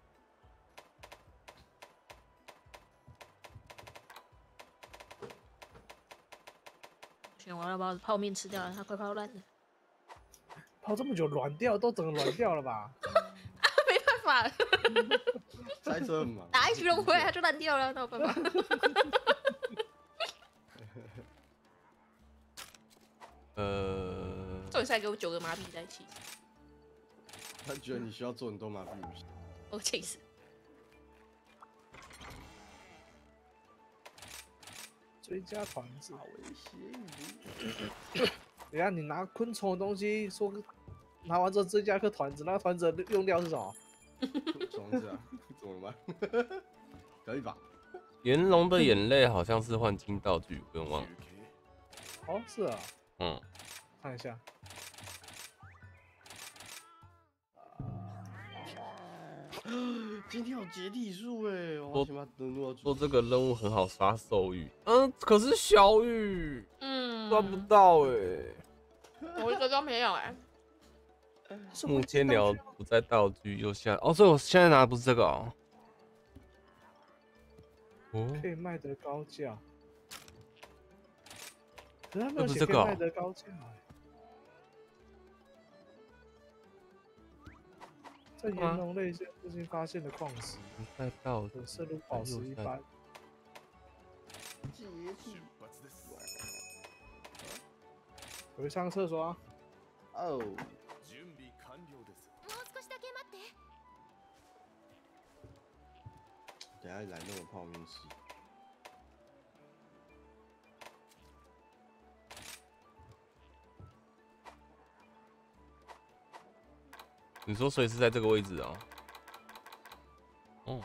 F: 选完了，把泡面吃掉了，它快泡烂了。
D: 泡这么久软掉，都整个软掉了吧？
F: 没办法，
C: 塞车很忙。
F: 打一局龙回来它就烂掉了，那有办法。终于再给我9个麻痹在一起，
C: 他觉得你需要做很多麻痹游戏。
F: 我气死。
D: 追加团子，
C: 好危
D: 等一下你拿昆虫的东西，说拿完之后追加颗团子，那个团子的用料是什么？
C: 装置啊，怎么办？可以吧？
A: 炎龙的眼泪好像是换金道具，不用忘了。
D: 哦，是啊，
A: 嗯，
D: 看一下。
C: 今天有解体数哎，我先把登录
A: 说这个任务很好刷兽玉，可是小雨，刷不到哎。
F: 我一个都没有哎。
A: 木天聊不在道具右下哦，所以我现在拿的不是这个哦。
D: 可以卖得高价，可是他没有写可以卖得高价在炎龙类线附近发现的矿石，
A: 在道
D: 可摄入宝石一般。我去上厕所啊。
C: 哦。等下来弄个泡面吃。
A: 你说所以是在这个位置哦？哦。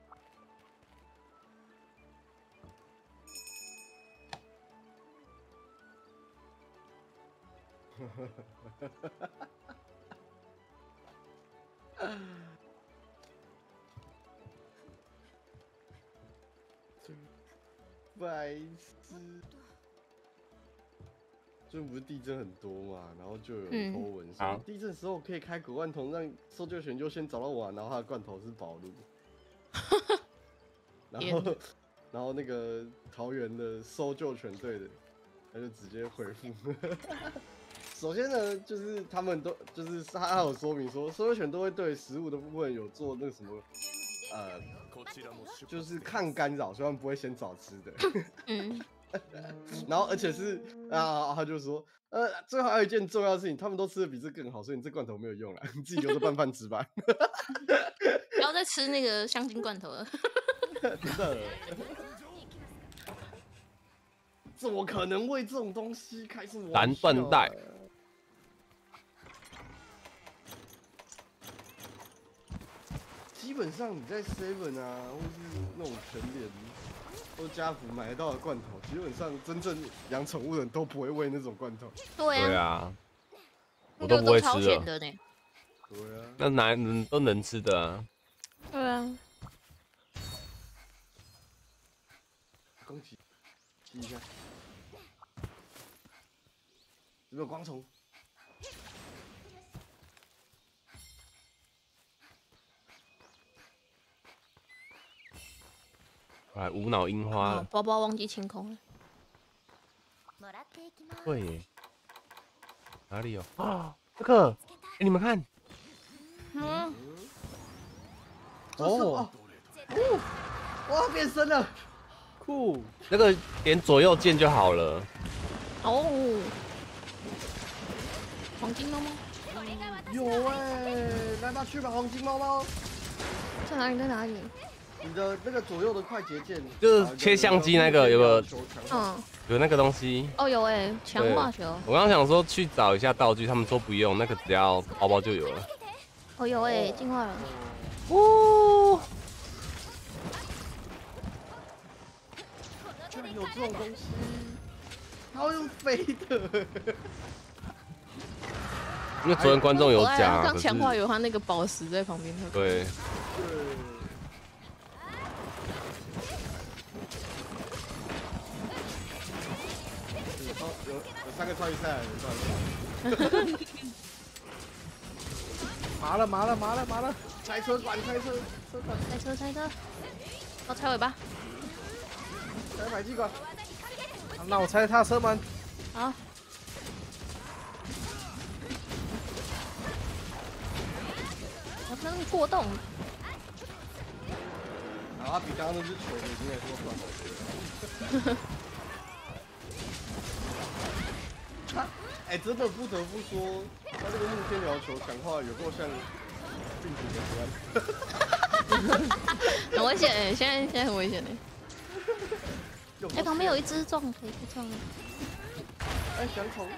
C: 白痴！最近不是地震很多嘛，然后就有人偷文说，地震的时候可以开古罐头，让搜救犬就先找到我，然后他的罐头是宝路。然后那个桃园的搜救犬队的，他就直接回复。首先呢，就是他们都就是他有说明说，搜救犬都会对食物的部分有做那个什么。就是抗干扰，所以他们不会先找吃的。然后而且是他就说，最后还有一件重要的事情，他们都吃的比这更好，所以你这罐头没有用了，你自己留着拌饭吃吧。
F: 不要再吃那个香精罐头了。
C: 真的？怎么可能为这种东西开什么玩笑？
A: 蓝缎带。
C: 基本上你在 Seven 啊，或是那种全联或家福买得到的罐头，基本上真正养宠物的人都不会喂那种罐头。
F: 对
A: 啊，我都不会吃了。
C: 对啊，
A: 那都能吃的啊。
F: 对啊。
C: 恭喜，记一下，有没有光虫？
A: 来无脑樱花，
F: 包包忘记清空了。
A: 对耶，哪里有啊？这个，你们看，
C: 哇，变身了，
D: 酷！
A: 那个点左右键就好了。
F: 哦，黄金猫猫，
C: 有来吧，去吧，黄金猫猫。
F: 在哪里？在哪里？
C: 你的那个左右的快捷键，
A: 就是切相机那个有个，有那个东西。
F: 哦，有强化球。
A: 我刚刚想说去找一下道具，他们说不用，那个只要包包就有了。
F: 哦，有进化了。
A: 哦，
C: 居然有这种东西，还要用飞的。
A: 因为昨天观众有讲，
F: 刚强化有他那个宝石在旁边。
A: 对。
C: 有3个超级赛亚人上。
D: 麻了！
C: 拆车管，拆车管，
F: 拆车，我拆尾巴。
C: 拆排气管。
D: 那我拆他车门。
F: 好。我能过洞。
C: 然后他比刚刚那只球的应该说算好。哎，真的不得不说，他这个木天鸟球讲话有够像病毒的图案。
F: 很危险哎，现在很危险哎。哎，旁边有一只撞，可以去撞。
C: 哎，小丑。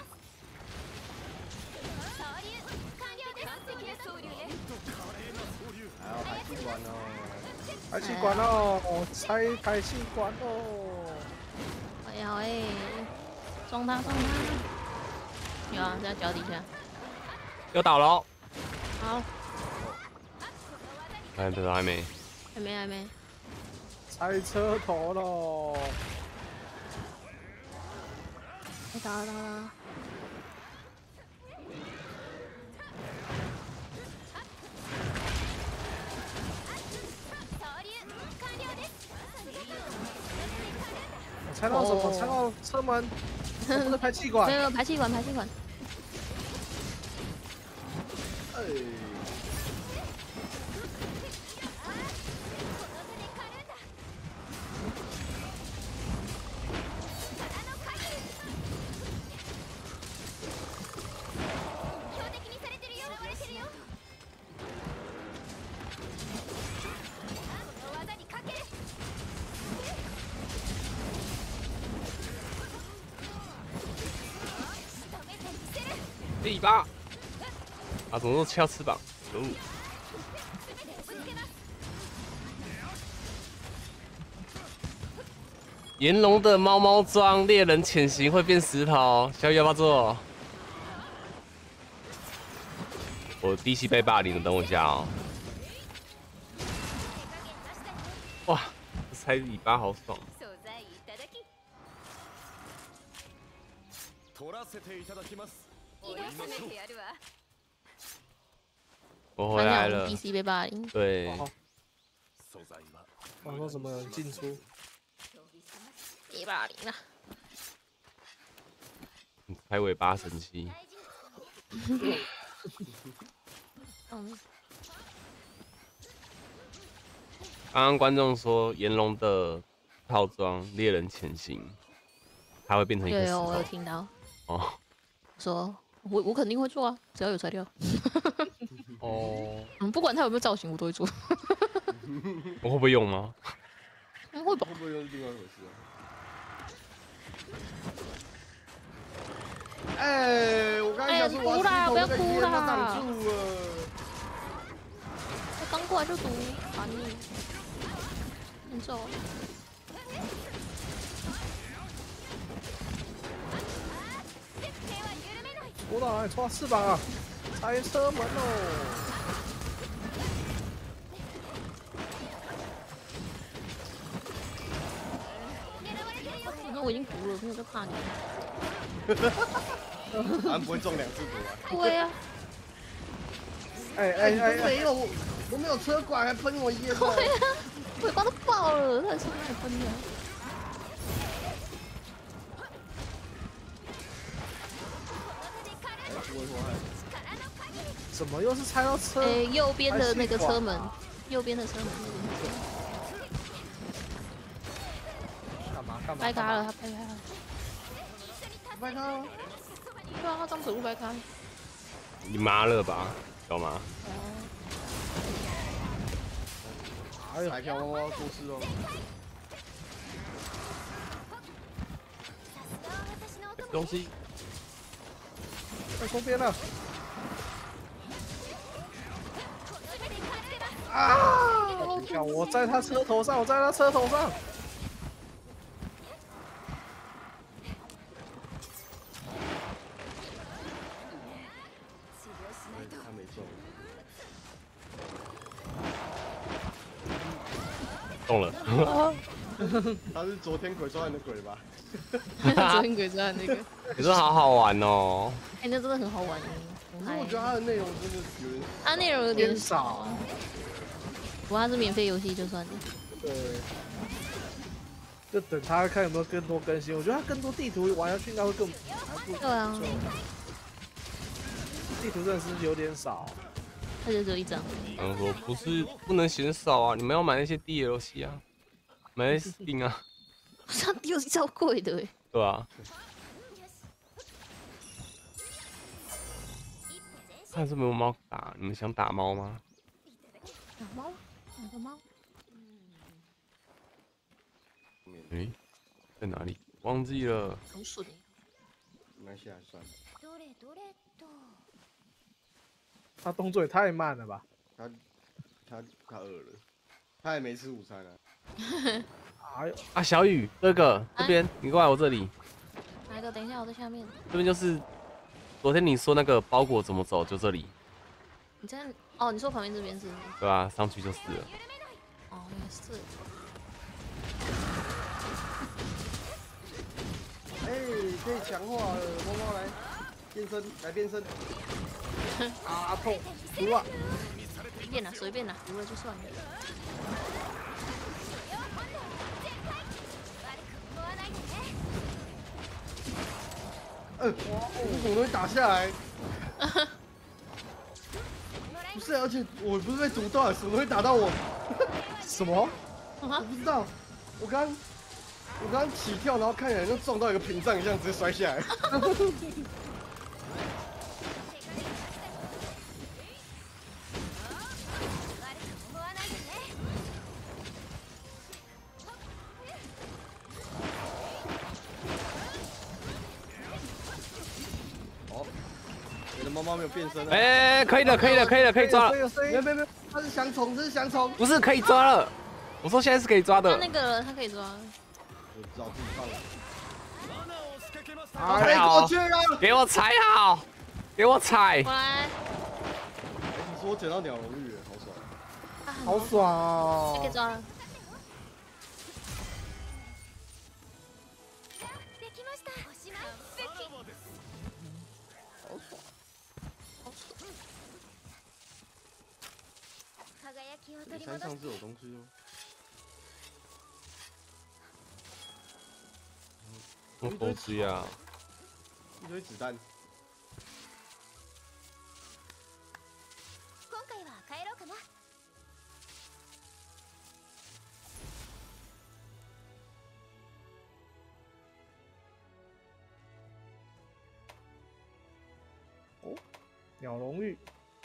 C: 还要排气管哦。
D: 排气管哦，拆排气管哦。
F: 我要哎，撞他！有啊，在脚底下。
A: 又倒了。
F: 好。
A: 哎，这个还没。
F: 还没。
D: 拆车头喽！
F: 打了。
D: 拆到什么？拆到车门，不是排气管。
F: 没有排气管。
C: 哎。
A: 尾巴，啊，怎么都敲翅膀？哦。炎龙的猫装猎人潜行会变石头，小雨要不要做？我低息被霸凌了，等我一下哦。哇，拆尾巴好爽。我回来了。
F: DC 被霸凌。
A: 对。
D: 我说什么进出？
F: 被霸凌了。
A: 拍尾巴神器。刚刚观众说炎龙的套装猎人潜行，它会变成一个石头。
F: 对，我有听到。
A: 哦。
F: 说我肯定会做啊，只要有材料。
A: 哦。
F: 不管它有没有造型，我都会做。
A: 我会不会用吗？
C: 会
F: 会吧。
C: 不会用是另外一回事啊？哎，我刚才想说我要
F: 不要哭啦！
C: 挡住了。
F: 我刚过来就毒，烦你。你走。
D: 我哪来抓翅膀啊？拆车门喽！
F: 我已经毒了，没有在怕你。
C: 好像不会中2次毒啊。
F: 对呀。
C: 没有，我没有车管，还喷我烟。
F: 对呀，尾巴都爆了，他车还喷的。
D: 怎么又是拆到车？
F: 右边的那个车门，右边的车门那边。
D: 干嘛？
F: 掰开了，他掰开了。
C: 掰开了？
F: 对啊，他刚走路掰开。
A: 你妈了吧，小妈？
C: 哎呀，还飘猫猫做事哦。
A: 东西。
D: 在冲边了。
C: 啊！
D: 我在他车头上，他
C: 没中。
A: 中了。
C: 他是昨天鬼抓人的鬼吧？
F: 昨天鬼抓那个，
A: 可是好好玩哦。
F: 哎，那真的很好玩
C: 可是我觉得它的内容真的有点，
F: 它内容有点
D: 少，
F: 不过它是免费游戏就算了。
C: 对，
D: 就等他看有没有更多更新。我觉得他更多地图玩下去应该会更还不
F: 对啊，
D: 地图真的是有点少。
F: 它就只有一张。
A: 他们说不是不能嫌少啊，你们要买那些 DLC 啊，买那些 Steam 啊，
F: 它 DLC 超贵的哎。
A: 对吧？看是没有猫打，你们想打猫吗？
F: 打猫？哪个猫？
A: 诶，在哪里？忘记了。
F: 很蠢哎。
C: 没关系啊，算了。
B: どれどれと。
D: 他动作也太慢了吧？
C: 他饿了，他也没吃午餐啊。
D: 哎呦，
A: 啊，小雨，这个这边，你过来我这里，
F: 哪一个？等一下，我在下面。
A: 这边就是昨天你说那个包裹怎么走，就这里，
F: 你在哦？你说旁边这边是不是？
A: 对吧？上去就是了。
F: 哦，原来是。
C: 哎，可以强化了，猫猫来变身，来变身。
D: 啊痛，毒啊！
F: 随便啦，随便啦，读了就算了。
C: 我怎么会打下来？不是，而且我不是被毒到，怎么会打到我？
D: 什么？
C: 我不知道，我刚起跳，然后看起来就撞到一个屏障一样，直接摔下来。哦，你的猫猫没有变身啊？
A: 哎，可以了，可以了，可以了，可以抓了。
C: 没有，它是翔虫，这是翔虫。
A: 不是可以抓了，我说现在是可以抓
F: 他
A: 的。
F: 那个他可以抓。
C: 我知道自己放了。
A: 踩好
C: 过去了。
A: 给我踩好，给我踩
F: 过。来。
C: 你说我捡到鸟笼玉，好爽。
F: 啊
D: 好爽哦！
F: 可以抓了。
B: できました。おしまい。輝きを取り戻し
C: 山上是有东西哦。
A: 我手机啊，
C: 一堆子弹。
B: 今回は帰ろうかな。
D: 鸟笼玉，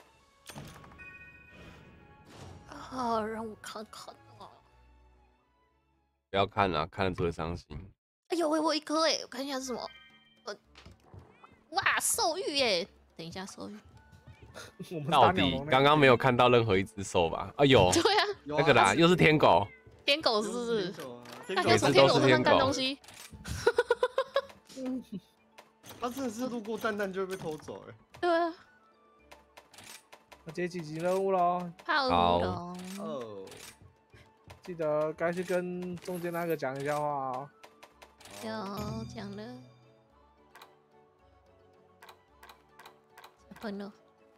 F: 啊，让我看看啊！
A: 不要看了，看了只会伤心。
F: 哎呦喂，我一颗哎，我看一下是什么。哇，兽玉耶！等一下，兽玉。
D: 我们
A: 到底
D: 打鸟笼
A: 刚刚没有看到任何一只兽吧？啊有，
F: 对啊，
A: 那个啦，又是天狗。
F: 天狗是不是？
C: 天狗
F: 大家从天狗身上干东西。
C: 他真的是路过蛋蛋就会被偷走哎。
F: 对啊。
D: 我接几级任务喽，
F: 好
A: 好
C: 哦，
D: 记得该去跟中间那个讲一下话哦。
F: 有讲了。小朋友。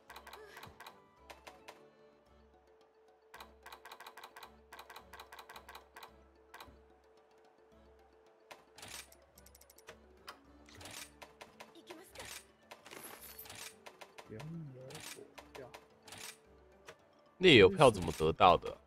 D: 原魔果票，
A: 猎友票怎么得到的？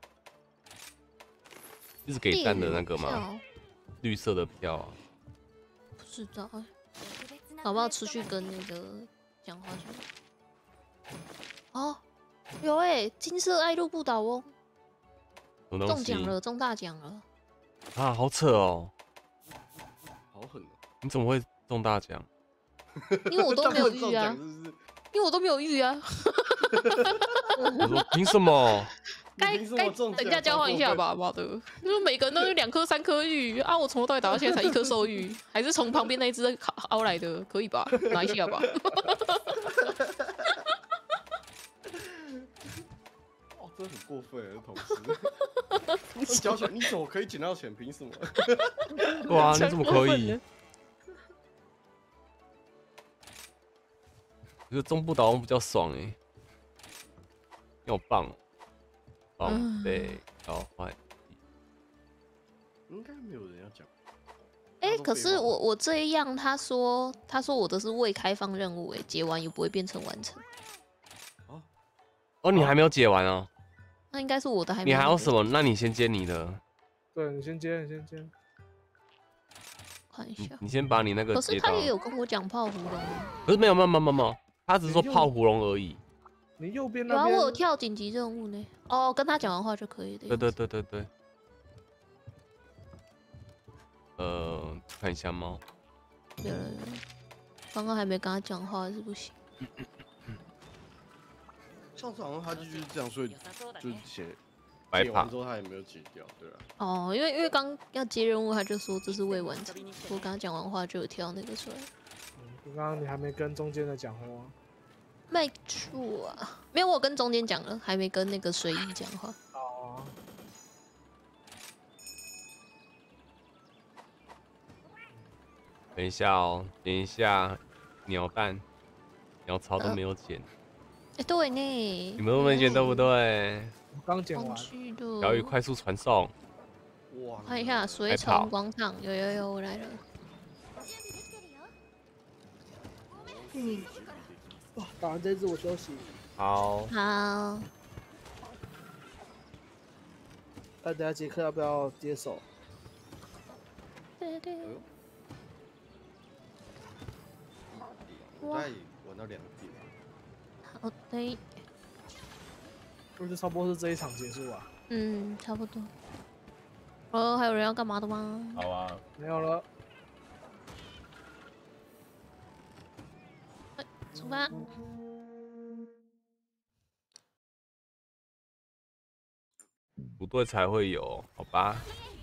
A: 就是给蛋的那个吗？
F: 票
A: 绿色的票啊。
F: 不知道哎，好不好？持续跟那个讲话去。哦，有哎，金色爱路不倒哦，
A: 什么东西？
F: 中奖了，中大奖了。
A: 啊，好扯哦！
C: 好狠哦！
A: 你怎么会中大奖？
F: 因为我都没有遇啊
C: 中奖，是不是？
F: 因为我都没有遇啊。
A: 我说凭什么？
F: 该
C: 你凭什么中奖
F: 等价交换一下吧，妈的！因为每个人都有2颗、3颗玉啊，我从头到尾打到现在才1颗兽玉，还是从旁边那一只凹来的，可以吧？拿一下吧。
C: 哦， 哥很过分的同事。用胶水，你怎么可以捡到钱？凭什么？
A: 哇，你怎么可以？我觉得中部导航比较爽哎，要棒，宝贝要坏。
C: 应该没有人要讲。
F: 哎，可是我这一样，他说我的是未开放任务，哎，解完也不会变成完成。
A: 哦，你还没有解完哦？
F: 那应该是我的还没。
A: 你还有什么？那你先接你的。
D: 对，你先接，你先接。
F: 看一下。
A: 你先把你那个接到。
F: 可是他也有跟我讲泡芙龙。
A: 可是没有，他只是说泡芙龙而已。
D: 你右边那边。
F: 有啊，我有跳紧急任务呢。哦，跟他讲完话就可以的。
A: 对。看一下猫。
F: 有了，刚刚还没跟他讲话是不行。
C: 上次好像他就是这样，所以就写
A: 白
C: 完之后他也没有解掉，对啊。
F: 哦，因为刚要接任务，他就说这是未完成。我跟他讲完话就有跳那个出来。
D: 刚刚你还没跟中间的讲话。
F: 没错啊，没有，我跟中间讲了，还没跟那个随意讲话。
D: 哦。
A: 等一下哦，等一下，鸟蛋、鸟巢都没有剪。
F: 哎，对呢。
A: 你们都没剪对不对？
D: 我刚剪完。
A: 小雨快速传送。
C: 哇！
F: 看一下随从广场，有，我来了。
D: 哇，打完这只我休息。
A: 好。
F: 好。
D: 大家杰克要不要接手？
F: 对。
C: 我大概玩到2点。
F: 好的。
D: 不是差不多是这一场结束啊？
F: 嗯，差不多。还有人要干嘛的吗？
A: 好啊。
D: 没有了。
F: 出发。
A: 不对才会有，好吧？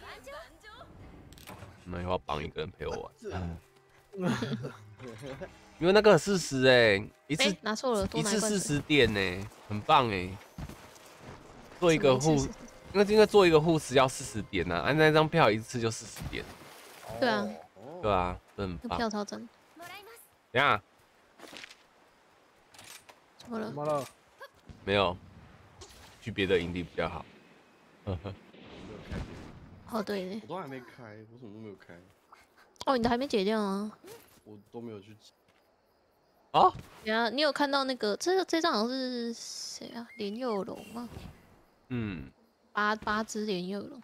A: 那以后要绑一个人陪我玩。因为那个40哎，一次
F: 拿错了，
A: 一次40点呢，很棒哎。做一个护，因为做一个护士要40点呐，按那张票一次就40点。
F: 对啊。
A: 对啊，很棒。
F: 票超真。
A: 等下。
F: 怎么了？
D: 怎么了？
A: 没有，去别的营地比较好。
F: 哦，对。
C: 我都还没开，我什么都没有开。
F: 哦，你的还没解掉啊？
C: 我都没有去。
A: 哦。
F: 对啊，你有看到那个这张好像是谁啊？莲佑龙吗？
A: 嗯。
F: 八只莲佑龙。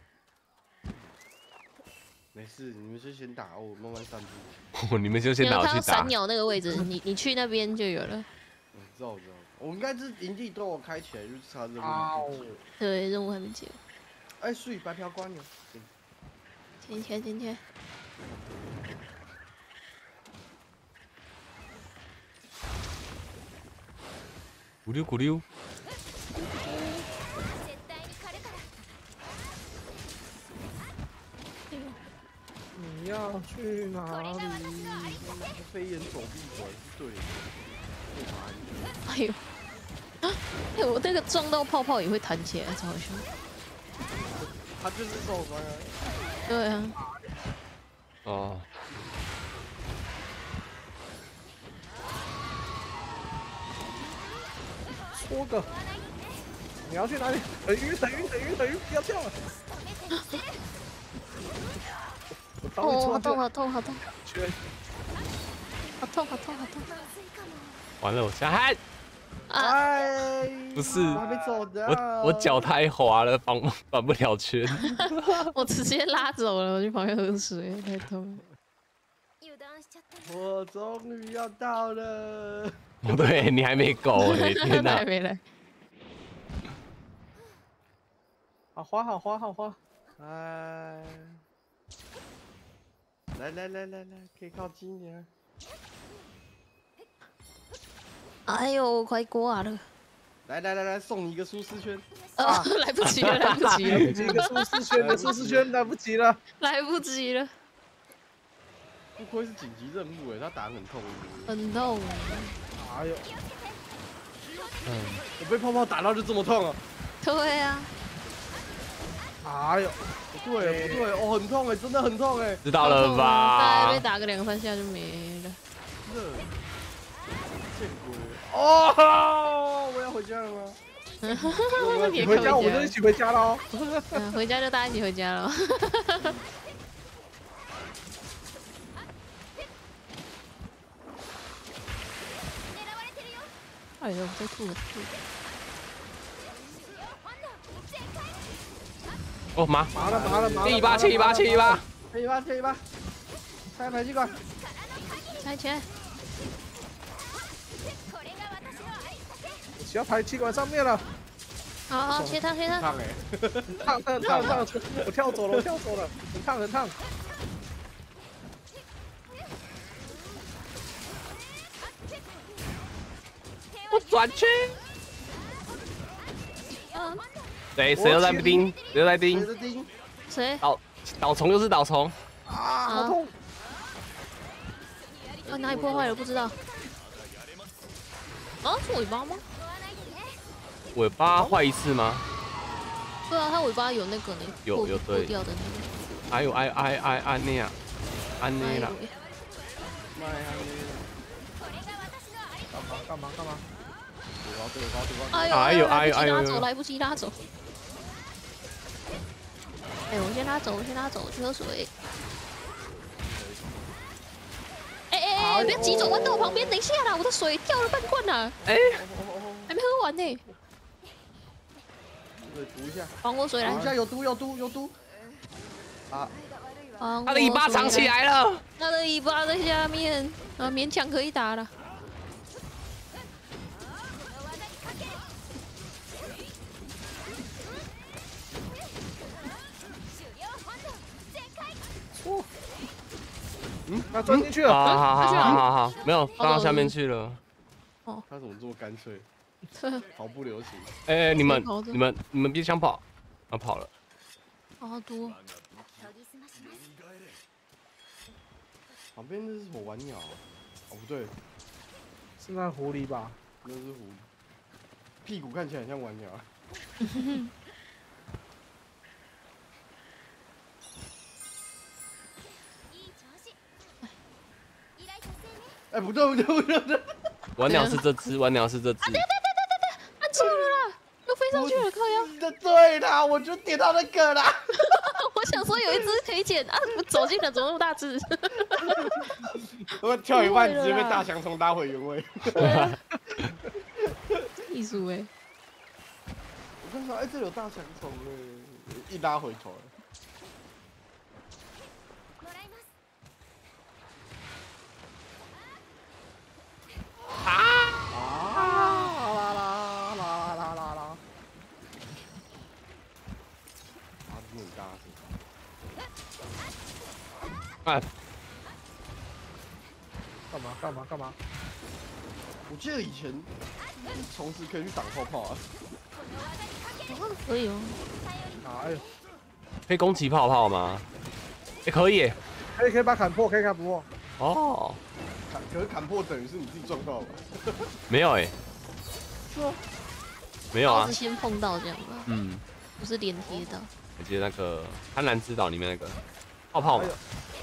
C: 没事，你们就先打，我慢慢散步。
A: 你们就先拿去打。
F: 闪鸟那个位置，你去那边就有了。
C: 我知道。我应该是营地都有开起来，就是差任务。
F: 对，任务还没解。
C: 哎，所以白嫖关了。
F: 今天。
A: 咕溜。
D: 你要去哪里？
C: 飞檐走壁果然是对的。
F: 哎呦！哎，我那个撞到泡泡也会弹起来，超好笑。
C: 他就是受伤啊。
F: 对啊。
A: 哦。
D: 说个。你要去哪里？等于，不要跳了。
F: 哦，好痛！好痛！
D: 好痛！
A: 完了，我下海。
C: 哎，
A: 不是，
C: 我还没走的。
A: 我脚太滑了，反不了圈。
F: 我直接拉走了，我去旁边喝水，太痛了。
C: 我终于要到了。
A: 不对，你还没够哎，天哪！
F: 还没来。
D: 好滑。
C: 哎。来，可以靠近点。
F: 哎呦，快挂了！
C: 来，送你一个舒适圈。
F: 来不及了，
D: 一个舒适圈的舒适圈，来不及了。
C: 不愧是紧急任务哎，他打很痛。
F: 很痛。
D: 哎呦！
C: 我被泡泡打到就这么痛啊！
F: 对啊，
D: 哎呦，
C: 不对不对，哦，很痛哎，真的很痛哎。
A: 知道了
F: 大概
A: 吧
F: 被？打个2、3下就没了。
C: 见鬼！哦，我要回家了吗？
F: 你也
D: 回家，
F: 可以回
D: 我们就一起回家喽。
F: 回家就大家一起回家了。哎呦，在吐了。
A: 哦妈！
D: 麻了，
A: 切一巴，切一巴，切一巴！
C: 切一巴，切一巴，拆排气管。
F: 拆起来！
D: 骑到排气管上面了，
F: 好，切它，切它。
C: 烫哎，
D: 烫，我跳走了，很烫。
A: 我转圈。谁又在盯？谁又在盯？
C: 谁的钉？
F: 谁？
A: 导虫就是导虫。
D: 啊，好痛！
F: 哪里破坏了？不知道。啊，是尾巴吗？
A: 尾巴坏一次吗？
F: 对啊，它尾巴有那个呢，
A: 有
F: 破掉的那
A: 哎呦哎那样，安
F: 个。
A: 内啦。
C: 妈呀！
D: 干嘛？
F: 哎呦，来不及拉走。哎，我先拉走，去喝水。哎，不要急走，弯到我旁边，等一下啦，我的水掉了半罐啦。
A: 哎，
F: 还没喝完呢。
C: 对，读一下。
F: 还我水来
C: 等一。下，有毒。啊！
A: 他的尾巴长起来了。
F: 它的尾巴在下面，勉强可以打了。
D: 那钻进去了。
A: 好，没有放到下面去了。
C: 他怎么这么干脆？毫不留情。
A: 哎，你们别想跑，跑了。
F: 好多。
C: 旁边那是什么玩鸟？哦，不对，
D: 是那狐狸吧？
C: 那是狐狸，屁股看起来很像玩鸟。哎，不对，
A: 玩鸟是这只，
F: 按错了啦，又飞上去了，靠腰。
C: 对啦，我就点到那个啦。
F: 我想说有一只可以捡啊，走进了，怎么那么大只？
C: 我跳一半直接被大翔虫打回原位。
F: 艺术哎！
C: 我刚说，哎，这里有大翔虫哎，一拉回头了。
A: 哎，
D: 干嘛？
C: 我记得以前虫子可以去挡泡泡啊。
F: 可以哦。
D: 哎呦，
A: 可以攻击泡泡吗？哎，可以。
D: 可以把砍破，
A: 哦，
C: 可是砍破等于是你自己撞到了。
A: 没有哎。
C: 是吗？
A: 没有啊
F: 是。先碰到这样吧？
A: 嗯，
F: 不是连贴的。
A: 我记得那个贪婪之岛里面那个泡泡嘛。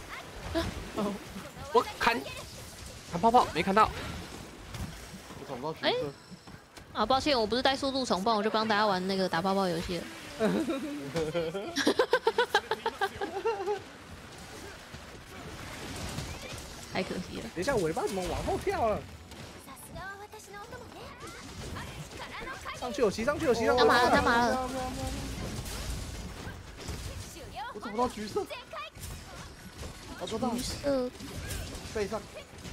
A: 我砍泡泡没看到。
C: 我找不到角色。
F: 啊，抱歉，我不是带速度虫，不然我就帮大家玩那个打泡泡游戏了。太可惜了。
D: 等一下，尾巴怎么往后跳了？上去有骑，
F: 干嘛了？
C: 我找不到橘色。我找到
F: 橘色。
C: 背上。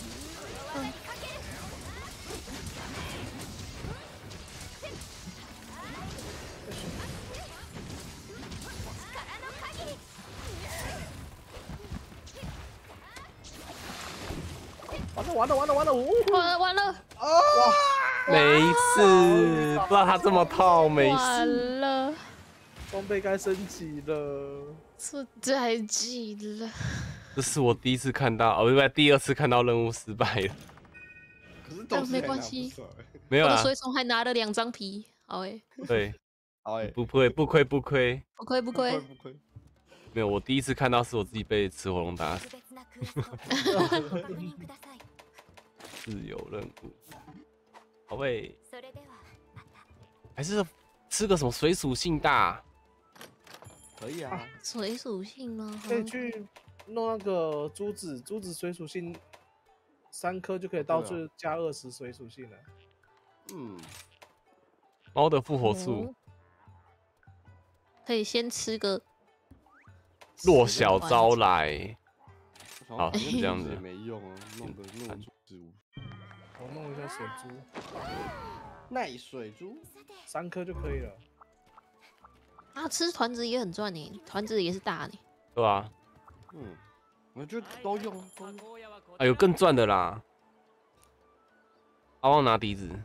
D: 完了！
A: 没事，不知道他这么痛，没事。
F: 完了，
D: 装备该升级了。
F: 出太急了。
A: 这是我第一次看到，不是第2次看到任务失败了。
C: 可是
F: 没关系，
A: 没有啊。
F: 我的水虫还拿了2张皮，好哎。
A: 对，
C: 好哎，
A: 不亏不亏不亏，
F: 不亏不亏。
C: 不亏，
A: 没有，我第一次看到是我自己被吃火龙打死，
B: 特別なクエストをご確認ください。
A: 自由任务。好喂，
B: それではまた。
A: 还是吃个什么水属性大？
C: 可以啊。
F: 水属性吗？
D: 可以去弄那个珠子，珠子水属性3颗就可以到处加20水属性了。
C: 嗯，
A: 猫的复活术
F: 哦，可以先吃个
A: 弱小招来。好
C: 好像
A: 这样子
C: 也没用啊，弄个那种植物，
D: 我弄一下水珠，
C: 耐水珠，
D: 3颗就可以了。
F: 啊，吃团子也很赚呢，团子也是大呢。
A: 对吧？
C: 嗯，我觉得都用啊，都用。
A: 啊，有更赚的啦！阿旺拿笛子，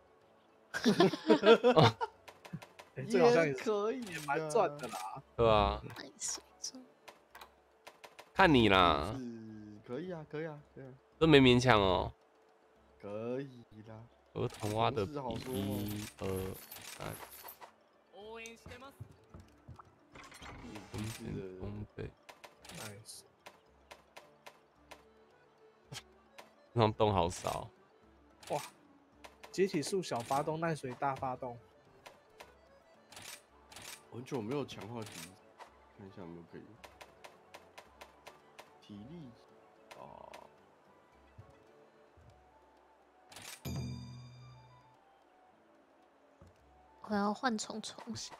D: 这个好像也
C: 可以，
D: 蛮赚的啦。
A: 对吧？
F: 耐水珠
A: 看你啦，
C: 可以啊，可以啊，可以啊，
A: 这没勉强哦。
C: 可以啦。
A: 儿童蛙的
C: 同事好说
A: 1、2、3，
E: 応援してます。
A: 对，
D: nice，
A: 那种洞好少。
D: 解体术小发动，耐水大发动。
C: 很久没有强化体力，看一下有没有可以。体力啊，
F: 我要换虫虫。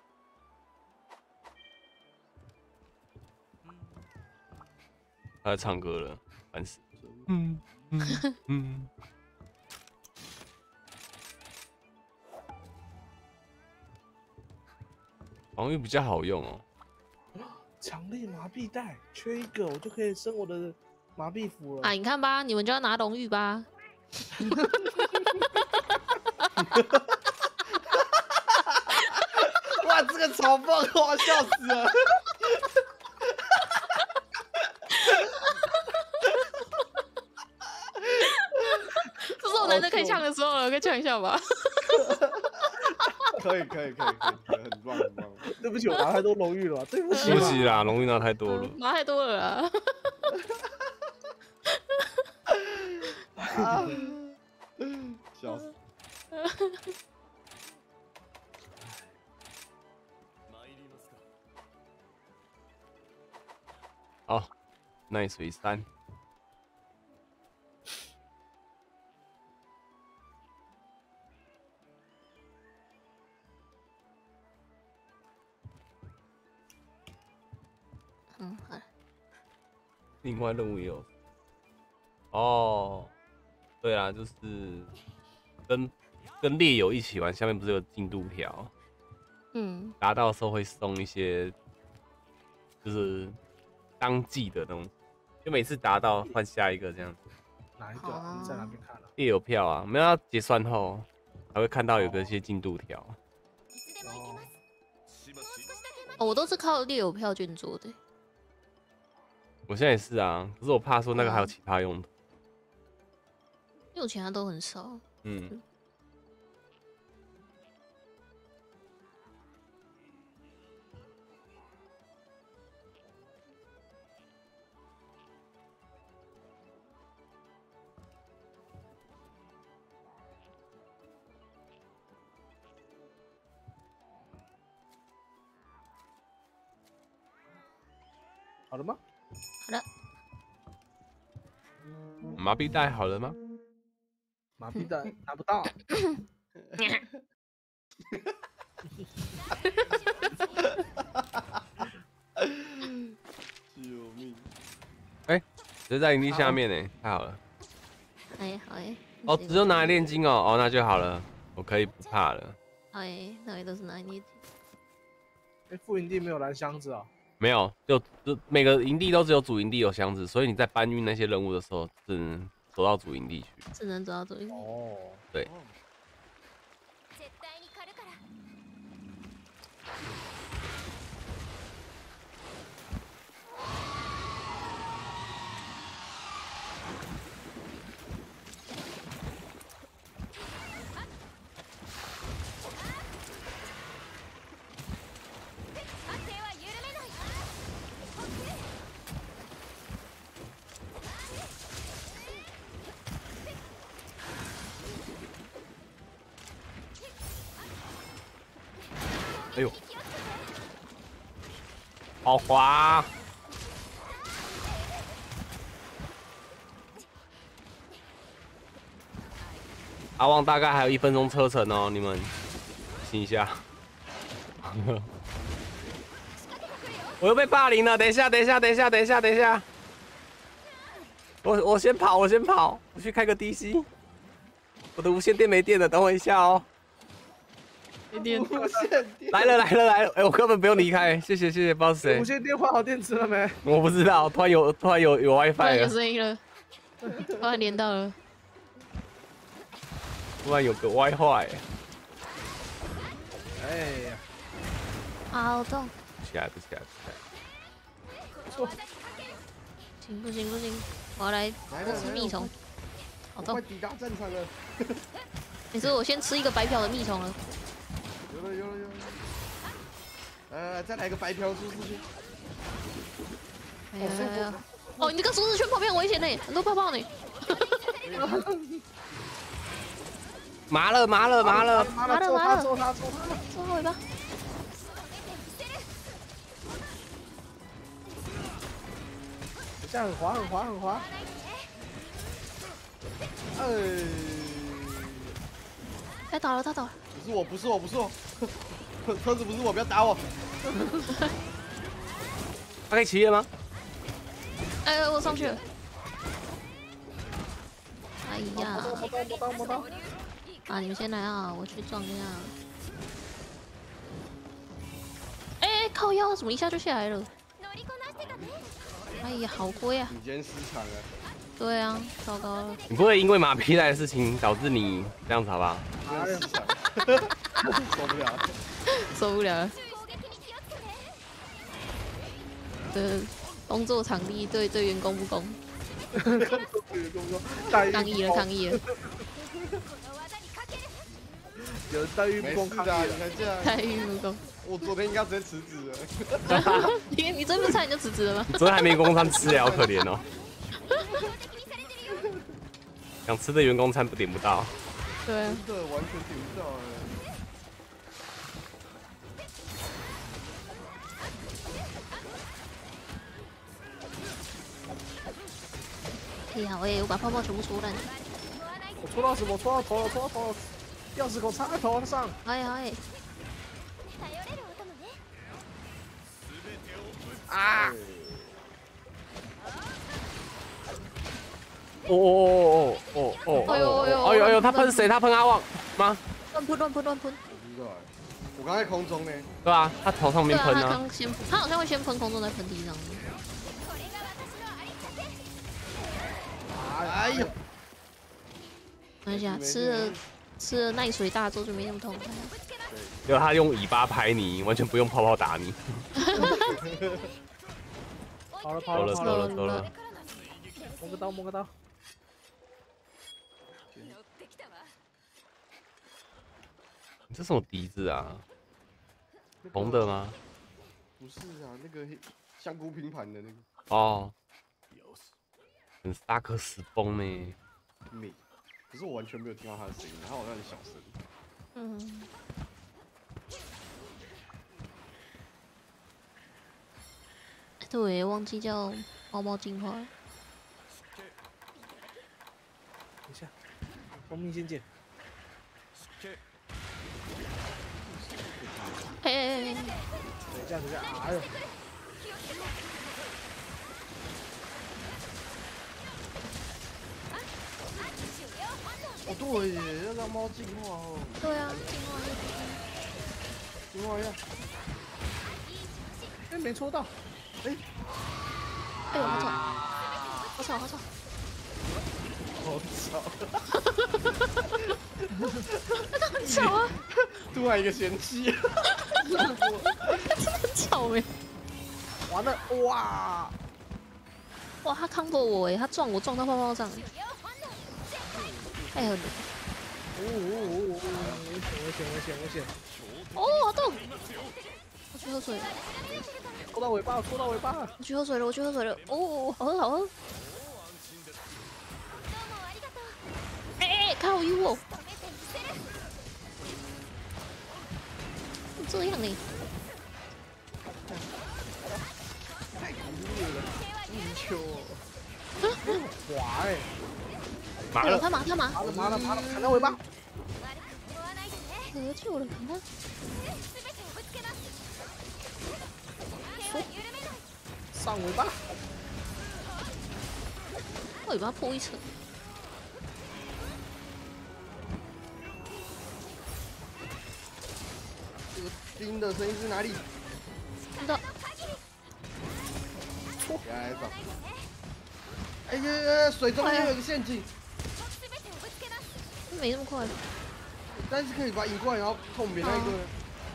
A: 他在唱歌了，烦死。
C: 真
A: 防御比较好用哦。
D: 强力麻痹带缺一个，我就可以升我的麻痹符了。
F: 啊，你看吧，你们就要拿荣誉吧。
C: 哇，这个嘲讽我笑死了。
F: 这是我难得可以呛的时候了，可以呛一下吧。
C: 可以，很棒，很棒。
D: 对不起，我拿太多荣誉了吧，对不起
A: 对不起啦，荣誉拿太多了。
F: 拿太多了啦。
C: 啊，笑死。
A: 好，耐水3。
F: 嗯，好。
A: 另外任务也有。哦，对啊，就是跟猎友一起玩，下面不是有进度条？
F: 嗯，
A: 达到的时候会送一些，就是当季的东西，就每次达到换下一个这样子。
D: 哪一个？你在哪边看了？
A: 猎友票啊，我们要结算后还会看到有个一些进度条。
B: いつでも行けます。もう少しだけ待
F: 哦，我都是靠猎友票券做的。
A: 我现在也是啊，可是我怕说那个还有其他用途。
F: 因为我其他都很少。
A: 嗯，
D: 好了吗？
F: 好了，
A: 麻痹带好了吗？
D: 麻痹带拿不到。
C: 救命！
A: 直接在营地下面呢，太好了。
F: 哎，好哎。
A: 哦，只有拿来炼金哦，哦，那就好了，我可以不怕了。
F: 好哎，那里都是哪里？
D: 哎，副营地没有蓝箱子啊。
A: 没有，就每个营地都只有主营地有箱子，所以你在搬运那些任务的时候，只能走到主营地去。
F: 只能走到这里。
D: 哦，
A: 对，
B: 絶対に狩るから。
A: 哎呦，好滑！阿旺大概还有1分钟车程哦，你们醒一下。我又被霸凌了，等一下，我先跑，我去开个 DC。我的无线电没电了，等我一下哦。
F: 没电，
C: 无线电
A: 来了！哎，我根本不用离开，谢谢，不知道是谁
D: 无。线电换好电池了没？
A: 我不知道，突然有 WiFi
F: 突然有
A: 了，
F: 声音了，突然连到了。
A: 突然有个 WiFi。
D: 哎呀，
F: 好痛！
A: 不起来。
F: 不行，我要来吃蜜虫。好痛
C: 快！抵达战场了。
F: 你说我先吃一个白嫖的蜜虫了。
C: 有了。再来个白嫖舒适圈。
F: 哎，哦，你这个舒适圈旁边很危险呢，很多泡泡呢。
A: 麻了！
D: 抽他！
F: 抽他尾巴。
D: 这样很滑。
F: 他倒了。
C: 不是我，车子不是我，不要打我。
A: 他可以骑了吗？
F: 哎，我上去了。哎呀，
D: 摸到。
F: 啊，你们先来啊，我去撞一下。哎，靠腰，怎么一下就下来了？哎呀，好亏啊！
C: 你今天失常了。
F: 对啊，糟糕了。
A: 你不会因为马皮来的事情导致你这样子好吧？
D: 哎呀，
C: 受不了。
F: 工作场地对员工不公。抗议了。
D: 有人待遇不公抗议了。
C: 你看这样。
F: 待遇不公。
C: 我昨天应该直接辞职了。
F: 你这不是差点就辞职了吗？
A: 昨天还没公餐吃好可怜哦。想吃的员工餐点不到。
F: 对啊。
C: 真的完全点不到
F: 哎呀，我把泡泡全部戳烂了。
D: 我戳到什么？戳到头了！钥匙孔插在头上。
F: 哎。
C: 啊！
A: 哎呦，他喷谁？他喷阿旺吗？
F: 乱喷。
C: 我刚在空中呢。
A: 对啊，他头上没
F: 对啊，
A: 喷啊。
F: 他好像会先喷空中，再喷地上。
C: 哎呦！
F: 没关系啊，吃了耐水大之后就没那么痛。
A: 结果他用尾巴拍你，完全不用泡泡打你。
D: 跑了。
A: 走了。
D: 摸个刀。
A: 你这什么笛子啊？红的吗？
C: 不是啊，那个香菇拼盘的那个。
A: 哦。很萨克斯风呢。
C: 可是我完全没有听到他的声音，他好像很小声。
F: 嗯。对，忘记叫猫进化。等
D: 一下，蜂蜜先见。
F: 哎。
D: 等一下，哎呦！
C: 哦，对耶，要让猫进化哦。
F: 对啊，
C: 进化一下。
D: 哎，没戳到。
F: 哎呦，好吵！
C: 好吵！
F: 那很吵啊！
C: 突然一个嫌弃。
F: 很吵哎！
D: 完了，哇！
F: 他康过我哎，他撞到泡泡上。太狠了！
D: 危险！
F: 哦，好痛！我去喝水。
D: 戳到尾巴！
F: 我去喝水了。哦，好喝。哎，靠 U 哦！ 这样呢？
C: 太恐怖了，泥鳅哦，
D: 滑哎，
F: 对了，
A: 麻了，
F: 他麻，
D: 麻了，砍到尾巴，
F: 得救了，看他。
D: 上尾巴，
F: 尾巴破一层。
C: 这个冰的声音是哪里？
F: 知道。
C: 来找。哎呀，水中间有个陷阱，
F: 没那么快。
C: 但是可以把它引过来，然后痛扁那一个人。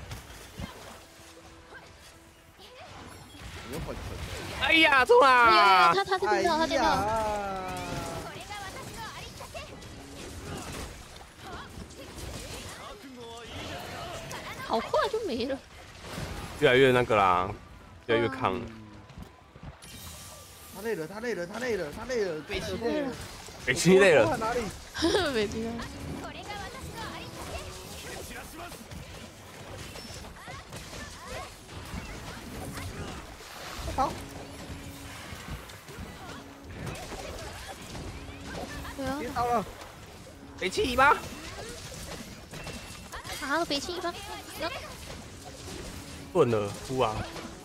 C: 有没有混成？
A: 哎呀，中
F: 哎呀，
A: 啦！
F: 他电到，他电到，好快就没了。
A: 越来越那个啦，越来越抗。
C: 他累了，他累了，他累了，他累了，北齐累了。
A: 北七累了，
D: 哪里？
F: 没听到。
D: 好，
F: 对啊，
D: 跌倒了，
A: 北七尾巴，
F: 啊，北青一方，
A: 顿了，哭啊！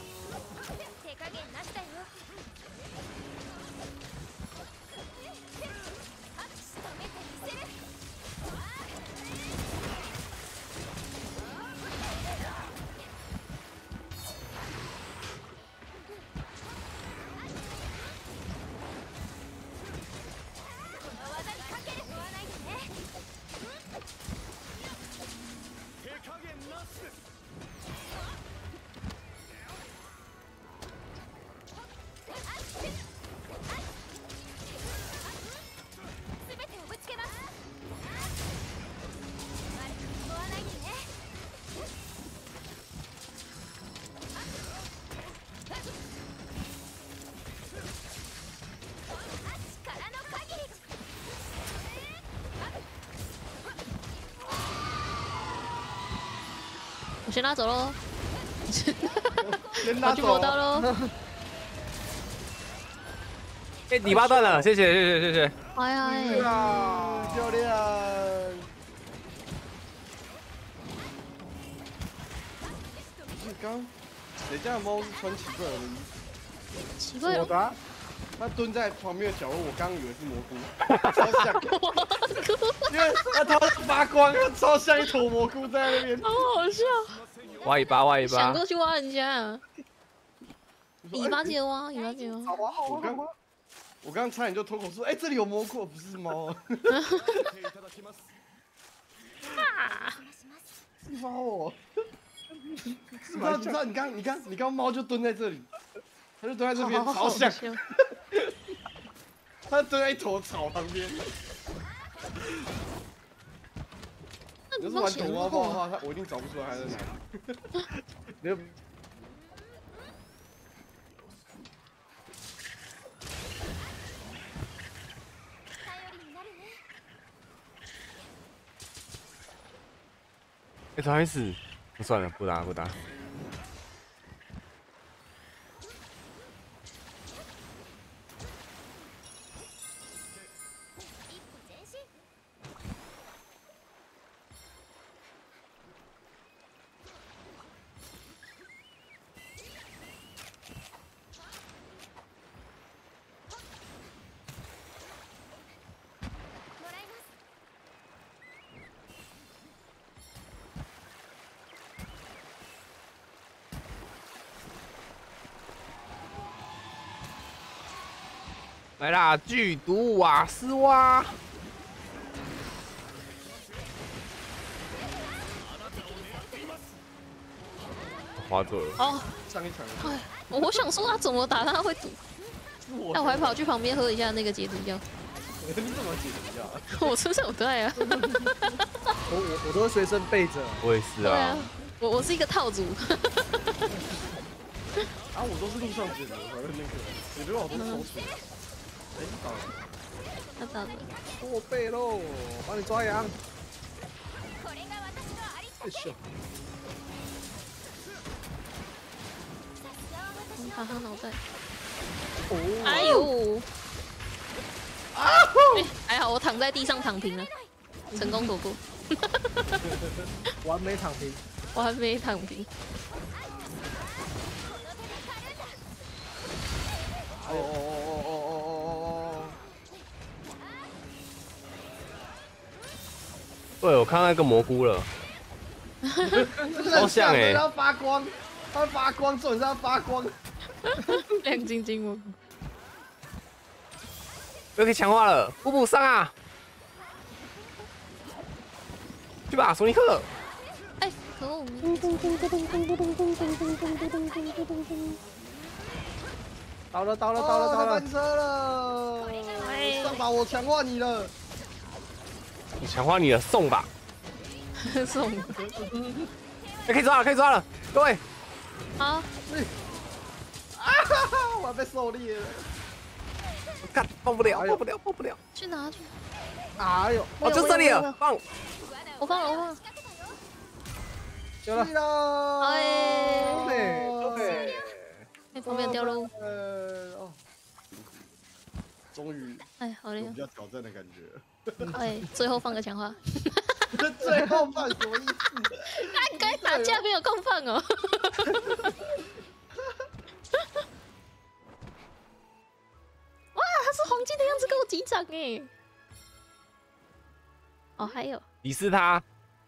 F: 我先拉走喽，
C: 先拉
F: 我去磨
C: 走。
F: 刀喽。
A: 哎，尾巴断了，谢谢谢谢谢谢。
F: 哎呀哎，
C: 啊，漂亮！是刚谁家的猫是穿奇怪的衣服？
F: 奇怪了，
D: 我的啊，
C: 它蹲在旁边的角落，我刚以为是蘑菇，超像，因为它头发光，超像一坨蘑菇在那边。
F: 好好笑，
A: 挖尾巴，挖尾巴。
F: 想过去挖人家啊，
C: 我说
F: 尾巴记得挖，尾巴记得挖。
D: 好玩好
C: 我刚
D: 玩好玩，
C: 我刚差点就脱口说，哎，这里有蘑菇，不是猫啊！是猫哦。你知道，你刚猫就蹲在这里，它就蹲在这边，超像，它蹲在一坨草旁边。你要是玩躲猫猫的话，我一定找不出来它在哪里。
D: 没有，
A: 哎，不好意思，算了，不打不打。来啦，剧毒瓦斯蛙，滑走了。
F: 哦，
C: 上一场
F: 哎，我想说他怎么打他会赌，
C: 我
F: 但我还跑去旁边喝一下那个解毒药。
C: 你怎么解决啊？
F: 我身上有带啊。
D: 我都会随身备着，
A: 我也是
F: 对啊
A: 啊。，
F: 我是一个套组。
C: 啊，我都是路上解决的，那个解决我都收起来。哎，打了。
F: 他打的，
D: 我背喽，帮你抓羊。哎咻，
F: 打他脑袋。
C: 哦，
F: 哎呦！还好我躺在地上躺平了，成功躲过。
D: 完美躺平。
F: 我还没躺平。
C: 哦，
A: 对，我看到一个蘑菇了，超像欸
C: 它发光，它发光，重点是它发光。
F: 亮晶晶蘑菇。
A: 又可以强化了，补补伤啊！去吧，索尼克！
F: 哎，可恶！
D: 到了，
C: 它翻车了！
F: 哎
C: 上把我强化你了。
A: 你强化你的送吧，
F: 送。
A: 可以抓了，可以抓了，各位！
F: 好，
C: 啊！我被狩猎了。
A: 看，放不了，放不了，放不了！
F: 去哪去？
D: 哎呦，
A: 哦，就这里了，放！
F: 我放了，我放了。
D: 有了，
F: 哎，
D: 对，
F: 哎，封面掉喽！
C: 哦，终于
F: 哎，好累哦
C: 有比。较挑战的感觉。
F: 哎，最后放个强化。
C: 最后放什么意思？
F: 那该打架没有空放哦。哇，他是黄金的样子，跟我击掌哎。哦，还有，
A: 敌视他，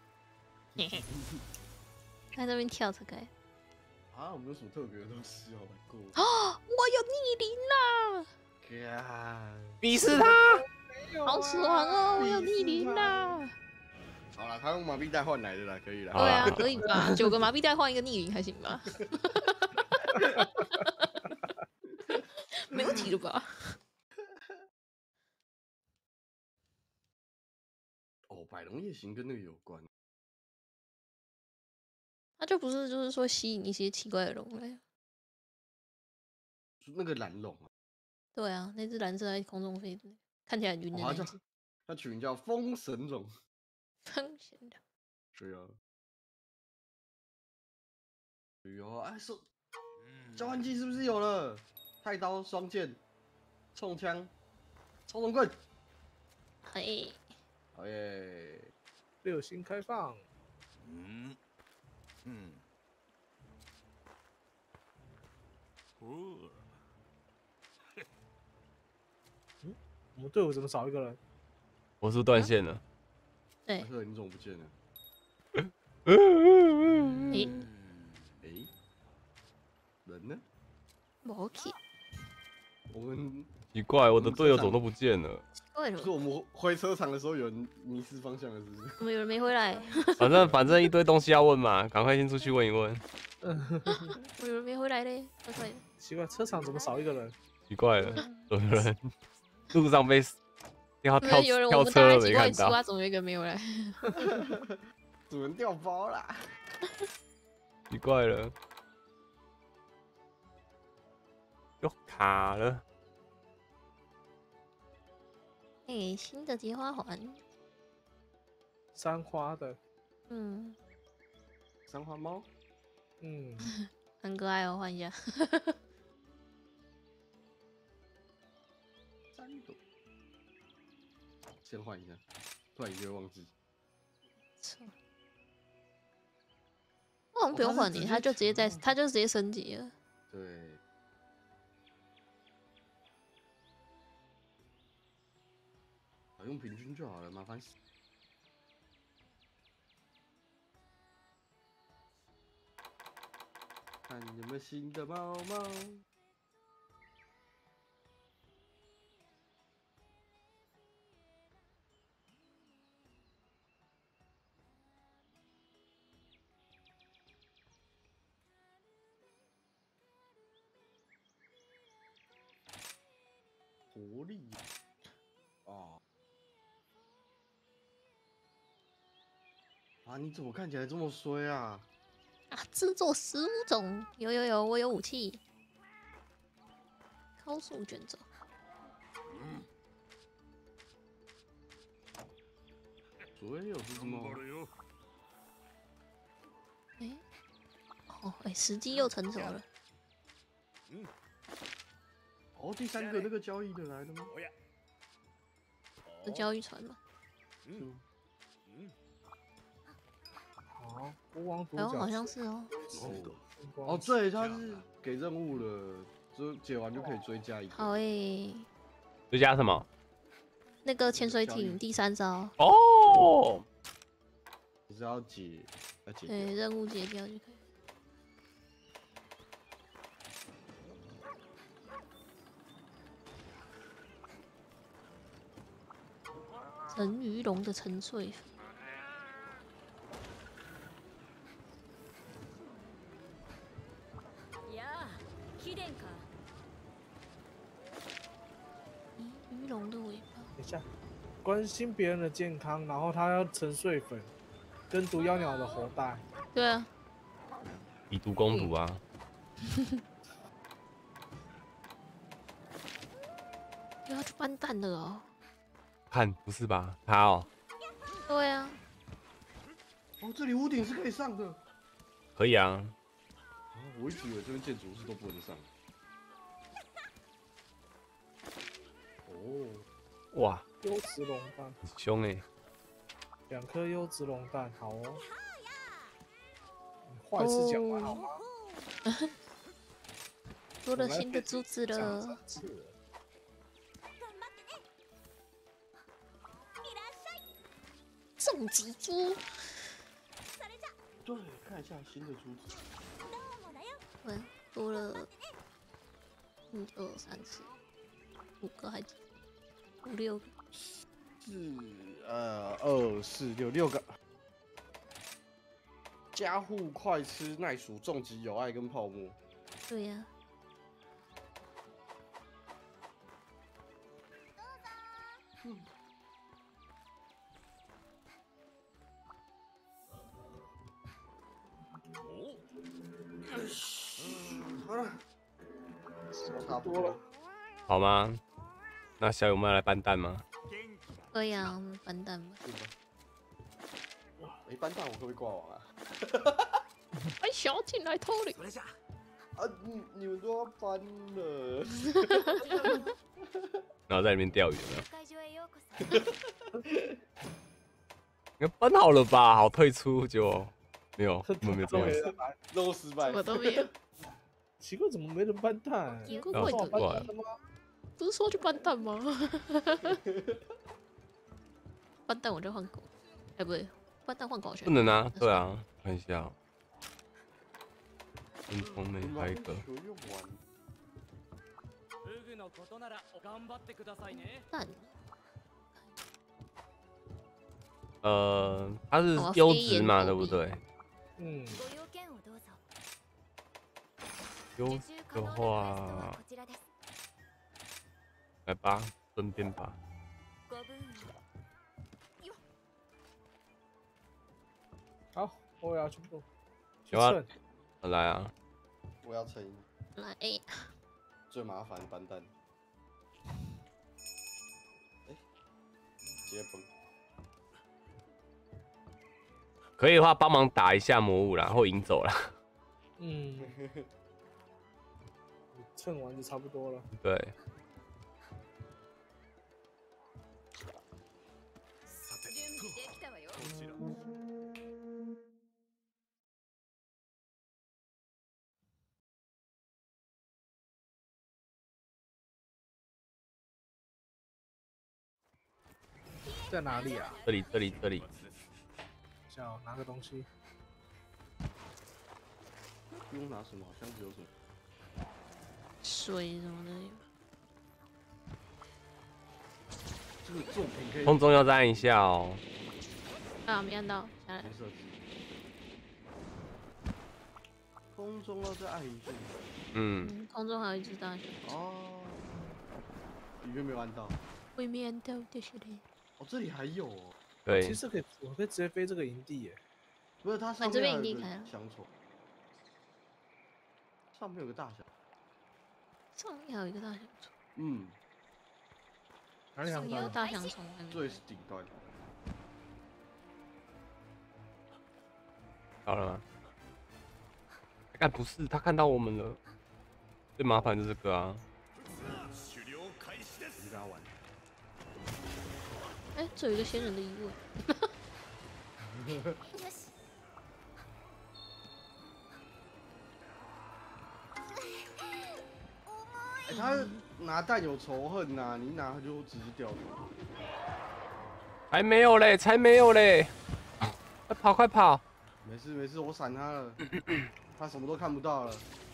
F: 在那边跳这个。
C: 啊，我没有什么特别的东西哦，过。
F: 哦，我有逆鳞啦！
A: 鄙视他！
F: 好爽哦，我有逆鳞啦！
C: 好了，他用麻痹带换来的啦，可以了。
F: 对啊，可以吧？9个麻痹带换一个逆鳞还行吧？没问题了吧？
C: 哦，百龙夜行跟那个有关。
F: 他就不是就是说吸引一些奇怪的龙类。
C: 那个蓝龙啊，
F: 对啊，那只蓝色在空中飞的，看起来很晕的
C: 哦，
F: 那只。
C: 它取名叫风神龙。
F: 风险的。
C: 对啊。哎呦，哎，说交换技是不是有了？太刀、双剑、冲枪、超龙棍。
F: 嘿，
C: 好耶！
D: 六星开放。 我们队伍怎么少一个人？
A: 我是不是断线了？
F: 对
C: 马，克，你怎么不见了？
F: 诶，
C: 哎，人呢？
F: 没去，
C: 我们
A: 奇怪，我的队友怎么都不见了。
F: 为什么？
C: 是我们回车场的时候有人迷失方向了，是不是？
F: 怎么有人没回来？
A: 反正一堆东西要问嘛，赶快先出去问一问。
F: 怎么有人没回来嘞？怪怪的。
D: 奇怪，车场怎么少一个人？
A: 奇怪了，有人路上被跳
F: 因为有人我
A: 跳
F: 们大
A: 车了没
F: 家奇怪吃
A: 看到？
F: 瓜，总有一个没有来。
C: 主人掉包啦！
A: 奇怪了，又卡了。
F: 哎，新的结花环，
D: 三花的，
F: 嗯，
C: 三花猫，
F: 很可爱哦，换一下。
C: 3朵，先换一下，突然就会忘记。
F: 错，我好像不用换你，他就直接在，
C: 强化
F: 他就直接升级了。
C: 对，好用平均就好了，麻烦死。看有没有新的猫猫。活力哦啊！你怎么看起来这么衰啊？
F: 啊，制作15种，有，我有武器，高速卷轴。
C: 所以有是什么？
F: 哎，哦，哎，时机又成熟了。
C: 哦，第三个那个交易的来了吗？
F: 是交易船吗？
C: 嗯，
D: 好，国王独
F: 哎呦，
D: 角
F: 好像是哦。
C: 哦，对，他是给任务了，就解完就可以追加一个。
F: 好诶，
A: 追加什么？
F: 那个潜水艇第3招，
A: 哦，
C: 只是要解掉。
F: 对，任务解掉就可以。陈鱼龙的沉睡粉，
B: いやー貴殿か
F: 鱼龙的尾巴。
D: 等一下，关心别人的健康，然后他要沉睡粉，跟毒妖鸟的喉带。
F: 对啊，
A: 以毒攻毒啊！
F: 又要去搬蛋了哦。
A: 看不是吧？他哦，
F: 对啊，
C: 哦，这里屋顶是可以上的。
A: 可以啊。
C: 哦，我一直以为这边建筑是都不能上。哦，
A: 哇，
D: 优质龙蛋，
A: 很凶哎！
D: 2颗优质龙蛋，好哦。坏事讲完好吗？
F: 多了新的珠子了。重击珠，
C: 对，看一下新的珠子。
F: 对，多了1、2、3、4、5个还是5、6个？
C: 2、4、6个。加护、快吃、耐暑、重击、有爱跟泡沫。
F: 对呀、
C: 好了，差不多了。
A: 好吗？那小友们要来搬蛋吗？
F: 对呀、我们搬蛋吧。
C: 是吧？没搬蛋，我可不可以挂网啊？
F: 哎，小进来偷领。
C: 啊，你们都要搬了。
A: 然后在里面钓鱼有没有？
B: 会場へようこそ
A: 应该搬好了吧？好退出就没有，我们没有这样。
C: 任务失败。
F: 我都没有。
D: 奇怪，怎么没人搬蛋？
F: 有个
A: 哦
F: 贵的
D: 搬
A: 怪
D: 蛋的吗？
F: 不是说去搬蛋吗？搬蛋我就换狗，哎、不对，搬蛋换狗选。
A: 不能啊，对啊，看一下。跟风内还有一个，
C: 球用完。
E: フグのことなら頑張ってくださいね。
F: 蛋，
A: 它是优质嘛，对不对？
D: 嗯，
B: ご用件をどうぞ
A: 优
B: 受
A: 质的
B: 注可能なクエストは
A: 话
B: こ，ちらです
A: 来吧，顺便吧。
B: ご分よ
D: 好，我也要去做。
A: 有啊
D: 去称
A: 来啊，
C: 我要乘
F: 来，
C: 最麻烦搬蛋。直接崩。
A: 可以的话帮忙打一下魔物啦，或引走啦。
D: 嗯，称完就差不多了。
A: 对，
B: 準備できたわよ
D: 在哪里啊？
A: 这里这里这里，
D: 想要拿个东西。
C: 不用拿什么，好像只有什么。
F: 水什么的。
C: 这个作品可以
A: 空中要再按一下哦。
F: 啊，没按到，下来
C: 没。设置。空中要再按一下。
A: 嗯，
F: 空中还有一只大熊，
C: 哦。里面没有按到。
F: 会没按到就是嘞。
C: 哦，这里还有哦。
A: 对
D: 其，实可以，我可以直接飞这个营地耶。
C: 不是，它上
F: 这
C: 面还有个
F: 边已经开了
C: 香虫。上面有个大小。
F: 上面还有一个大象虫，
C: 嗯，
D: 哪里想到？
F: 你有大象虫还没
C: 最是顶端。
A: 好了吗？看不是，他看到我们了。 最麻烦就是这个啊。
C: 你跟他玩。
F: 哎，这有一个仙人的遗物。
B: よし
C: 哎、他拿蛋有仇恨呐、你一拿他就直接掉头。
A: 还没有嘞，才没有嘞！快跑，快跑！
C: 没事没事，我闪他了，他什么都看不到了。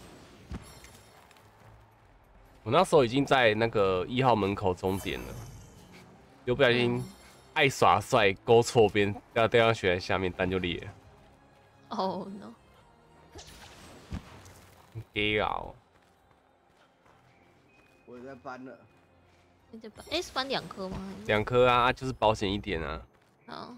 A: 我那时候已经在那个1号门口终点了，又不小心爱耍帅勾错边，掉下雪在下面，蛋就裂了。
F: 哦 no，
A: gay 啊！
C: 我也在搬了。
F: 那就搬，哎，是搬2颗吗？
A: 2颗啊，就是保险一点啊。
F: 好，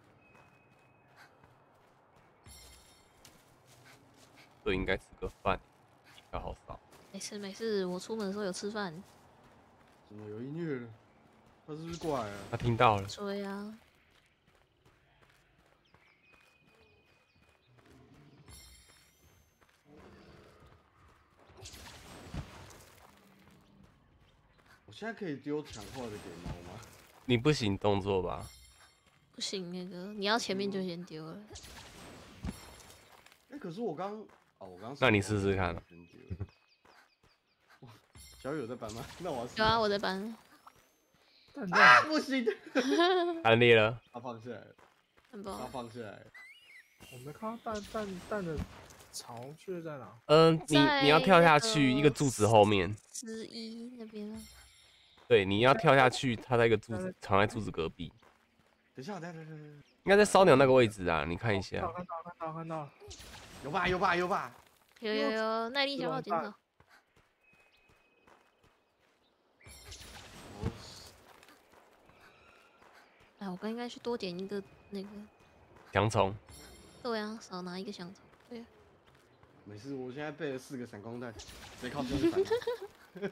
A: 这应该吃个饭，比较好少。
F: 没事没事，我出门的时候有吃饭。
C: 怎么有音乐了？他是不是过来了？
A: 他听到了，
F: 对啊，
C: 我现在可以丢强化的给猫吗？
A: 你不行动作吧？
F: 不行，那个你要前面就先丢了。
C: 哎、可是我刚哦，我刚
A: 那你试试看啊
C: 先丢了。哇小雨有在搬吗？那我要试
F: 有啊，我在搬。
D: 蛋
C: 啊，
D: 蛋，
C: 不行，
A: 蛋裂了，
C: 他放下来了，他
F: 很棒。
C: 放下来了。
D: 我没看到蛋的巢穴在哪？
A: 你要跳下去一个柱子后面，
F: 11那边啊，
A: 对，你要跳下去，它在一个柱子，藏在柱子隔壁，
C: 等一下，等，
A: 应该在烧鸟那个位置啊，你看一下。
D: 看到了，
C: 有吧有吧有吧，
F: 有，耐力消耗减少。
C: 哦
F: 哎，我刚应该去多点一个那个。
A: 翔虫，
F: 对啊，少拿一个香肠。对啊，
C: 没事，我现在备了4个闪光弹，谁靠近就闪他。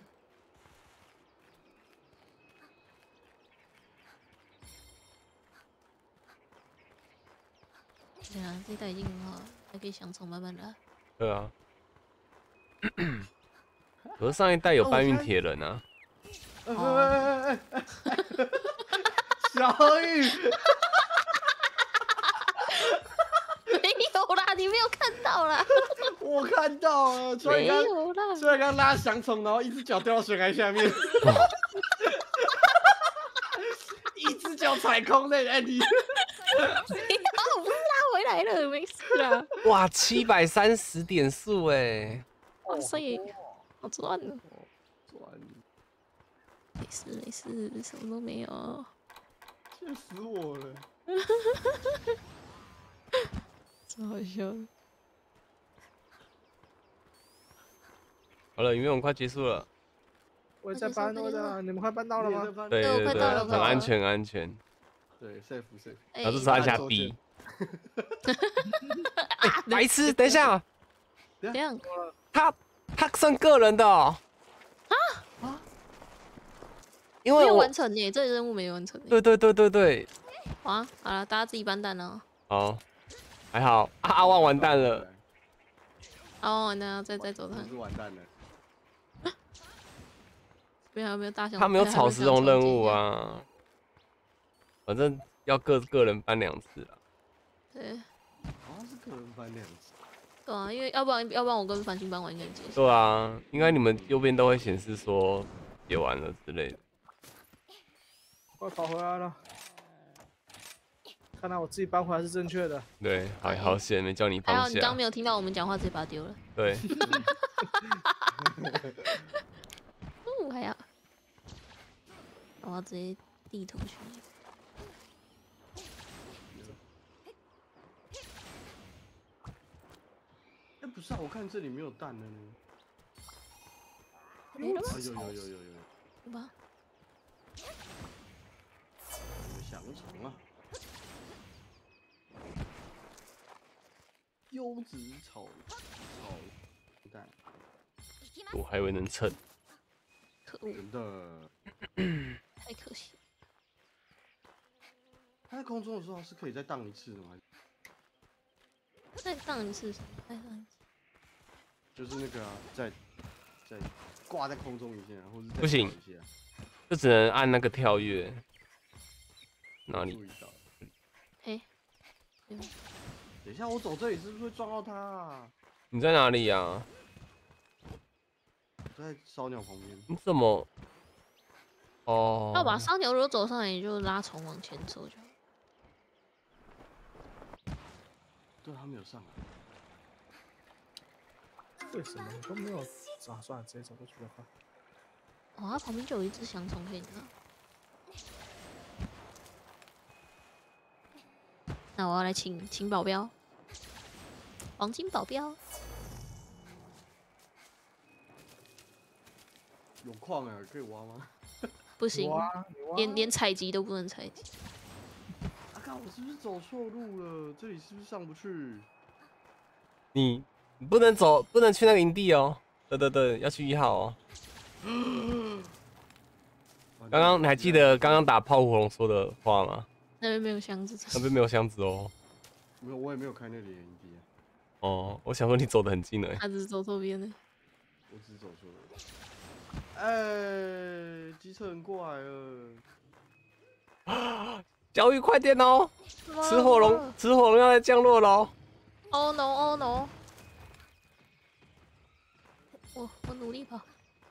F: 对啊，这一代已经很好了，还可以香肠慢慢来。
A: 对啊。可是上一代有搬运铁人啊，
C: 小雨，
F: 没有啦，你没有看到啦，
C: 我看到了，所
F: 没
C: 以刚
F: 有啦。
C: 所以刚拉翔虫，然后一只脚掉到悬崖下面，一只脚踩空那哎你，
F: 我不是拉回来了，没事啦。
A: 哇，730点数哎，
F: 哇塞，好赚哦！
C: 赚，
F: 没事没事，什么都没有。
C: 气死我了。
F: 真好笑。
A: 好了，影片我们快结束了。
D: 我也在搬，我在搬，你们快搬到了吗？
A: 对
F: 对我快到了
A: 很
F: 快到了
A: 安全，很安全。
C: 对，safe。
F: 哎
A: 然后这时候按下 B。白痴，等一下，
F: 这样
A: 他算个人的哦。因
F: 没有
A: 为我
F: 完成呢，这任务没有完成呢。
A: 对，
F: 啊，好了，大家自己搬蛋哦。
A: 好，还好啊，阿旺完蛋了。
F: 哦，那再走看
C: 我，是完蛋了。
F: 不要没有大象，
A: 他没有草食龙任务。啊，反正要个人搬2次啊。
F: 对，
C: 好像是个人搬2次。
F: 对啊，因为要不然我跟繁星搬完应该结束。
A: 对啊，应该你们右边都会显示说写完了之类的。
D: 快跑回来了！看来我自己搬回来是正确的。
A: 对，好险没叫你放
F: 还好你刚刚
A: 下。
F: 没有听到我们讲话，直接把它丢了。
A: 对，
F: 还好。我要直接地图去。
C: 哎，不是啊，我看这里没有蛋了呢。
F: 没了吗？
C: 啊，有，
F: 有吧？
C: 有翔虫啊。优质炒蛋，
A: 我还以为能蹭。
F: 可恶，
C: 真的。
F: 太可惜了。
C: 它在空中的时候是可以再荡一次的吗？
F: 再荡一次，再荡一次。
C: 就是那个啊，在再挂在空中一下，或者
A: 不行，就只能按那个跳跃。哪里？
C: 注意到。
F: 嘿，
C: 等一下，我走这里是不是会撞到他啊？
A: 你在哪里呀？
C: 我在烧鸟旁边。
A: 你怎么？哦。
F: 要把烧鸟如果走上来，你就拉虫往前走就好。
C: 对，他没有上来。
D: 为什么你都没有？啊，算了，直接走过去就好。
F: 哦，它旁边就有一只翔虫可以拿。那我要来请保镖，黄金保镖。
C: 有矿哎，可以挖吗？
F: 不行，
D: 哇，
F: 连采集都不能采集。
C: 啊，看我是不是走错路了？这里是不是上不去？
A: 你不能走，不能去那个营地哦。对，要去1号哦。刚刚你还记得刚刚打炮火龙说的话吗？
F: 那边没有箱子。
A: 那边没有箱子哦。
C: 没有，我也没有开那里的营地。
A: 哦，我想说你走得很近了。
F: 他只是走错边了。
C: 我只是走错了。哎，机车人过来了。
A: 小雨快点哦！吃火龙要来降落喽！
F: Oh no! Oh no! 我努力跑。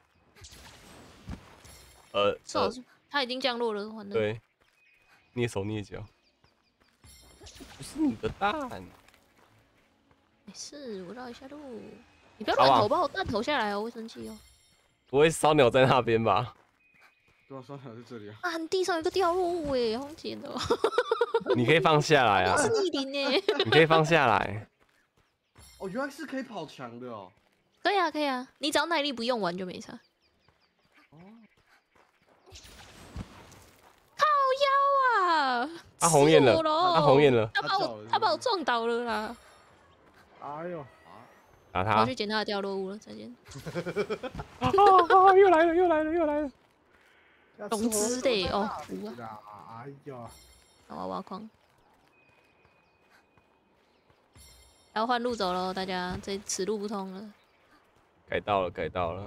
F: 他已经降落了，完了。
A: 对，蹑手蹑脚。不是你的蛋。
F: 没事，我绕一下路。你不要乱投，把我蛋投下来哦，我会生气哦。
A: 不会烧鸟在那边吧？
C: 对啊，烧鸟在这里啊。
F: 啊，你地上有个掉落物哎，好捡的。
A: 你可以放下来啊。
F: 是逆鳞哎。
A: 你可以放下来。
C: 哦，原来是可以跑墙的哦。
F: 可以啊，可以啊，你只要耐力不用完就没差。
C: 哦。
F: 靠腰啊！
A: 他红眼了，他红眼了。
F: 他把我撞倒了啦！
D: 哎呦！
A: 打他！
F: 我去捡他的掉落物了，再见。
A: 又来了！
F: 龙之的哦，
D: 哎呀！
F: 那我挖矿。要换路走了，大家此路不通了。
A: 改道了。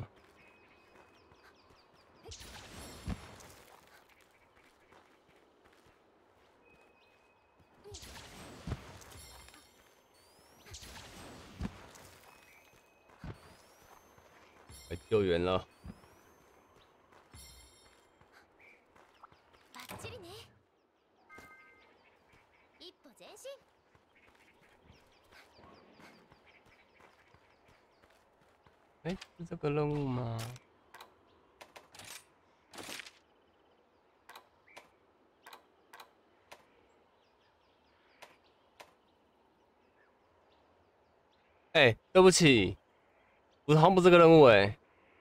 A: 来救援了。
B: バッチリね。一歩前進。
A: 哎，是这个任务吗？哎，对不起，好像不是这个任务哎。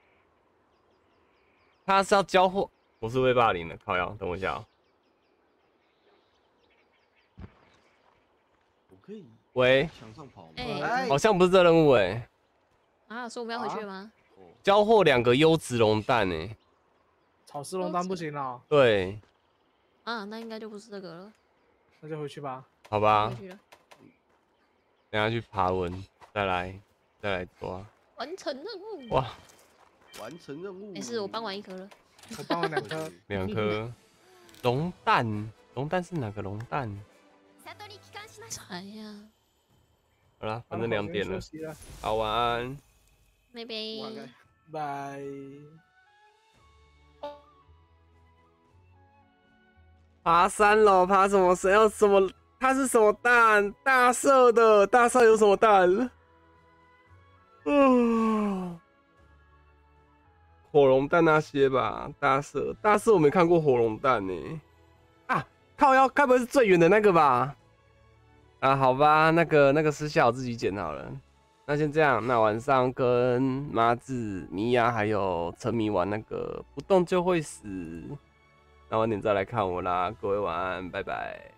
A: 他是要交货，我是被霸凌的，靠腰，等我一下哦。
C: 我可以
A: 喂，
C: 墙上跑吗？
F: 哎
A: 好像不是这任务哎。
F: 啊，说我们要回去吗？
A: 交货2个优质龙蛋哎。
D: 草丝龙蛋不行了。
A: 对。
F: 啊，那应该就不是这个了。
D: 那就回去吧。
A: 好吧。
F: 回去了。
A: 等下去爬文，再来抓。
F: 完成任务。
A: 哇！
C: 完成任务。
F: 没事，我搬完1颗了。
D: 我搬完2颗。
A: 2颗。龙蛋是哪个龙蛋？
F: 猜呀。
A: 好了，反正2点了。好，晚安。
F: 拜拜。
D: 拜。
A: 爬3楼，爬什么？谁要什么？它是什么蛋？大色的，大色有什么蛋？火龙蛋那些吧，大色我没看过火龙蛋呢。啊，靠腰，该不会是最远的那个吧？啊，好吧，那个私下我自己捡好了。那先这样，那晚上跟麻子、米娅还有沉迷玩那个不动就会死。那晚点再来看我啦，各位晚安，拜拜。